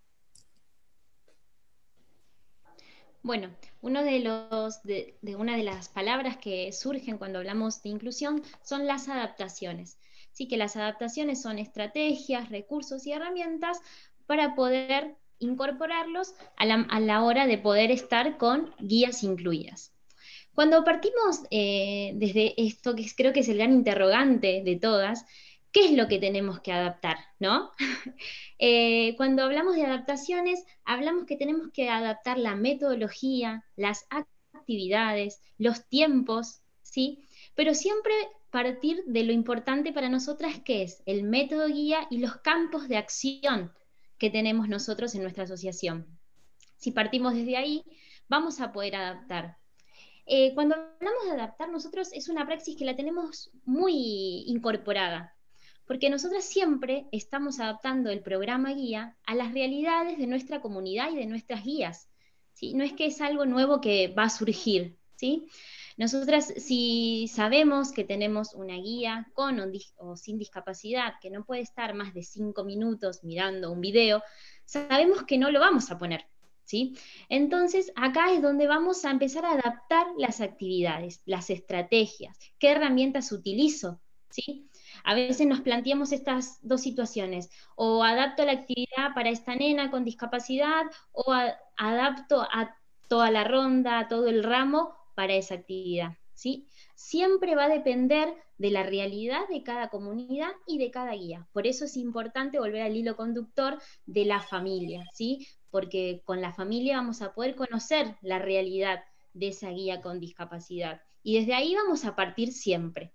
Bueno, una de las palabras que surgen cuando hablamos de inclusión son las adaptaciones. Sí, que las adaptaciones son estrategias, recursos y herramientas para poder incorporarlos a la hora de poder estar con guías incluidas. Cuando partimos desde esto, que creo que es el gran interrogante de todas, ¿qué es lo que tenemos que adaptar, no? Cuando hablamos de adaptaciones, hablamos que tenemos que adaptar la metodología, las actividades, los tiempos, ¿sí? Pero siempre partir de lo importante para nosotras, que es el método guía y los campos de acción que tenemos nosotros en nuestra asociación. Si partimos desde ahí, vamos a poder adaptar. Cuando hablamos de adaptar, nosotros es una praxis que la tenemos muy incorporada, porque nosotras siempre estamos adaptando el programa guía a las realidades de nuestra comunidad y de nuestras guías, ¿sí? No es que es algo nuevo que va a surgir, ¿sí? Nosotras, si sabemos que tenemos una guía con o sin discapacidad, que no puede estar más de 5 minutos mirando un video, sabemos que no lo vamos a poner, ¿sí? Entonces, acá es donde vamos a empezar a adaptar las actividades, las estrategias, qué herramientas utilizo, ¿sí? A veces nos planteamos estas dos situaciones, o adapto la actividad para esta nena con discapacidad, o adapto a toda la ronda, a todo el ramo para esa actividad, ¿sí? Siempre va a depender de la realidad de cada comunidad y de cada guía. Por eso es importante volver al hilo conductor de la familia, ¿sí? Porque con la familia vamos a poder conocer la realidad de esa guía con discapacidad. Y desde ahí vamos a partir siempre.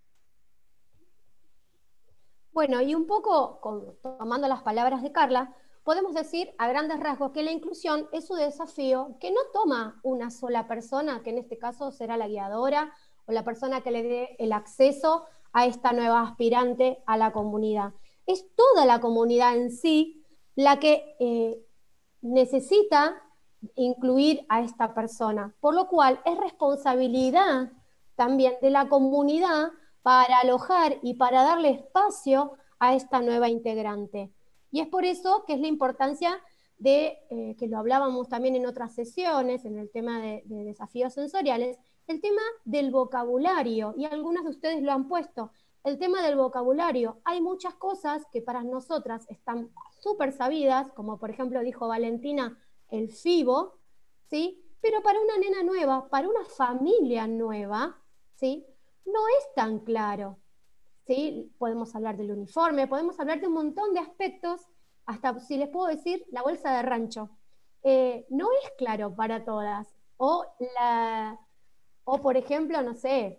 Bueno, y un poco, tomando las palabras de Carla, podemos decir a grandes rasgos que la inclusión es un desafío que no toma una sola persona, que en este caso será la guiadora o la persona que le dé el acceso a esta nueva aspirante a la comunidad. Es toda la comunidad en sí la que necesita incluir a esta persona, por lo cual es responsabilidad también de la comunidad para alojar y para darle espacio a esta nueva integrante. Y es por eso que es la importancia de, que lo hablábamos también en otras sesiones, en el tema de desafíos sensoriales, el tema del vocabulario, y algunas de ustedes lo han puesto, el tema del vocabulario. Hay muchas cosas que para nosotras están súper sabidas, como por ejemplo dijo Valentina, el FIBO, ¿sí? Pero para una nena nueva, para una familia nueva, ¿sí? No es tan claro, ¿sí? Podemos hablar del uniforme, podemos hablar de un montón de aspectos, hasta si les puedo decir, la bolsa de rancho. No es claro para todas. O por ejemplo, no sé,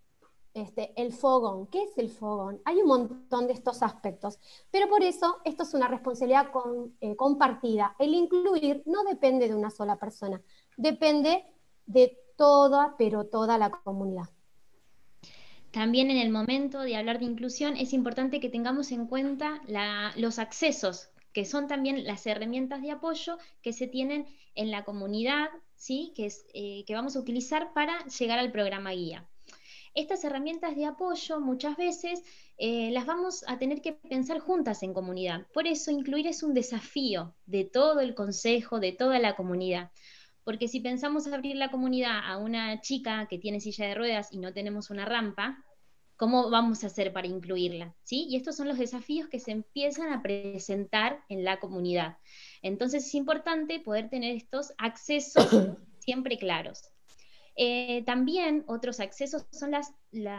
el fogón. ¿Qué es el fogón? Hay un montón de estos aspectos. Pero por eso, esto es una responsabilidad compartida. El incluir no depende de una sola persona, depende de toda, pero toda la comunidad. También en el momento de hablar de inclusión es importante que tengamos en cuenta los accesos, que son también las herramientas de apoyo que se tienen en la comunidad, ¿sí? Que vamos a utilizar para llegar al programa guía. Estas herramientas de apoyo muchas veces las vamos a tener que pensar juntas en comunidad. Por eso incluir es un desafío de todo el consejo, de toda la comunidad. Porque si pensamos abrir la comunidad a una chica que tiene silla de ruedas y no tenemos una rampa, ¿cómo vamos a hacer para incluirla? ¿Sí? Y estos son los desafíos que se empiezan a presentar en la comunidad. Entonces es importante poder tener estos accesos siempre claros. También otros accesos son las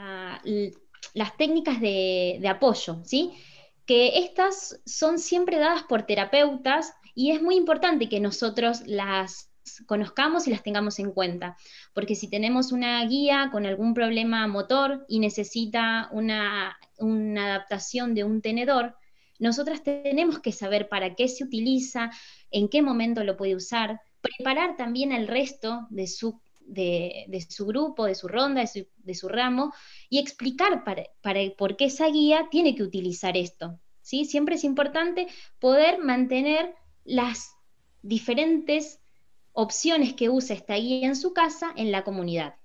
técnicas de apoyo, ¿sí? Que estas son siempre dadas por terapeutas y es muy importante que nosotros las conozcamos y las tengamos en cuenta, porque si tenemos una guía con algún problema motor y necesita una adaptación de un tenedor, nosotras tenemos que saber para qué se utiliza, en qué momento lo puede usar, preparar también al resto de su grupo, de su ronda, de su ramo, y explicar por qué esa guía tiene que utilizar esto, ¿sí? Siempre es importante poder mantener las diferentes opciones que usa esta guía en su casa en la comunidad.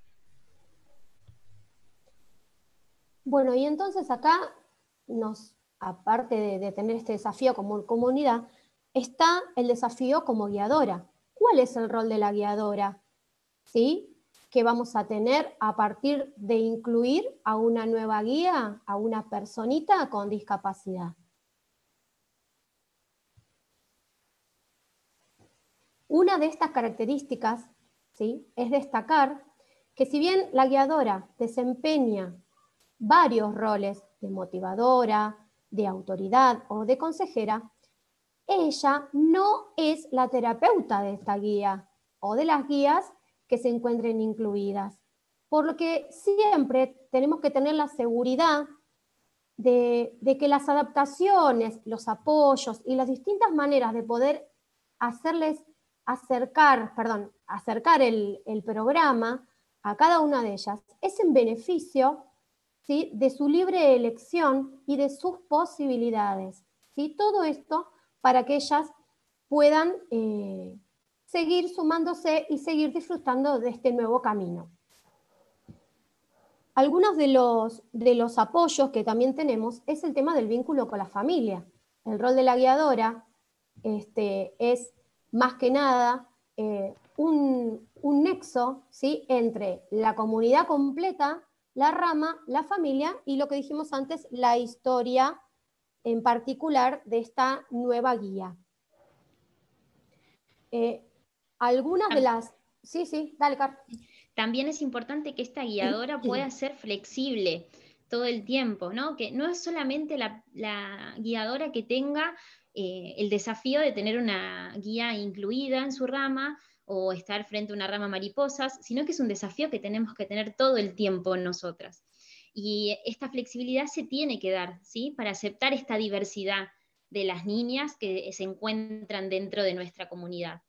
Bueno, y entonces acá, aparte de tener este desafío como comunidad, está el desafío como guiadora. ¿Cuál es el rol de la guiadora? ¿Sí? Que vamos a tener a partir de incluir a una nueva guía, a una personita con discapacidad. Una de estas características, ¿sí?, es destacar que si bien la guiadora desempeña varios roles de motivadora, de autoridad o de consejera, ella no es la terapeuta de esta guía o de las guías que se encuentren incluidas. Por lo que siempre tenemos que tener la seguridad de que las adaptaciones, los apoyos y las distintas maneras de poder acercar el programa a cada una de ellas es en beneficio, ¿sí?, de su libre elección y de sus posibilidades, ¿sí? Todo esto para que ellas puedan seguir sumándose y seguir disfrutando de este nuevo camino. Algunos de los apoyos que también tenemos es el tema del vínculo con la familia. El rol de la guiadora es más que nada un nexo, ¿sí?, entre la comunidad completa, la rama, la familia y lo que dijimos antes, la historia en particular de esta nueva guía. Algunas de las... Sí, dale, Car. También es importante que esta guiadora pueda ser flexible todo el tiempo, ¿no? Que no es solamente la guiadora que tenga el desafío de tener una guía incluida en su rama o estar frente a una rama mariposas, sino que es un desafío que tenemos que tener todo el tiempo nosotras. Y esta flexibilidad se tiene que dar, ¿sí?, para aceptar esta diversidad de las niñas que se encuentran dentro de nuestra comunidad.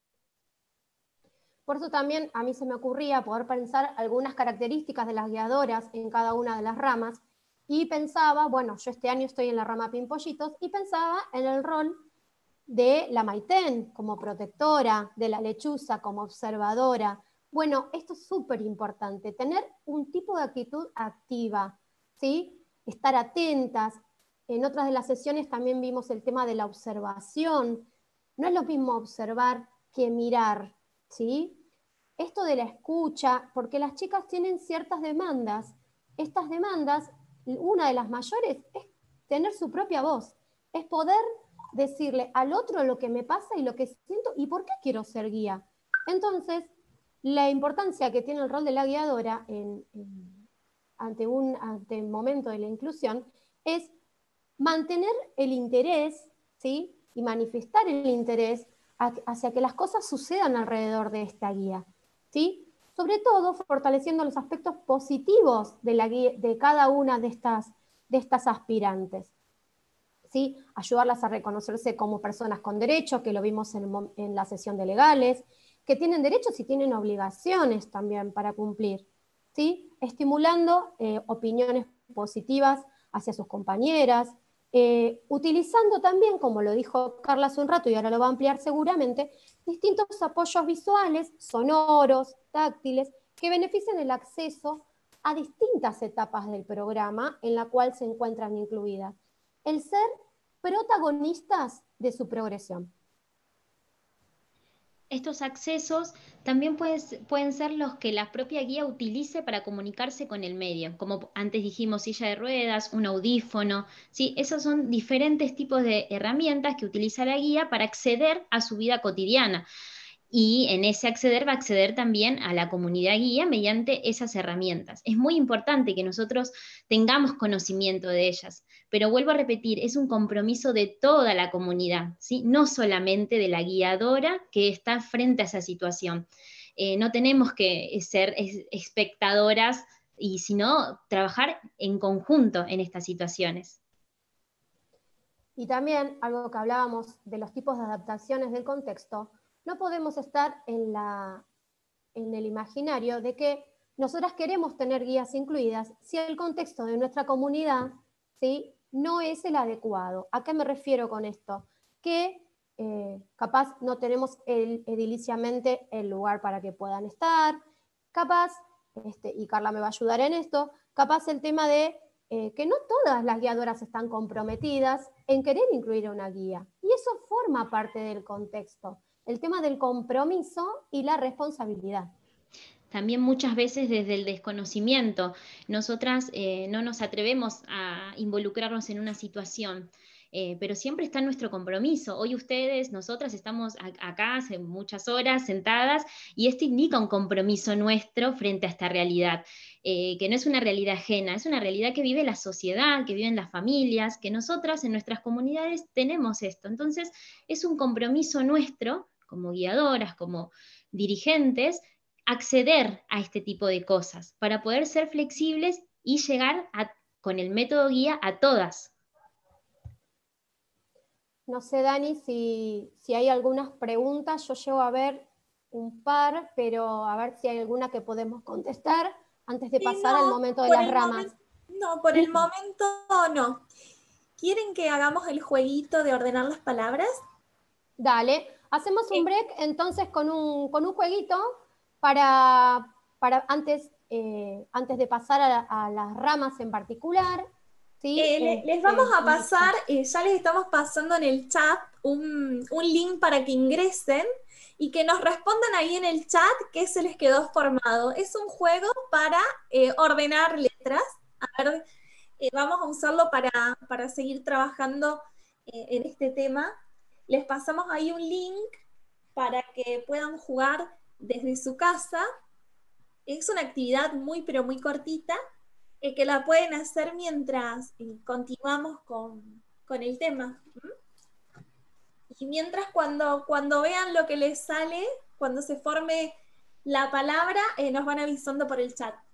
Por eso también a mí se me ocurría poder pensar algunas características de las guiadoras en cada una de las ramas, y pensaba, bueno, yo este año estoy en la rama Pimpollitos, y pensaba en el rol de la Maitén como protectora, de la Lechuza como observadora. Bueno, esto es súper importante, tener un tipo de actitud activa, ¿sí? Estar atentas. En otras de las sesiones también vimos el tema de la observación. No es lo mismo observar que mirar, ¿sí? Esto de la escucha, porque las chicas tienen ciertas demandas. Estas demandas, una de las mayores es tener su propia voz, es poder decirle al otro lo que me pasa y lo que siento y por qué quiero ser guía. Entonces, la importancia que tiene el rol de la guiadora ante el momento de la inclusión es mantener el interés, ¿sí? Y manifestar el interés hacia que las cosas sucedan alrededor de esta guía, ¿sí? Sobre todo fortaleciendo los aspectos positivos de la guía, de cada una de estas aspirantes, ¿sí? Ayudarlas a reconocerse como personas con derechos, que lo vimos en la sesión de legales, que tienen derechos y tienen obligaciones también para cumplir, ¿sí? Estimulando opiniones positivas hacia sus compañeras, utilizando también, como lo dijo Carla hace un rato y ahora lo va a ampliar seguramente, distintos apoyos visuales, sonoros, táctiles, que beneficien el acceso a distintas etapas del programa en la cual se encuentran incluidas. El ser protagonistas de su progresión. Estos accesos también pueden ser los que la propia guía utilice para comunicarse con el medio, como antes dijimos, silla de ruedas, un audífono, ¿sí? Esos son diferentes tipos de herramientas que utiliza la guía para acceder a su vida cotidiana. Y en ese acceder va a acceder también a la comunidad guía mediante esas herramientas. Es muy importante que nosotros tengamos conocimiento de ellas, pero vuelvo a repetir, es un compromiso de toda la comunidad, ¿sí? No solamente de la guiadora que está frente a esa situación. No tenemos que ser espectadoras, sino trabajar en conjunto en estas situaciones. Y también, algo que hablábamos de los tipos de adaptaciones del contexto, no podemos estar en el imaginario de que nosotras queremos tener guías incluidas si el contexto de nuestra comunidad, ¿sí?, no es el adecuado. ¿A qué me refiero con esto? Que capaz no tenemos ediliciamente el lugar para que puedan estar, capaz, y Carla me va a ayudar en esto, capaz el tema de que no todas las guiadoras están comprometidas en querer incluir una guía. Y eso forma parte del contexto. El tema del compromiso y la responsabilidad. También muchas veces desde el desconocimiento. Nosotras no nos atrevemos a involucrarnos en una situación, pero siempre está nuestro compromiso. Hoy ustedes, nosotras estamos acá hace muchas horas sentadas y esto indica un compromiso nuestro frente a esta realidad, que no es una realidad ajena, es una realidad que vive la sociedad, que viven las familias, que nosotras en nuestras comunidades tenemos esto. Entonces es un compromiso nuestro como guiadoras, como dirigentes, acceder a este tipo de cosas para poder ser flexibles y llegar con el método guía a todas. No sé, Dani, si hay algunas preguntas, yo llego a ver un par, pero a ver si hay alguna que podemos contestar antes de pasar al momento de las ramas. No, por el momento no. ¿Quieren que hagamos el jueguito de ordenar las palabras? Dale, hacemos un break entonces con un jueguito para antes de pasar a las ramas en particular. ¿Sí? Les vamos a pasar, ya les estamos pasando en el chat un link para que ingresen y que nos respondan ahí en el chat qué se les quedó formado. Es un juego para ordenar letras. A ver, vamos a usarlo para seguir trabajando en este tema. Les pasamos ahí un link para que puedan jugar desde su casa. Es una actividad muy, pero muy cortita, que la pueden hacer mientras continuamos con el tema. Y mientras cuando vean lo que les sale, cuando se forme la palabra, nos van avisando por el chat.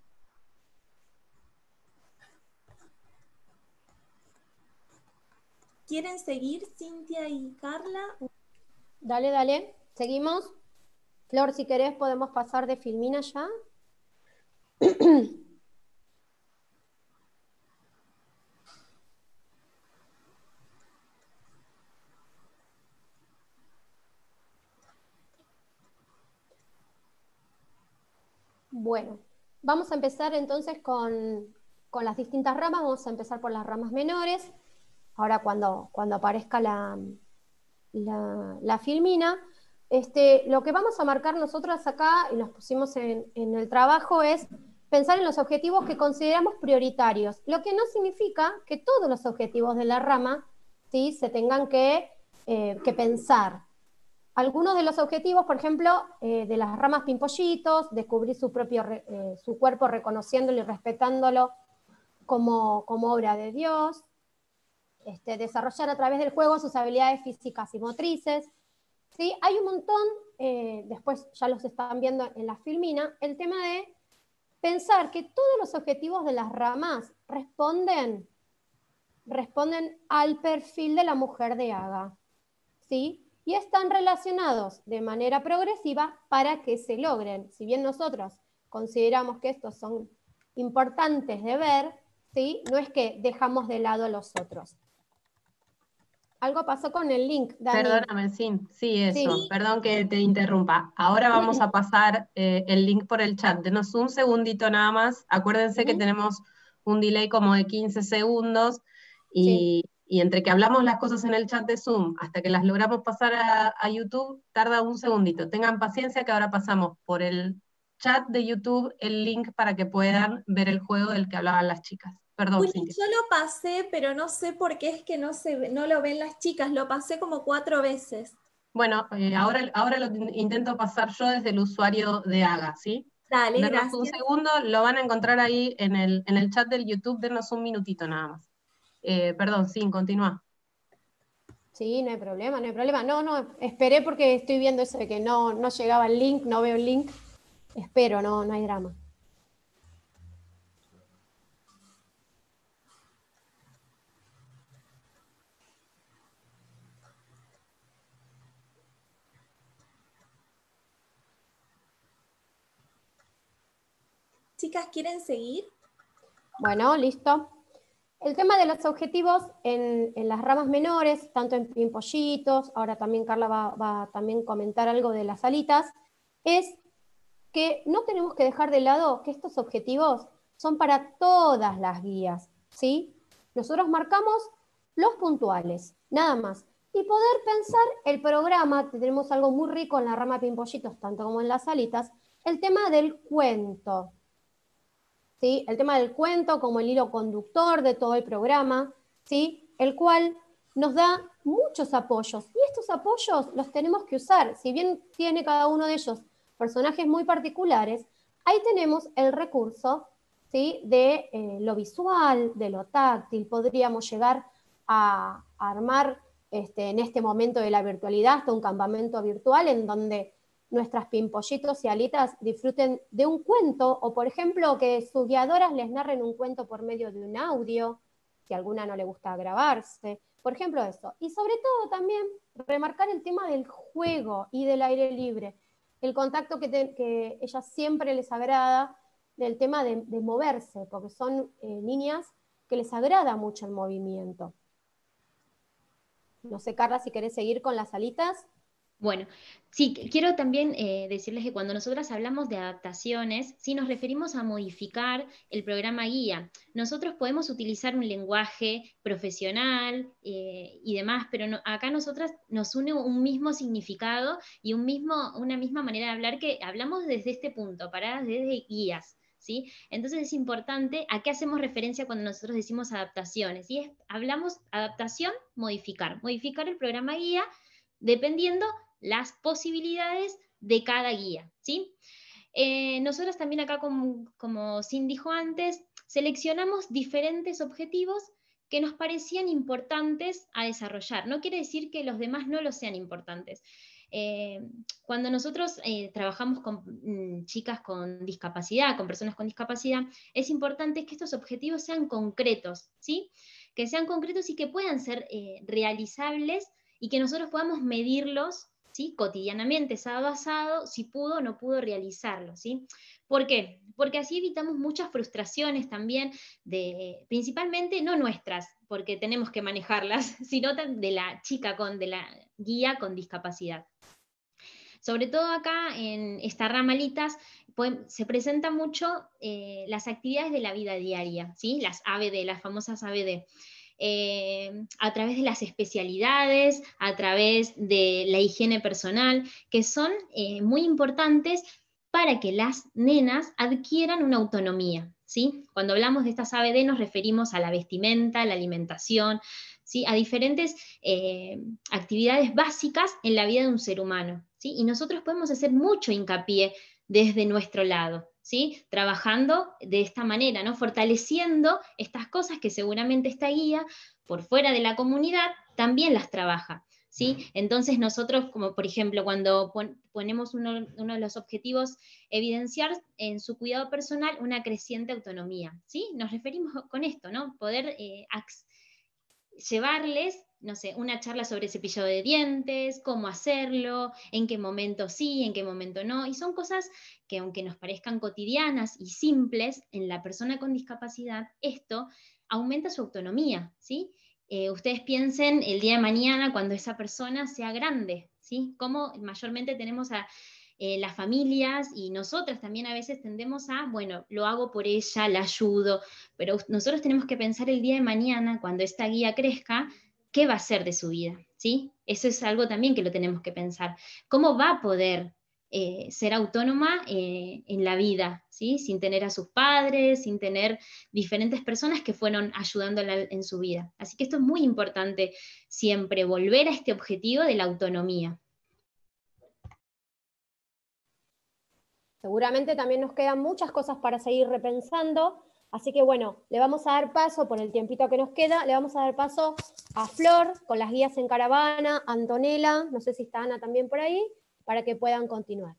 ¿Quieren seguir, Cintia y Carla? Dale, dale, seguimos. Flor, si querés podemos pasar de Filmina ya. Bueno, vamos a empezar entonces con las distintas ramas. Vamos a empezar por las ramas menores. Ahora cuando aparezca la filmina, lo que vamos a marcar nosotras acá, y nos pusimos en el trabajo, es pensar en los objetivos que consideramos prioritarios, lo que no significa que todos los objetivos de la rama, ¿sí?, se tengan que pensar. algunos de los objetivos, por ejemplo, de las ramas pimpollitos, descubrir su cuerpo reconociéndolo y respetándolo como obra de Dios, desarrollar a través del juego sus habilidades físicas y motrices. ¿Sí? Hay un montón, después ya los están viendo en la filmina, el tema de pensar que todos los objetivos de las ramas responden al perfil de la mujer de Haga, ¿sí? Y están relacionados de manera progresiva para que se logren. Si bien nosotros consideramos que estos son importantes de ver, ¿sí? No es que dejamos de lado a los otros. Algo pasó con el link, Dani. Perdóname, sí, eso. Sí. Perdón que te interrumpa. Ahora vamos a pasar el link por el chat. Denos un segundito nada más. Acuérdense que tenemos un delay como de 15 segundos y entre que hablamos las cosas en el chat de Zoom hasta que las logramos pasar a YouTube, tarda un segundito. Tengan paciencia que ahora pasamos por el chat de YouTube el link para que puedan ver el juego del que hablaban las chicas. Perdón, Uy, Cintia. yo lo pasé, pero no sé por qué es que no lo ven las chicas. Lo pasé como 4 veces. Bueno, ahora lo intento pasar yo desde el usuario de Haga, ¿sí? Dale, Denos gracias. un segundo, lo van a encontrar ahí en el chat del YouTube, denos un minutito nada más. Perdón, sí, continúa. Sí, no hay problema, no hay problema. No, esperé porque estoy viendo eso de que no llegaba el link, no veo el link. Espero, no hay drama. Chicas, ¿quieren seguir? Bueno, listo. El tema de los objetivos en las ramas menores, tanto en pimpollitos, ahora también Carla va a también comentar algo de las alitas, es que no tenemos que dejar de lado que estos objetivos son para todas las guías, ¿sí? Nosotros marcamos los puntuales, nada más. Y poder pensar el programa, tenemos algo muy rico en la rama pimpollitos, tanto como en las alitas, el tema del cuento. ¿Sí? El tema del cuento como el hilo conductor de todo el programa, ¿sí? El cual nos da muchos apoyos, y estos apoyos los tenemos que usar. Si bien tiene cada uno de ellos personajes muy particulares, ahí tenemos el recurso, ¿sí? De lo visual, de lo táctil. Podríamos llegar a armar en este momento de la virtualidad hasta un campamento virtual en donde nuestras pimpollitos y alitas disfruten de un cuento, o por ejemplo que sus guiadoras les narren un cuento por medio de un audio, si a alguna no le gusta grabarse, por ejemplo eso. Y sobre todo también remarcar el tema del juego y del aire libre, el contacto que ellas siempre les agrada, del tema de moverse, porque son niñas que les agrada mucho el movimiento. No sé, Carla, si querés seguir con las alitas. Bueno, sí, quiero también decirles que cuando nosotras hablamos de adaptaciones, sí nos referimos a modificar el programa guía. Nosotros podemos utilizar un lenguaje profesional y demás, pero acá nosotras nos une un mismo significado y una misma manera de hablar, que hablamos desde este punto, paradas desde guías. ¿Sí? Entonces es importante a qué hacemos referencia cuando nosotros decimos adaptaciones. Y hablamos adaptación, modificar el programa guía dependiendo las posibilidades de cada guía, ¿sí? Nosotros también acá, como Cindy dijo antes, seleccionamos diferentes objetivos que nos parecían importantes a desarrollar. No quiere decir que los demás no los sean importantes. Cuando nosotros trabajamos con chicas con discapacidad, con personas con discapacidad, es importante que estos objetivos sean concretos, ¿sí? Que sean concretos y que puedan ser realizables y que nosotros podamos medirlos, ¿sí? Cotidianamente, sábado a sábado, si pudo o no pudo realizarlo, ¿sí? ¿Por qué? Porque así evitamos muchas frustraciones también, principalmente no nuestras, porque tenemos que manejarlas, sino de la chica, de la guía con discapacidad. Sobre todo acá en esta rama alitas se presentan mucho las actividades de la vida diaria, ¿sí? Las ABD, las famosas ABD. A través de las especialidades, a través de la higiene personal, que son muy importantes para que las nenas adquieran una autonomía, ¿sí? Cuando hablamos de estas ABD nos referimos a la vestimenta, la alimentación, ¿sí? A diferentes actividades básicas en la vida de un ser humano, ¿sí? Y nosotros podemos hacer mucho hincapié desde nuestro lado, ¿sí? Trabajando de esta manera, ¿no? Fortaleciendo estas cosas que seguramente esta guía, por fuera de la comunidad, también las trabaja, ¿sí? Entonces nosotros, como por ejemplo, cuando ponemos uno de los objetivos, evidenciar en su cuidado personal una creciente autonomía, ¿sí? Nos referimos con esto, ¿no? Poder llevarles, no sé, una charla sobre cepillado de dientes, cómo hacerlo, en qué momento sí, en qué momento no, y son cosas que aunque nos parezcan cotidianas y simples, en la persona con discapacidad, esto aumenta su autonomía, ¿sí? Ustedes piensen el día de mañana cuando esa persona sea grande, ¿sí? Cómo mayormente tenemos a las familias y nosotras también a veces tendemos a, bueno, lo hago por ella, la ayudo, pero nosotros tenemos que pensar el día de mañana, cuando esta guía crezca, ¿qué va a hacer de su vida? ¿Sí? Eso es algo también que lo tenemos que pensar. ¿Cómo va a poder ser autónoma en la vida? ¿Sí? Sin tener a sus padres, sin tener diferentes personas que fueron ayudándola en su vida. Así que esto es muy importante siempre, volver a este objetivo de la autonomía. Seguramente también nos quedan muchas cosas para seguir repensando, así que bueno, le vamos a dar paso, por el tiempito que nos queda, le vamos a dar paso a Flor con las guías en caravana, Antonella, no sé si está Ana también por ahí, para que puedan continuar.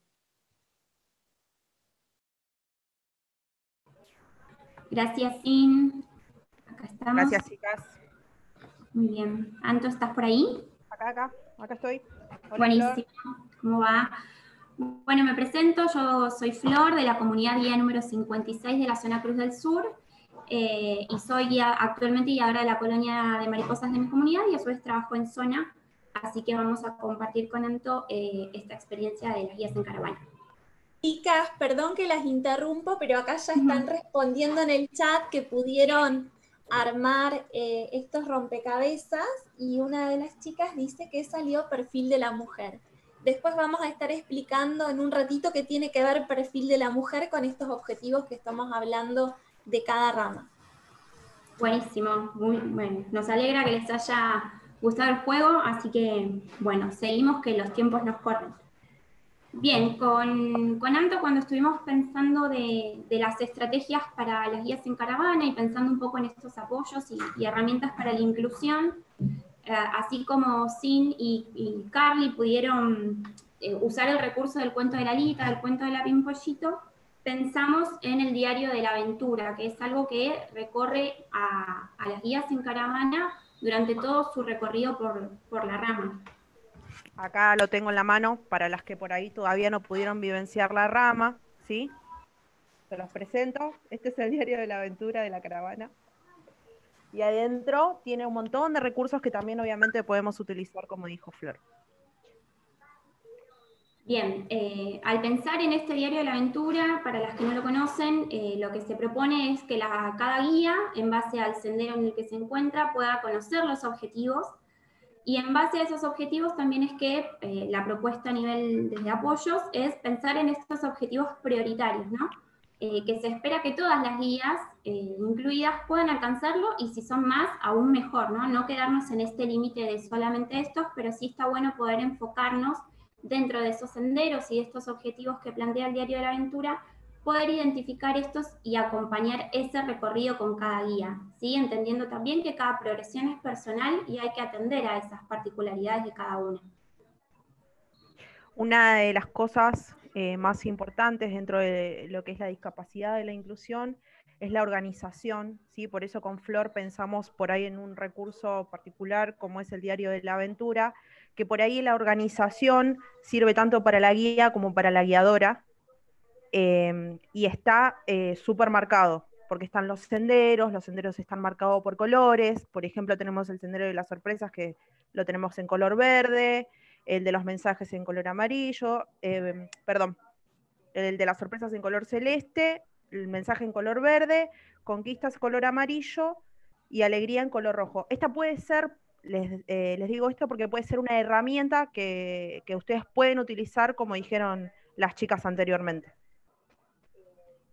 Gracias, Sin. Acá estamos. Gracias, chicas. Muy bien. Anto, ¿estás por ahí? Acá estoy. Hola, buenísimo. Flor. ¿Cómo va? Bueno, me presento, yo soy Flor, de la comunidad guía número 56 de la zona Cruz del Sur, y soy guía, actualmente guiadora de la colonia de mariposas de mi comunidad, y a su vez trabajo en zona, así que vamos a compartir con Anto esta experiencia de las guías en caravana. Chicas, perdón que las interrumpo, pero acá ya están respondiendo en el chat que pudieron armar estos rompecabezas, y una de las chicas dice que salió perfil de la mujer. Después vamos a estar explicando en un ratito qué tiene que ver perfil de la mujer con estos objetivos que estamos hablando de cada rama. Buenísimo, muy bueno. Nos alegra que les haya gustado el juego, así que, bueno, seguimos que los tiempos nos corren. Bien, con Anto, cuando estuvimos pensando de las estrategias para las guías en caravana y pensando un poco en estos apoyos y herramientas para la inclusión, así como Sin y Carly pudieron usar el recurso del cuento de la Lita, del cuento de la Pimpollito, pensamos en el diario de la aventura, que es algo que recorre a las guías en caravana durante todo su recorrido por la rama. Acá lo tengo en la mano para las que por ahí todavía no pudieron vivenciar la rama, ¿sí? Se los presento. Este es el diario de la aventura de la caravana. Y adentro tiene un montón de recursos que también obviamente podemos utilizar, como dijo Flor. Bien, al pensar en este diario de la aventura, para las que no lo conocen, lo que se propone es que cada guía, en base al sendero en el que se encuentra, pueda conocer los objetivos, y en base a esos objetivos también es que la propuesta a nivel de apoyos es pensar en estos objetivos prioritarios, ¿no? Que se espera que todas las guías incluidas puedan alcanzarlo, y si son más, aún mejor, ¿no? No quedarnos en este límite de solamente estos, pero sí está bueno poder enfocarnos dentro de esos senderos y de estos objetivos que plantea el diario de la aventura, poder identificar estos y acompañar ese recorrido con cada guía, ¿sí? Entendiendo también que cada progresión es personal y hay que atender a esas particularidades de cada una. Una de las cosas más importantes dentro de lo que es la discapacidad de la inclusión es la organización, ¿sí? Por eso con Flor pensamos por ahí en un recurso particular como es el diario de la aventura, que por ahí la organización sirve tanto para la guía como para la guiadora, y está súper marcado, porque están los senderos están marcados por colores. Por ejemplo, tenemos el sendero de las sorpresas, que lo tenemos en color verde, el de los mensajes en color amarillo, el de las sorpresas en color celeste, el mensaje en color verde, conquistas color amarillo y alegría en color rojo. Esta puede ser, les digo esto porque puede ser una herramienta que ustedes pueden utilizar, como dijeron las chicas anteriormente.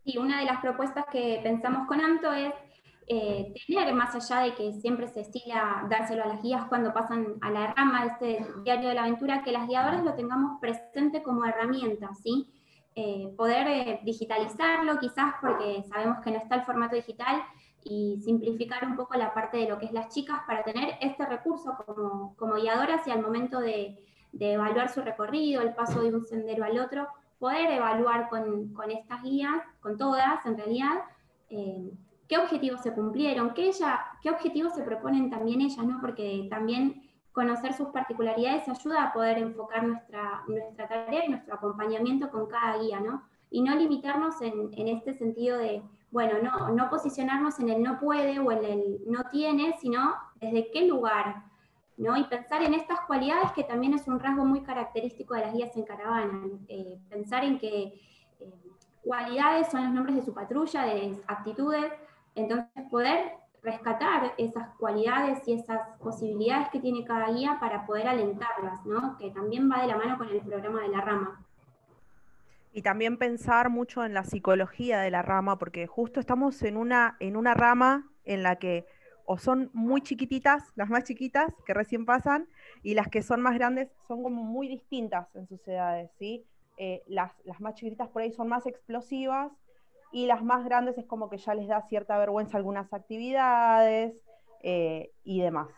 Sí, una de las propuestas que pensamos con Anto es tener, más allá de que siempre se estila dárselo a las guías cuando pasan a la rama de este diario de la aventura, que las guiadoras lo tengamos presente como herramienta, ¿sí? Poder digitalizarlo quizás porque sabemos que no está el formato digital, y simplificar un poco la parte de lo que es las chicas para tener este recurso como guiadoras, y al momento de evaluar su recorrido, el paso de un sendero al otro, poder evaluar con estas guías, con todas en realidad, qué objetivos se cumplieron, qué objetivos se proponen también ellas, ¿no? Porque también conocer sus particularidades ayuda a poder enfocar nuestra tarea y nuestro acompañamiento con cada guía, ¿no? Y no limitarnos en este sentido de, bueno, no posicionarnos en el no puede o en el no tiene, sino desde qué lugar, ¿no? Y pensar en estas cualidades, que también es un rasgo muy característico de las guías en caravana. Pensar en que cualidades son los nombres de su patrulla, de actitudes, entonces poder rescatar esas cualidades y esas posibilidades que tiene cada guía para poder alentarlas, ¿no? Que también va de la mano con el programa de la rama. Y también pensar mucho en la psicología de la rama, porque justo estamos en una rama en la que o son muy chiquititas, las más chiquitas que recién pasan, y las que son más grandes son como muy distintas en sus edades, ¿sí? Las más chiquititas por ahí son más explosivas, y las más grandes es como que ya les da cierta vergüenza algunas actividades y demás.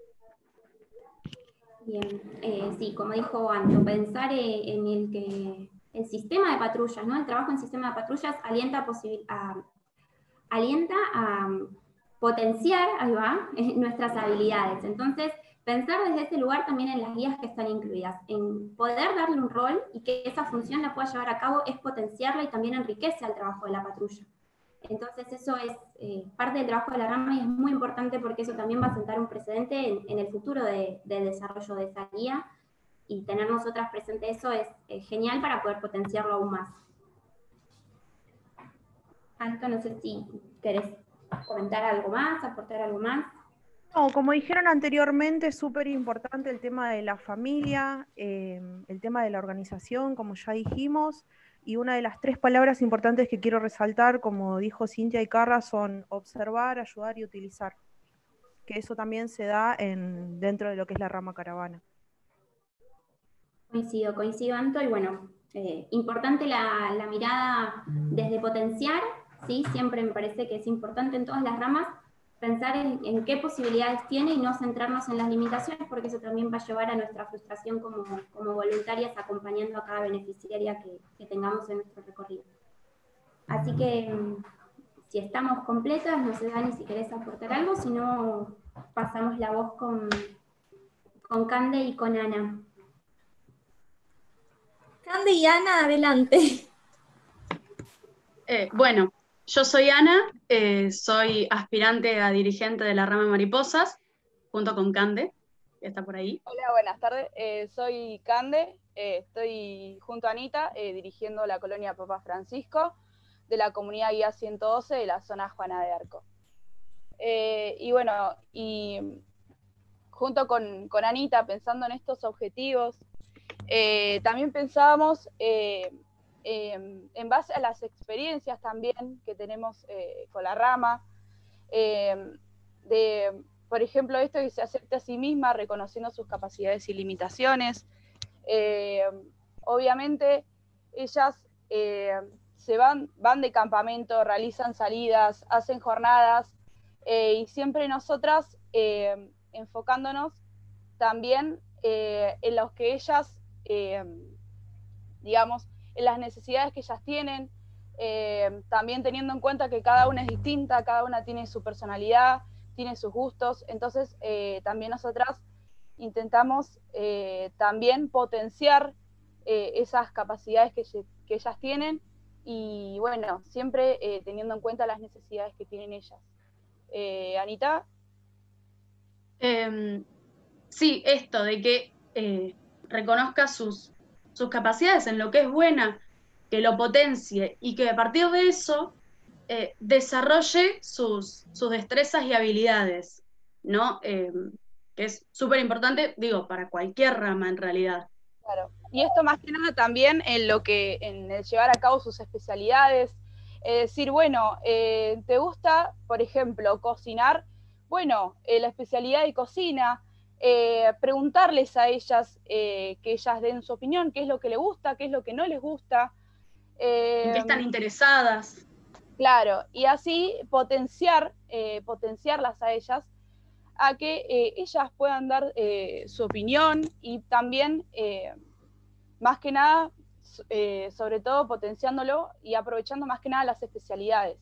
Bien, sí, como dijo Anto, pensar en el sistema de patrullas, ¿no? El trabajo en sistema de patrullas alienta a potenciar, ahí va, nuestras habilidades. Entonces, pensar desde ese lugar también en las guías que están incluidas, en poder darle un rol y que esa función la pueda llevar a cabo, es potenciarla y también enriquece al trabajo de la patrulla. Entonces eso es parte del trabajo de la rama, y es muy importante porque eso también va a sentar un precedente en el futuro del desarrollo de esa guía, y tener nosotras presente eso es genial para poder potenciarlo aún más. Anto, no sé si querés comentar algo más, aportar algo más. No, como dijeron anteriormente, es súper importante el tema de la familia, el tema de la organización, como ya dijimos, y una de las 3 palabras importantes que quiero resaltar, como dijo Cintia y Carla, son observar, ayudar y utilizar, que eso también se da dentro de lo que es la rama caravana. Coincido, Anto, y bueno, importante la mirada desde potenciar, ¿sí? Siempre me parece que es importante en todas las ramas pensar en qué posibilidades tiene y no centrarnos en las limitaciones, porque eso también va a llevar a nuestra frustración como voluntarias, acompañando a cada beneficiaria que tengamos en nuestro recorrido. Así que, si estamos completas, no sé, Dani, si querés aportar algo, si no, pasamos la voz con Cande y con Ana. Cande y Ana, adelante. Bueno, yo soy Ana, soy aspirante a dirigente de la rama Mariposas, junto con Cande, que está por ahí. Hola, buenas tardes. Soy Cande, estoy junto a Anita dirigiendo la colonia Papa Francisco de la comunidad Guía 112 de la zona Juana de Arco. Y bueno, junto con Anita, pensando en estos objetivos, también pensábamos en base a las experiencias también que tenemos con la rama, por ejemplo, esto que se acepte a sí misma reconociendo sus capacidades y limitaciones. Obviamente ellas se van de campamento, realizan salidas, hacen jornadas, y siempre nosotras enfocándonos también en los que ellas, digamos, en las necesidades que ellas tienen, también teniendo en cuenta que cada una es distinta, cada una tiene su personalidad, tiene sus gustos, entonces también nosotras intentamos también potenciar esas capacidades que ellas tienen, y bueno, siempre teniendo en cuenta las necesidades que tienen ellas. Anita. Sí, esto de que reconozca sus capacidades en lo que es buena, que lo potencie y que a partir de eso desarrolle sus destrezas y habilidades, ¿no? Que es súper importante, digo, para cualquier rama en realidad. Claro, y esto más que nada también en el llevar a cabo sus especialidades, decir, bueno, ¿te gusta, por ejemplo, cocinar? Bueno, la especialidad de cocina, preguntarles a ellas, que ellas den su opinión, qué es lo que les gusta, qué es lo que no les gusta. ¿En qué están interesadas? Claro, y así potenciarlas a ellas, a que ellas puedan dar su opinión y también, más que nada, sobre todo potenciándolo y aprovechando más que nada las especialidades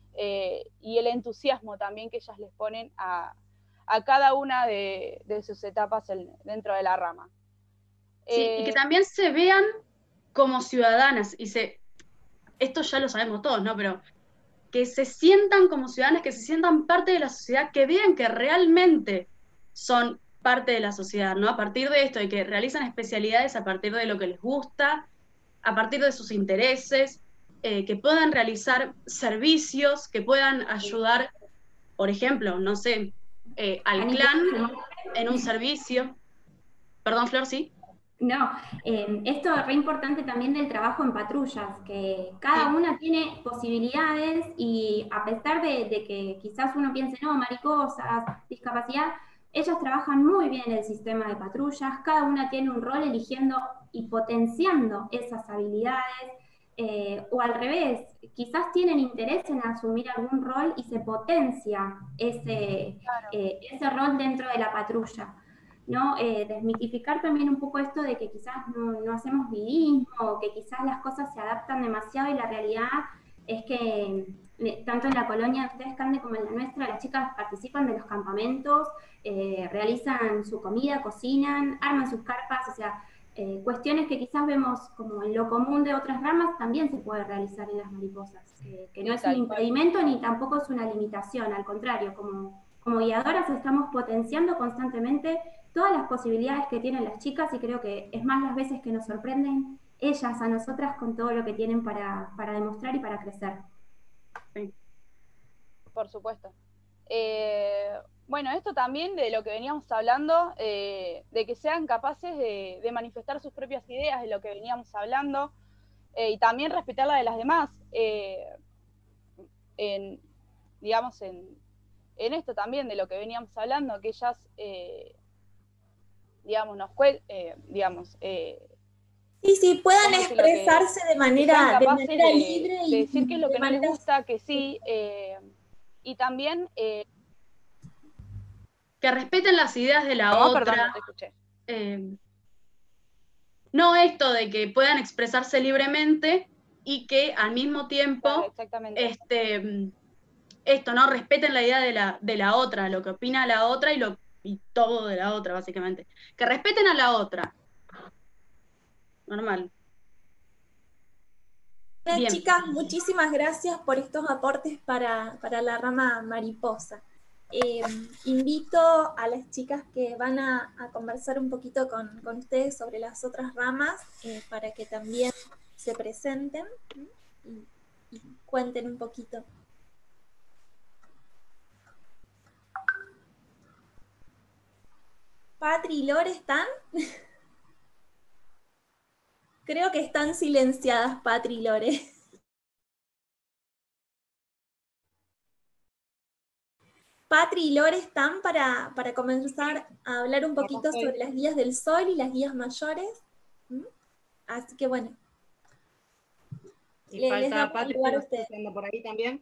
y el entusiasmo también que ellas les ponen a cada una de sus etapas dentro de la rama. Sí, y que también se vean como ciudadanas, esto ya lo sabemos todos, ¿no? Pero que se sientan como ciudadanas, que se sientan parte de la sociedad, que vean que realmente son parte de la sociedad, ¿no? A partir de esto, de que realizan especialidades a partir de lo que les gusta, a partir de sus intereses, que puedan realizar servicios, que puedan ayudar, por ejemplo, no sé, al clan en un servicio. Perdón, Flor, ¿sí? No, esto es re importante también del trabajo en patrullas, que cada una tiene posibilidades y a pesar de que quizás uno piense, no, mariposas, discapacidad, ellas trabajan muy bien en el sistema de patrullas, cada una tiene un rol eligiendo y potenciando esas habilidades, o al revés, quizás tienen interés en asumir algún rol y se potencia ese rol dentro de la patrulla. ¿No? Desmitificar también un poco esto de que quizás no hacemos vidismo, o que quizás las cosas se adaptan demasiado, y la realidad es que tanto en la colonia de ustedes, Cande, como en la nuestra, las chicas participan de los campamentos, realizan su comida, cocinan, arman sus carpas, o sea, cuestiones que quizás vemos como en lo común de otras ramas, también se puede realizar en las mariposas, que no es un impedimento ni tampoco es una limitación, al contrario, como guiadoras estamos potenciando constantemente todas las posibilidades que tienen las chicas, y creo que es más las veces que nos sorprenden ellas a nosotras con todo lo que tienen para demostrar y para crecer. Sí. Por supuesto. Bueno, esto también de lo que veníamos hablando, de que sean capaces de manifestar sus propias ideas, de lo que veníamos hablando, y también respetar la de las demás, digamos, en esto también de lo que veníamos hablando, que ellas, digamos, sí, puedan expresarse de manera libre y de decir qué es lo que no les gusta, que sí, y también que respeten las ideas de la otra. Perdón, no te escuché. No esto de que puedan expresarse libremente y que al mismo tiempo esto, ¿no? Respeten la idea de la otra, lo que opina la otra y todo de la otra, básicamente. Que respeten a la otra. Normal. Bien. Chicas, muchísimas gracias por estos aportes para la rama mariposa. Invito a las chicas que van a conversar un poquito con ustedes sobre las otras ramas, para que también se presenten y cuenten un poquito. ¿Patri y Lore están? Creo que están silenciadas Patri y Lore. Patri y Lore están para comenzar a hablar un poquito sobre las guías del sol y las guías mayores. Así que bueno. Y falta Patri, por ahí también.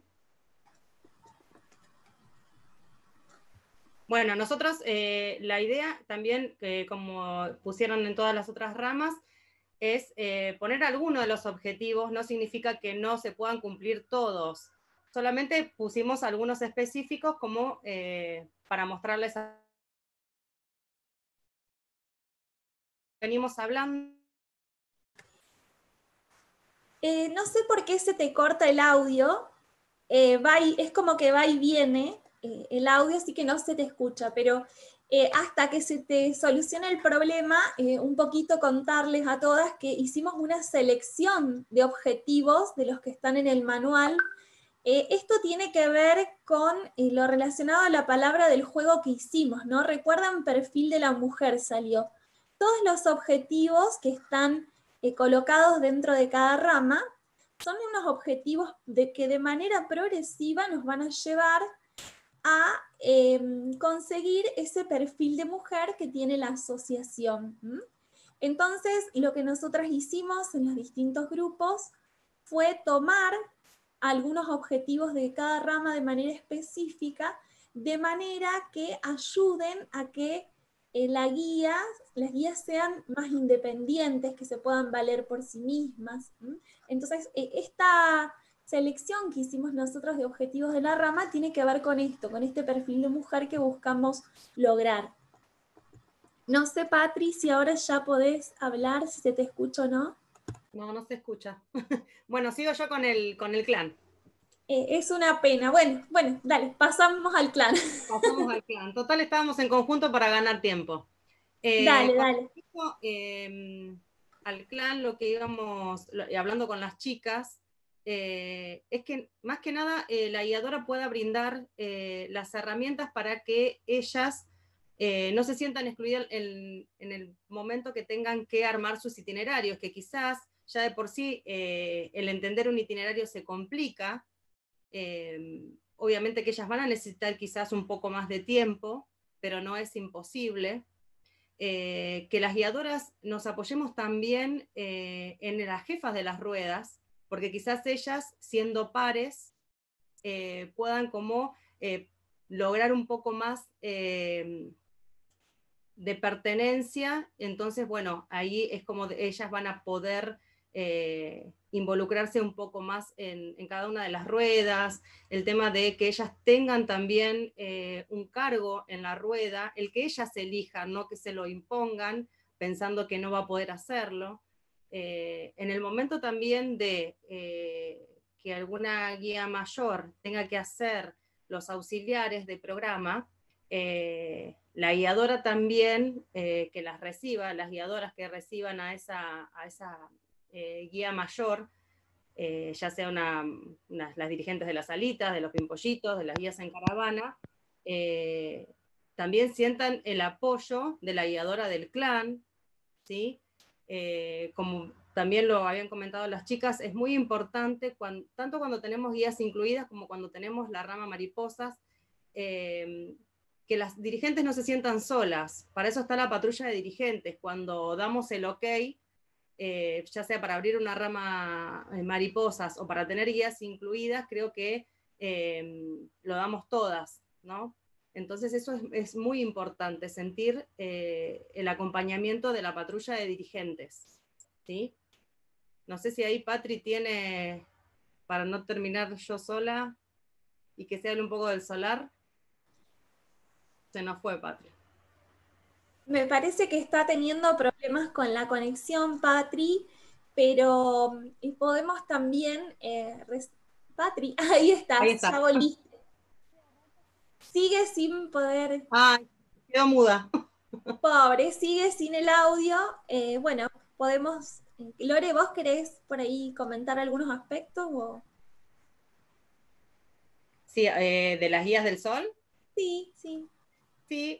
Bueno, nosotros la idea también, como pusieron en todas las otras ramas, es poner alguno de los objetivos. No significa que no se puedan cumplir todos. Solamente pusimos algunos específicos como para mostrarles. Venimos hablando. No sé por qué se te corta el audio. Es como que va y viene el audio, así que no se te escucha, pero hasta que se te solucione el problema, un poquito contarles a todas que hicimos una selección de objetivos de los que están en el manual. Esto tiene que ver con lo relacionado a la palabra del juego que hicimos, ¿no? Recuerdan, perfil de la mujer salió. Todos los objetivos que están colocados dentro de cada rama son unos objetivos que de manera progresiva nos van a llevar a conseguir ese perfil de mujer que tiene la asociación. Entonces, lo que nosotras hicimos en los distintos grupos fue tomar algunos objetivos de cada rama de manera específica, de manera que ayuden a que las guías sean más independientes, que se puedan valer por sí mismas. Entonces, esta selección que hicimos nosotros de objetivos de la rama tiene que ver con esto, con este perfil de mujer que buscamos lograr. No sé, Patri, si ahora ya podés hablar, si se te escucha o no. No, no se escucha. Bueno, sigo yo con el clan. Es una pena. Bueno, dale, pasamos al clan. Pasamos al clan. Total, estábamos en conjunto para ganar tiempo. Dale. Al clan, lo que íbamos, hablando con las chicas, es que más que nada la guiadora pueda brindar las herramientas para que ellas no se sientan excluidas en el momento que tengan que armar sus itinerarios, que quizás ya de por sí el entender un itinerario se complica. Obviamente que ellas van a necesitar quizás un poco más de tiempo, pero no es imposible. Que las guiadoras nos apoyemos también en las jefas de las ruedas, porque quizás ellas, siendo pares, puedan como lograr un poco más de pertenencia. Entonces, bueno, ahí es como ellas van a poder involucrarse un poco más en cada una de las ruedas, el tema de que ellas tengan también un cargo en la rueda, el que ellas elijan, no que se lo impongan pensando que no va a poder hacerlo. En el momento también de que alguna guía mayor tenga que hacer los auxiliares de programa, la guiadora también que las reciba, las guiadoras que reciban a esa guía mayor, ya sea las dirigentes de las salitas, de los pimpollitos, de las guías en caravana, también sientan el apoyo de la guiadora del clan, ¿sí? Como también lo habían comentado las chicas, es muy importante, tanto cuando tenemos guías incluidas como cuando tenemos la rama mariposas, que las dirigentes no se sientan solas. Para eso está la patrulla de dirigentes. Cuando damos el ok, ya sea para abrir una rama mariposas o para tener guías incluidas, creo que lo damos todas, ¿no? Entonces eso es muy importante, sentir el acompañamiento de la patrulla de dirigentes, ¿sí? No sé si ahí Patri tiene, para no terminar yo sola, y que se hable un poco del solar. Se nos fue, Patri. Me parece que está teniendo problemas con la conexión, Patri, pero podemos también... Patri, ahí estás, ya volviste. Sigue sin poder... Quedó muda. Pobre, sigue sin el audio. Bueno, podemos... Lore, ¿vos querés por ahí comentar algunos aspectos? O... Sí, ¿de las guías del sol? Sí. Sí,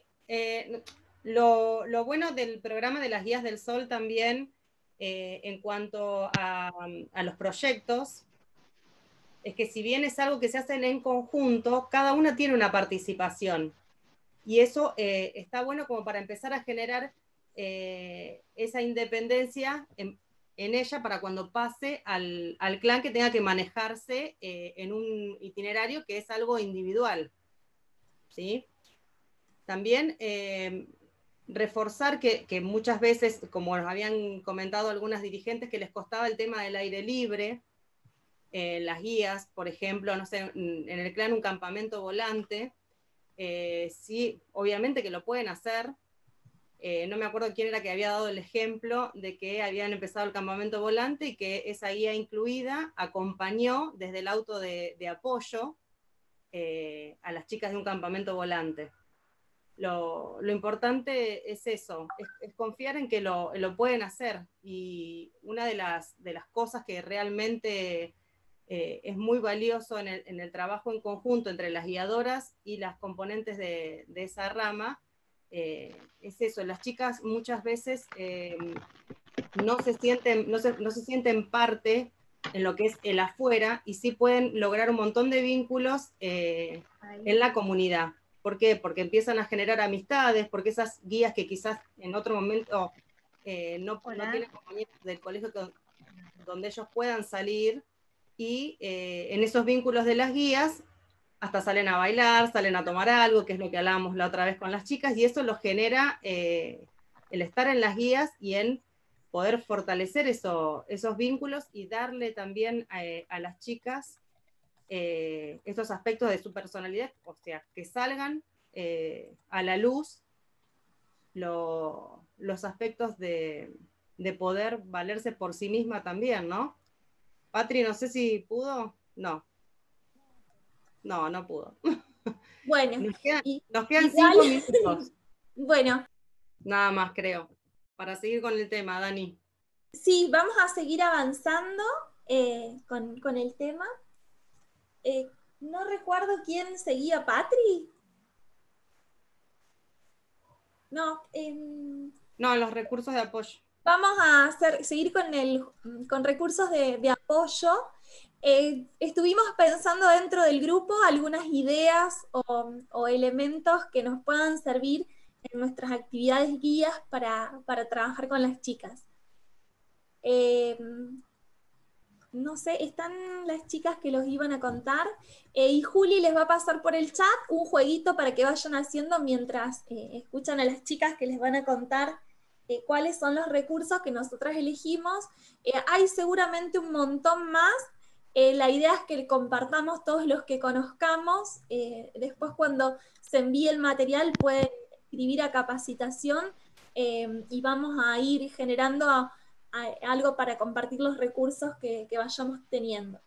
lo bueno del programa de las guías del sol también, en cuanto a los proyectos, es que si bien es algo que se hacen en conjunto, cada una tiene una participación. Y eso está bueno como para empezar a generar esa independencia en ella para cuando pase al clan que tenga que manejarse en un itinerario que es algo individual, ¿sí? También reforzar que muchas veces, como nos habían comentado algunas dirigentes, que les costaba el tema del aire libre, las guías, por ejemplo, no sé, en el clan un campamento volante, sí, obviamente que lo pueden hacer. No me acuerdo quién era que había dado el ejemplo de que habían empezado el campamento volante y que esa guía incluida acompañó desde el auto de apoyo a las chicas de un campamento volante. Lo importante es eso, es confiar en que lo pueden hacer. Y una de las cosas que realmente es muy valioso en el trabajo en conjunto entre las guiadoras y las componentes de esa rama, es eso. Las chicas muchas veces no se sienten parte en lo que es el afuera, y sí pueden lograr un montón de vínculos en la comunidad. ¿Por qué? Porque empiezan a generar amistades, porque esas guías que quizás en otro momento no tienen compañeros del colegio donde ellos puedan salir, y en esos vínculos de las guías hasta salen a bailar, salen a tomar algo, que es lo que hablábamos la otra vez con las chicas, y eso los genera el estar en las guías y en poder fortalecer esos vínculos y darle también a las chicas estos aspectos de su personalidad, o sea, que salgan a la luz los aspectos de poder valerse por sí misma también, ¿no? Patri, no sé si pudo. No pudo. Bueno, nos quedan 5 minutos. Bueno. Nada más, creo. Para seguir con el tema, Dani. Sí, vamos a seguir avanzando con el tema. No recuerdo quién seguía, ¿Patri? No. No, los recursos de apoyo. Vamos a seguir con recursos de apoyo. Estuvimos pensando dentro del grupo algunas ideas o elementos que nos puedan servir en nuestras actividades guías para trabajar con las chicas. No sé, están las chicas que los iban a contar, y Juli les va a pasar por el chat un jueguito para que vayan haciendo mientras escuchan a las chicas que les van a contar cuáles son los recursos que nosotras elegimos. Hay seguramente un montón más. La idea es que compartamos todos los que conozcamos. Después, cuando se envíe el material, pueden escribir a capacitación y vamos a ir generando algo para compartir los recursos que vayamos teniendo.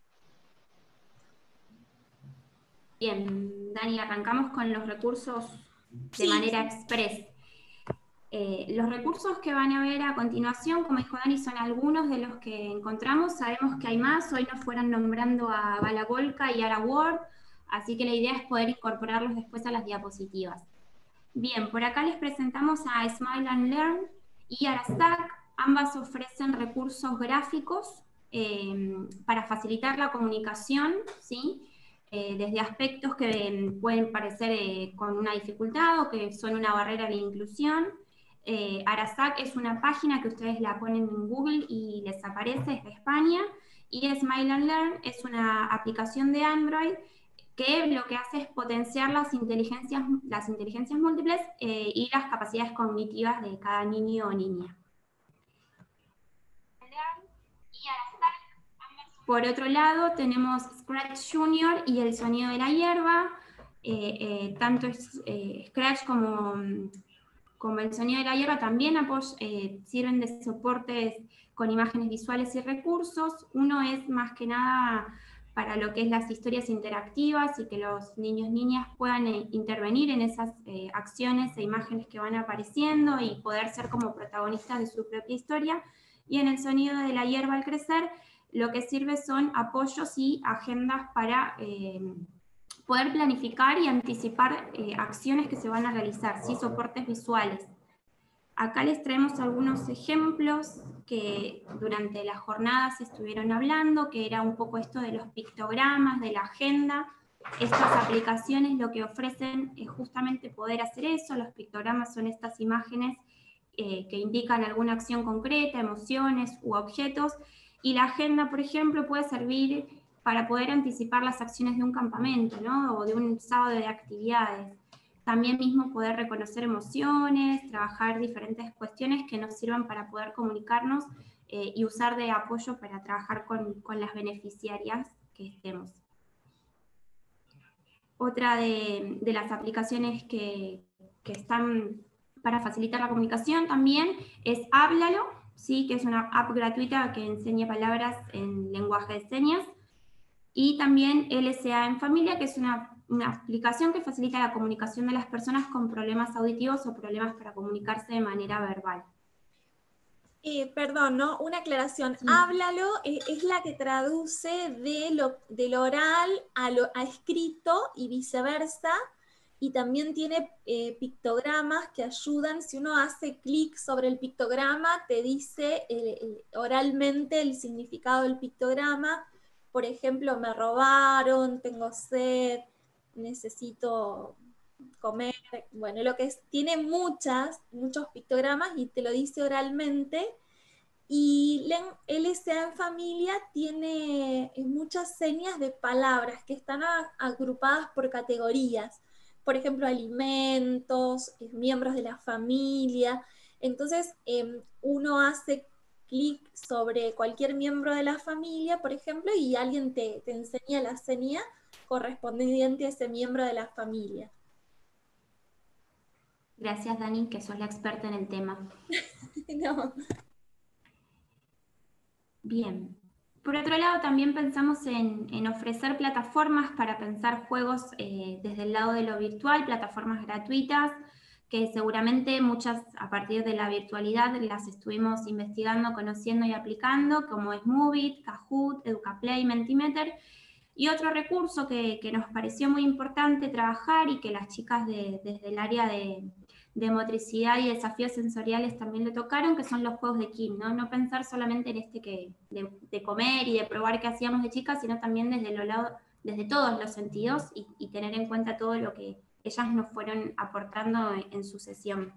Bien, Dani, arrancamos con los recursos de manera express. Los recursos que van a ver a continuación, como dijo Dani, son algunos de los que encontramos. Sabemos que hay más, hoy nos fueron nombrando a Balabolka y Ara Ward, así que la idea es poder incorporarlos después a las diapositivas. Bien, por acá les presentamos a Smile and Learn y Arastack. Ambas ofrecen recursos gráficos para facilitar la comunicación, ¿sí? Desde aspectos que pueden parecer con una dificultad o que son una barrera de inclusión. Arastack es una página que ustedes la ponen en Google y les aparece, es de España, y Smile and Learn es una aplicación de Android que lo que hace es potenciar las inteligencias múltiples y las capacidades cognitivas de cada niño o niña. Por otro lado, tenemos Scratch Junior y el sonido de la hierba. Tanto Scratch como el sonido de la hierba también sirven de soportes con imágenes visuales y recursos. Uno es más que nada para lo que es las historias interactivas y que los niños y niñas puedan intervenir en esas acciones e imágenes que van apareciendo y poder ser como protagonistas de su propia historia. Y en el sonido de la hierba al crecer, lo que sirve son apoyos y agendas para poder planificar y anticipar acciones que se van a realizar, ¿sí? Soportes visuales. Acá les traemos algunos ejemplos que durante las jornadas estuvieron hablando, que era un poco esto de los pictogramas, de la agenda. Estas aplicaciones lo que ofrecen es justamente poder hacer eso. Los pictogramas son estas imágenes que indican alguna acción concreta, emociones u objetos, y la agenda, por ejemplo, puede servir para poder anticipar las acciones de un campamento, ¿no? O de un sábado de actividades. También mismo poder reconocer emociones, trabajar diferentes cuestiones que nos sirvan para poder comunicarnos y usar de apoyo para trabajar con las beneficiarias que estemos. Otra de las aplicaciones que están para facilitar la comunicación también es Háblalo, ¿sí? Que es una app gratuita que enseña palabras en lenguaje de señas. Y también LSA en Familia, que es una aplicación que facilita la comunicación de las personas con problemas auditivos o problemas para comunicarse de manera verbal. Perdón, ¿no? Una aclaración. Sí. Háblalo es la que traduce del oral a escrito y viceversa. y también tiene pictogramas que ayudan. Si uno hace clic sobre el pictograma, te dice oralmente el significado del pictograma. Por ejemplo, me robaron, tengo sed, necesito comer, bueno, lo que es, tiene muchos pictogramas y te lo dice oralmente. Y LSA en familia tiene muchas señas de palabras que están agrupadas por categorías. Por ejemplo, alimentos, miembros de la familia. Entonces, uno hace clic sobre cualquier miembro de la familia, por ejemplo, y alguien te enseña la seña correspondiente a ese miembro de la familia. Gracias, Dani, que sos la experta en el tema. No. Bien. Por otro lado, también pensamos en ofrecer plataformas para pensar juegos desde el lado de lo virtual, plataformas gratuitas, que seguramente muchas a partir de la virtualidad las estuvimos investigando, conociendo y aplicando, como es Moovit, Kahoot, Educaplay, Mentimeter. Y otro recurso que nos pareció muy importante trabajar y que las chicas desde el área de motricidad y desafíos sensoriales también le tocaron, que son los juegos de Kim, ¿no? No pensar solamente en de comer y de probar qué hacíamos de chicas, sino también desde todos los sentidos y tener en cuenta todo lo que ellas nos fueron aportando en su sesión.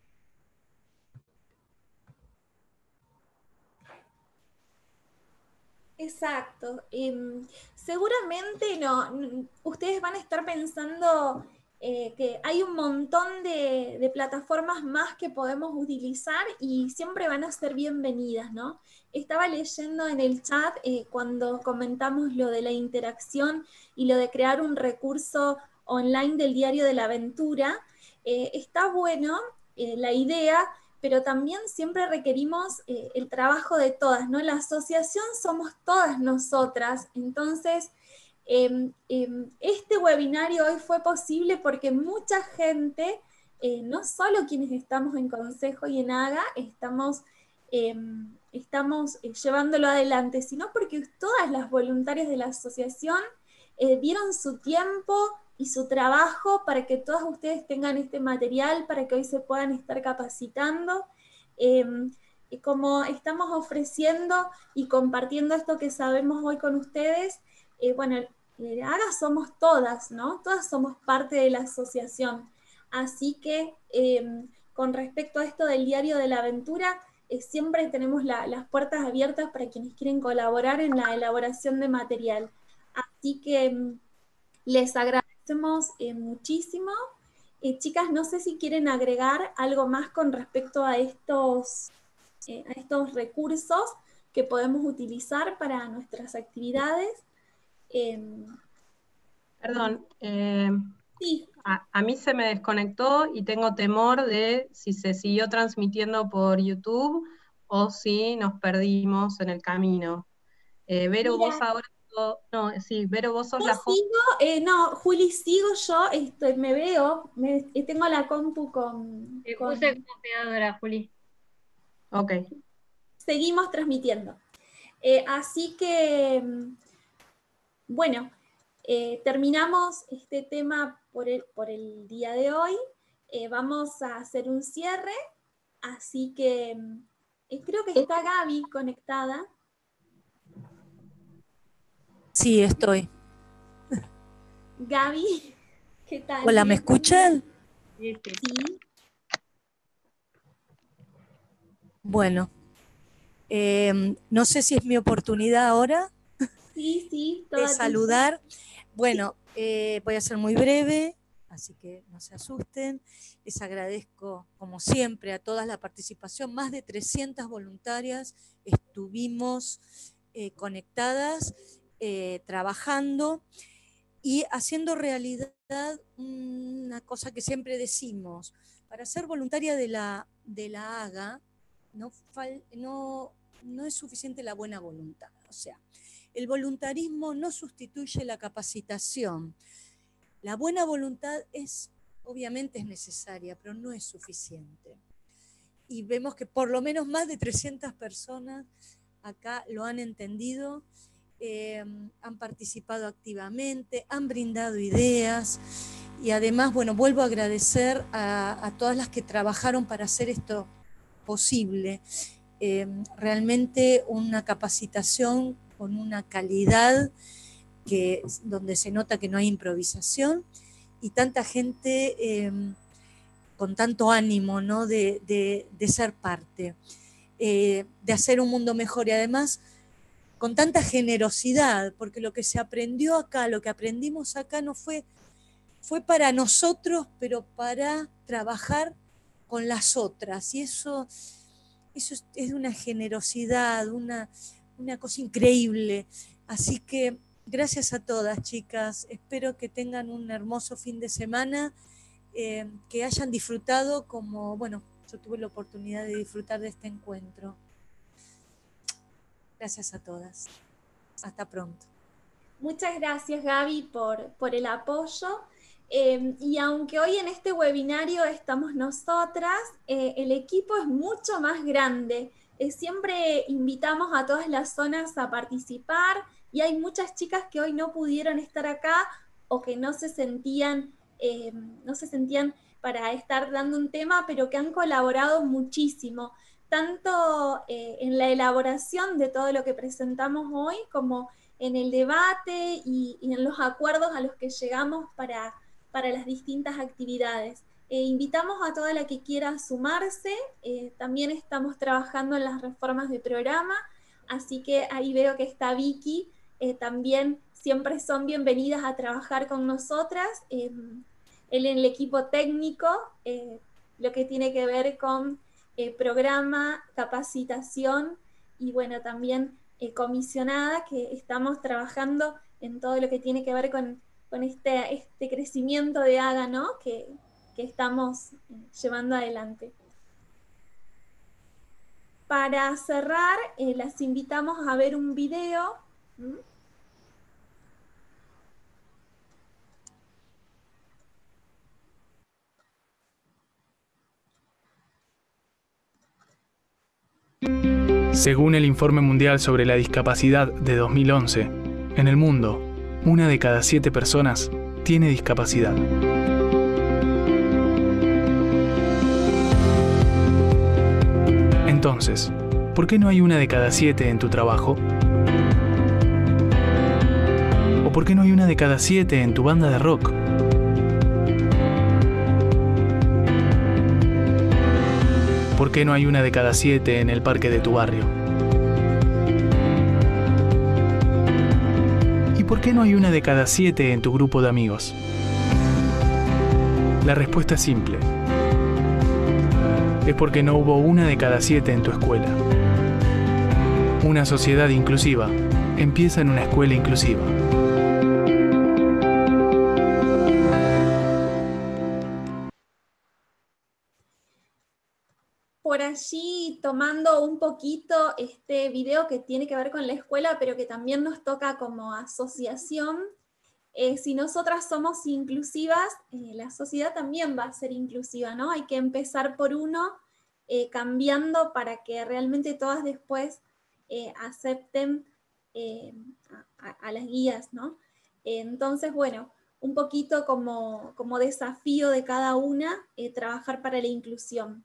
Exacto. Seguramente ustedes van a estar pensando que hay un montón de plataformas más que podemos utilizar y siempre van a ser bienvenidas, ¿no? Estaba leyendo en el chat cuando comentamos lo de la interacción y lo de crear un recurso online del Diario de la Aventura. Está bueno la idea, pero también siempre requerimos el trabajo de todas, ¿no? La asociación somos todas nosotras, entonces este webinario hoy fue posible porque mucha gente, no solo quienes estamos en Consejo y en AGA, estamos llevándolo adelante, sino porque todas las voluntarias de la asociación dieron su tiempo y su trabajo para que todas ustedes tengan este material, para que hoy se puedan estar capacitando. Y como estamos ofreciendo y compartiendo esto que sabemos hoy con ustedes, bueno, AGA somos todas, ¿no? Todas somos parte de la asociación. Así que con respecto a esto del Diario de la Aventura, siempre tenemos las puertas abiertas para quienes quieren colaborar en la elaboración de material. Así que les agradecemos muchísimo. Chicas, no sé si quieren agregar algo más con respecto a estos recursos que podemos utilizar para nuestras actividades. Perdón, sí. A mí se me desconectó y tengo temor de si se siguió transmitiendo por YouTube o si nos perdimos en el camino. Vero, Mira, vos ahora... No, sí, Vero, vos sos la host. No, Juli, sigo yo, me veo, tengo la compu con... Te puse como pegadora, Juli. Ok. Seguimos transmitiendo. Así que, bueno, terminamos este tema por el día de hoy. Vamos a hacer un cierre, así que creo que está Gaby conectada. Sí, estoy. Gaby, ¿qué tal? Hola, ¿me escuchan? Sí. Bueno, no sé si es mi oportunidad ahora sí, de saludar. Bueno, voy a ser muy breve, así que no se asusten. Les agradezco, como siempre, a todas la participación. Más de 300 voluntarias estuvimos conectadas, trabajando y haciendo realidad una cosa que siempre decimos. Para ser voluntaria de la AGA no es suficiente la buena voluntad. O sea, el voluntarismo no sustituye la capacitación. La buena voluntad obviamente es necesaria, pero no es suficiente. Y vemos que por lo menos más de 300 personas acá lo han entendido, han participado activamente, han brindado ideas Y además, bueno, vuelvo a agradecer a todas las que trabajaron para hacer esto posible. Realmente una capacitación con una calidad donde se nota que no hay improvisación, y tanta gente con tanto ánimo, ¿no? de ser parte, de hacer un mundo mejor, y además con tanta generosidad, porque lo que se aprendió acá, lo que aprendimos acá no fue para nosotros, pero para trabajar con las otras, y eso es de una generosidad, una cosa increíble. Así que gracias a todas, chicas. Espero que tengan un hermoso fin de semana, que hayan disfrutado como, bueno, yo tuve la oportunidad de disfrutar de este encuentro. Gracias a todas. Hasta pronto. Muchas gracias, Gaby, por el apoyo. Y aunque hoy en este webinario estamos nosotras, el equipo es mucho más grande. Siempre invitamos a todas las zonas a participar, y hay muchas chicas que hoy no pudieron estar acá o que no se sentían para estar dando un tema, pero que han colaborado muchísimo, tanto en la elaboración de todo lo que presentamos hoy, como en el debate y en los acuerdos a los que llegamos para las distintas actividades. Invitamos a toda la que quiera sumarse. También estamos trabajando en las reformas de programa, así que ahí veo que está Vicky. También siempre son bienvenidas a trabajar con nosotras en el equipo técnico, lo que tiene que ver con programa, capacitación, y bueno, también comisionada, que estamos trabajando en todo lo que tiene que ver con este crecimiento de AGA, ¿no? que estamos llevando adelante. Para cerrar, las invitamos a ver un video. Según el Informe Mundial sobre la Discapacidad de 2011, en el mundo, 1 de cada 7 personas tiene discapacidad. Entonces, ¿por qué no hay 1 de cada 7 en tu trabajo? ¿O por qué no hay 1 de cada 7 en tu banda de rock? ¿Por qué no hay 1 de cada 7 en el parque de tu barrio? ¿Y por qué no hay 1 de cada 7 en tu grupo de amigos? La respuesta es simple. Es porque no hubo 1 de cada 7 en tu escuela. Una sociedad inclusiva empieza en una escuela inclusiva. Por allí, tomando un poquito este video que tiene que ver con la escuela, pero que también nos toca como asociación, si nosotras somos inclusivas, la sociedad también va a ser inclusiva, ¿no? Hay que empezar por uno, cambiando para que realmente todas después acepten a las guías, ¿no? Entonces, bueno, un poquito como desafío de cada una, trabajar para la inclusión.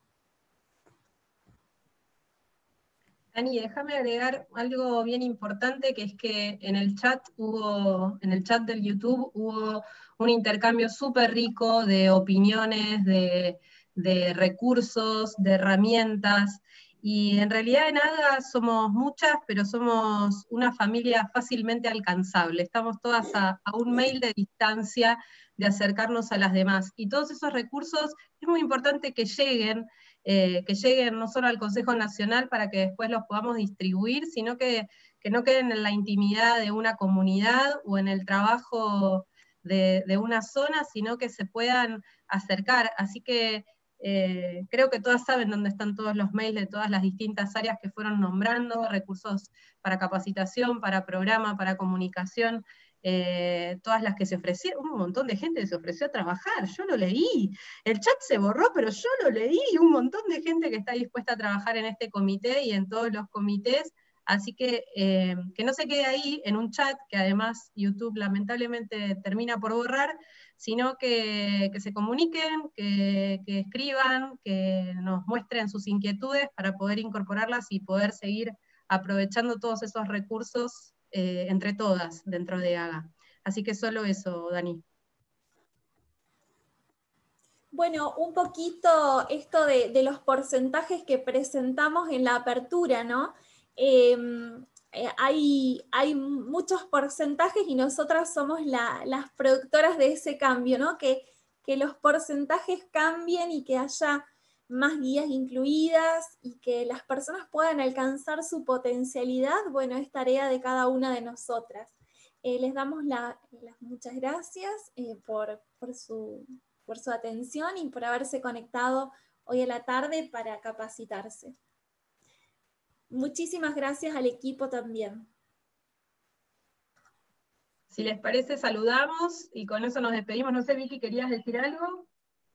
Dani, déjame agregar algo bien importante, que es que en el chat del YouTube hubo un intercambio súper rico de opiniones, de recursos, de herramientas, y en realidad en AGA somos muchas, pero somos una familia fácilmente alcanzable. Estamos todas a un mail de distancia de acercarnos a las demás, y todos esos recursos es muy importante que lleguen no solo al Consejo Nacional para que después los podamos distribuir, sino que no queden en la intimidad de una comunidad o en el trabajo de una zona, sino que se puedan acercar. Así que creo que todas saben dónde están todos los mails de todas las distintas áreas que fueron nombrando, recursos para capacitación, para programa, para comunicación, todas las que se ofrecieron, un montón de gente se ofreció a trabajar, yo lo leí, el chat se borró, pero yo lo leí, un montón de gente que está dispuesta a trabajar en este comité y en todos los comités, Así que no se quede ahí en un chat, que además YouTube lamentablemente termina por borrar, sino que se comuniquen, que escriban, que nos muestren sus inquietudes para poder incorporarlas y poder seguir aprovechando todos esos recursos entre todas dentro de AGA. Así que solo eso, Dani. Bueno, un poquito esto de los porcentajes que presentamos en la apertura, ¿no? Hay muchos porcentajes y nosotras somos las productoras de ese cambio, ¿no? Que los porcentajes cambien y que haya más guías incluidas y que las personas puedan alcanzar su potencialidad, bueno, es tarea de cada una de nosotras. Les damos las muchas gracias por su atención y por haberse conectado hoy a la tarde para capacitarse. Muchísimas gracias al equipo también. Si les parece, saludamos y con eso nos despedimos. No sé, Vicky, ¿querías decir algo?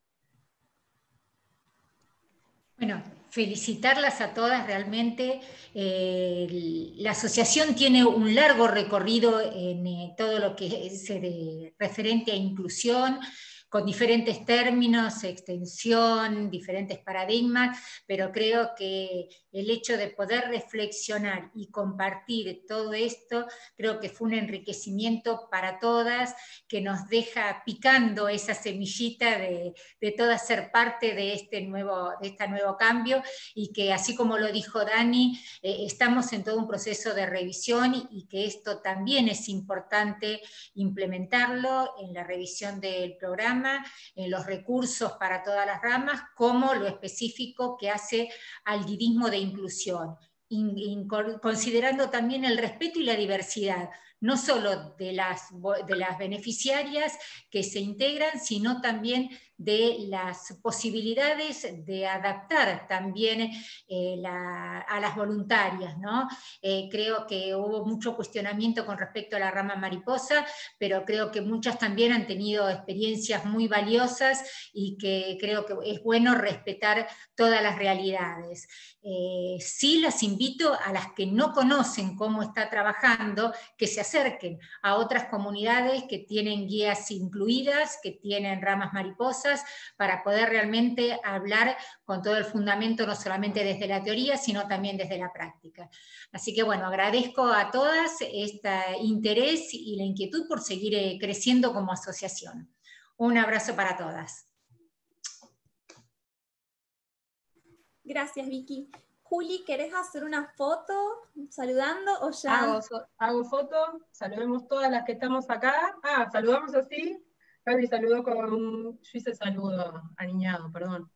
Bueno, felicitarlas a todas realmente. La asociación tiene un largo recorrido en todo lo que es referente a inclusión, con diferentes términos, extensión, diferentes paradigmas, pero creo que el hecho de poder reflexionar y compartir todo esto, creo que fue un enriquecimiento para todas, que nos deja picando esa semillita de todas ser parte de este nuevo cambio, y que así como lo dijo Dani, estamos en todo un proceso de revisión y que esto también es importante implementarlo en la revisión del programa, en los recursos para todas las ramas, como lo específico que hace al guidismo de inclusión, considerando también el respeto y la diversidad, no solo de las beneficiarias que se integran, sino también de las posibilidades de adaptar también a las voluntarias, ¿no? Creo que hubo mucho cuestionamiento con respecto a la rama mariposa, pero creo que muchas también han tenido experiencias muy valiosas y que creo que es bueno respetar todas las realidades. Sí las invito a las que no conocen cómo está trabajando, que se acerquen a otras comunidades que tienen guías incluidas, que tienen ramas mariposas, para poder realmente hablar con todo el fundamento, no solamente desde la teoría, sino también desde la práctica. Así que bueno, agradezco a todas este interés y la inquietud por seguir creciendo como asociación. Un abrazo para todas. Gracias, Vicky. Juli, ¿querés hacer una foto saludando o ya? Hago foto, saludemos todas las que estamos acá. Saludamos así. Gaby saludó yo hice saludo aniñado, perdón.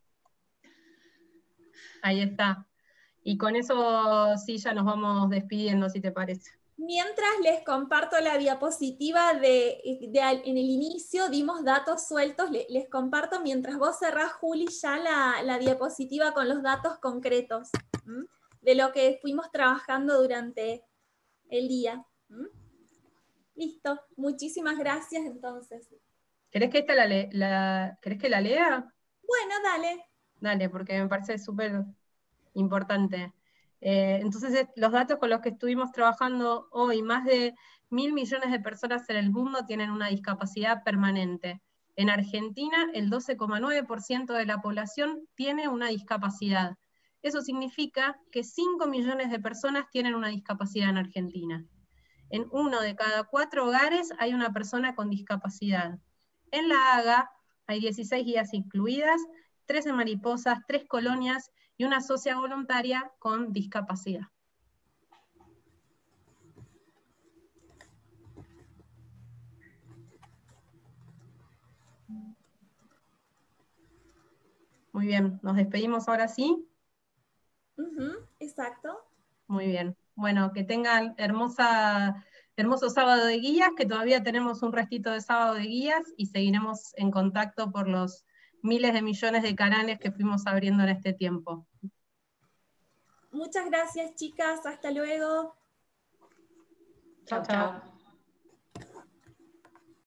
Ahí está. Y con eso sí ya nos vamos despidiendo, si te parece. Mientras les comparto la diapositiva en el inicio, dimos datos sueltos, les comparto mientras vos cerrás, Juli, ya la diapositiva con los datos concretos de lo que fuimos trabajando durante el día. Listo, muchísimas gracias entonces. ¿Querés que ¿querés que la lea? Bueno, dale. Dale, porque me parece súper importante. Entonces, los datos con los que estuvimos trabajando hoy, más de 1.000 millones de personas en el mundo tienen una discapacidad permanente. En Argentina, el 12,9% de la población tiene una discapacidad. Eso significa que 5 millones de personas tienen una discapacidad en Argentina. En 1 de cada 4 hogares hay una persona con discapacidad. En la AGA hay 16 guías incluidas, 13 mariposas, 3 colonias y una socia voluntaria con discapacidad. Muy bien, nos despedimos ahora sí. Exacto. Muy bien. Bueno, que tengan hermoso sábado de guías, que todavía tenemos un restito de sábado de guías y seguiremos en contacto por los miles de millones de canales que fuimos abriendo en este tiempo. Muchas gracias, chicas. Hasta luego. Chao, chao.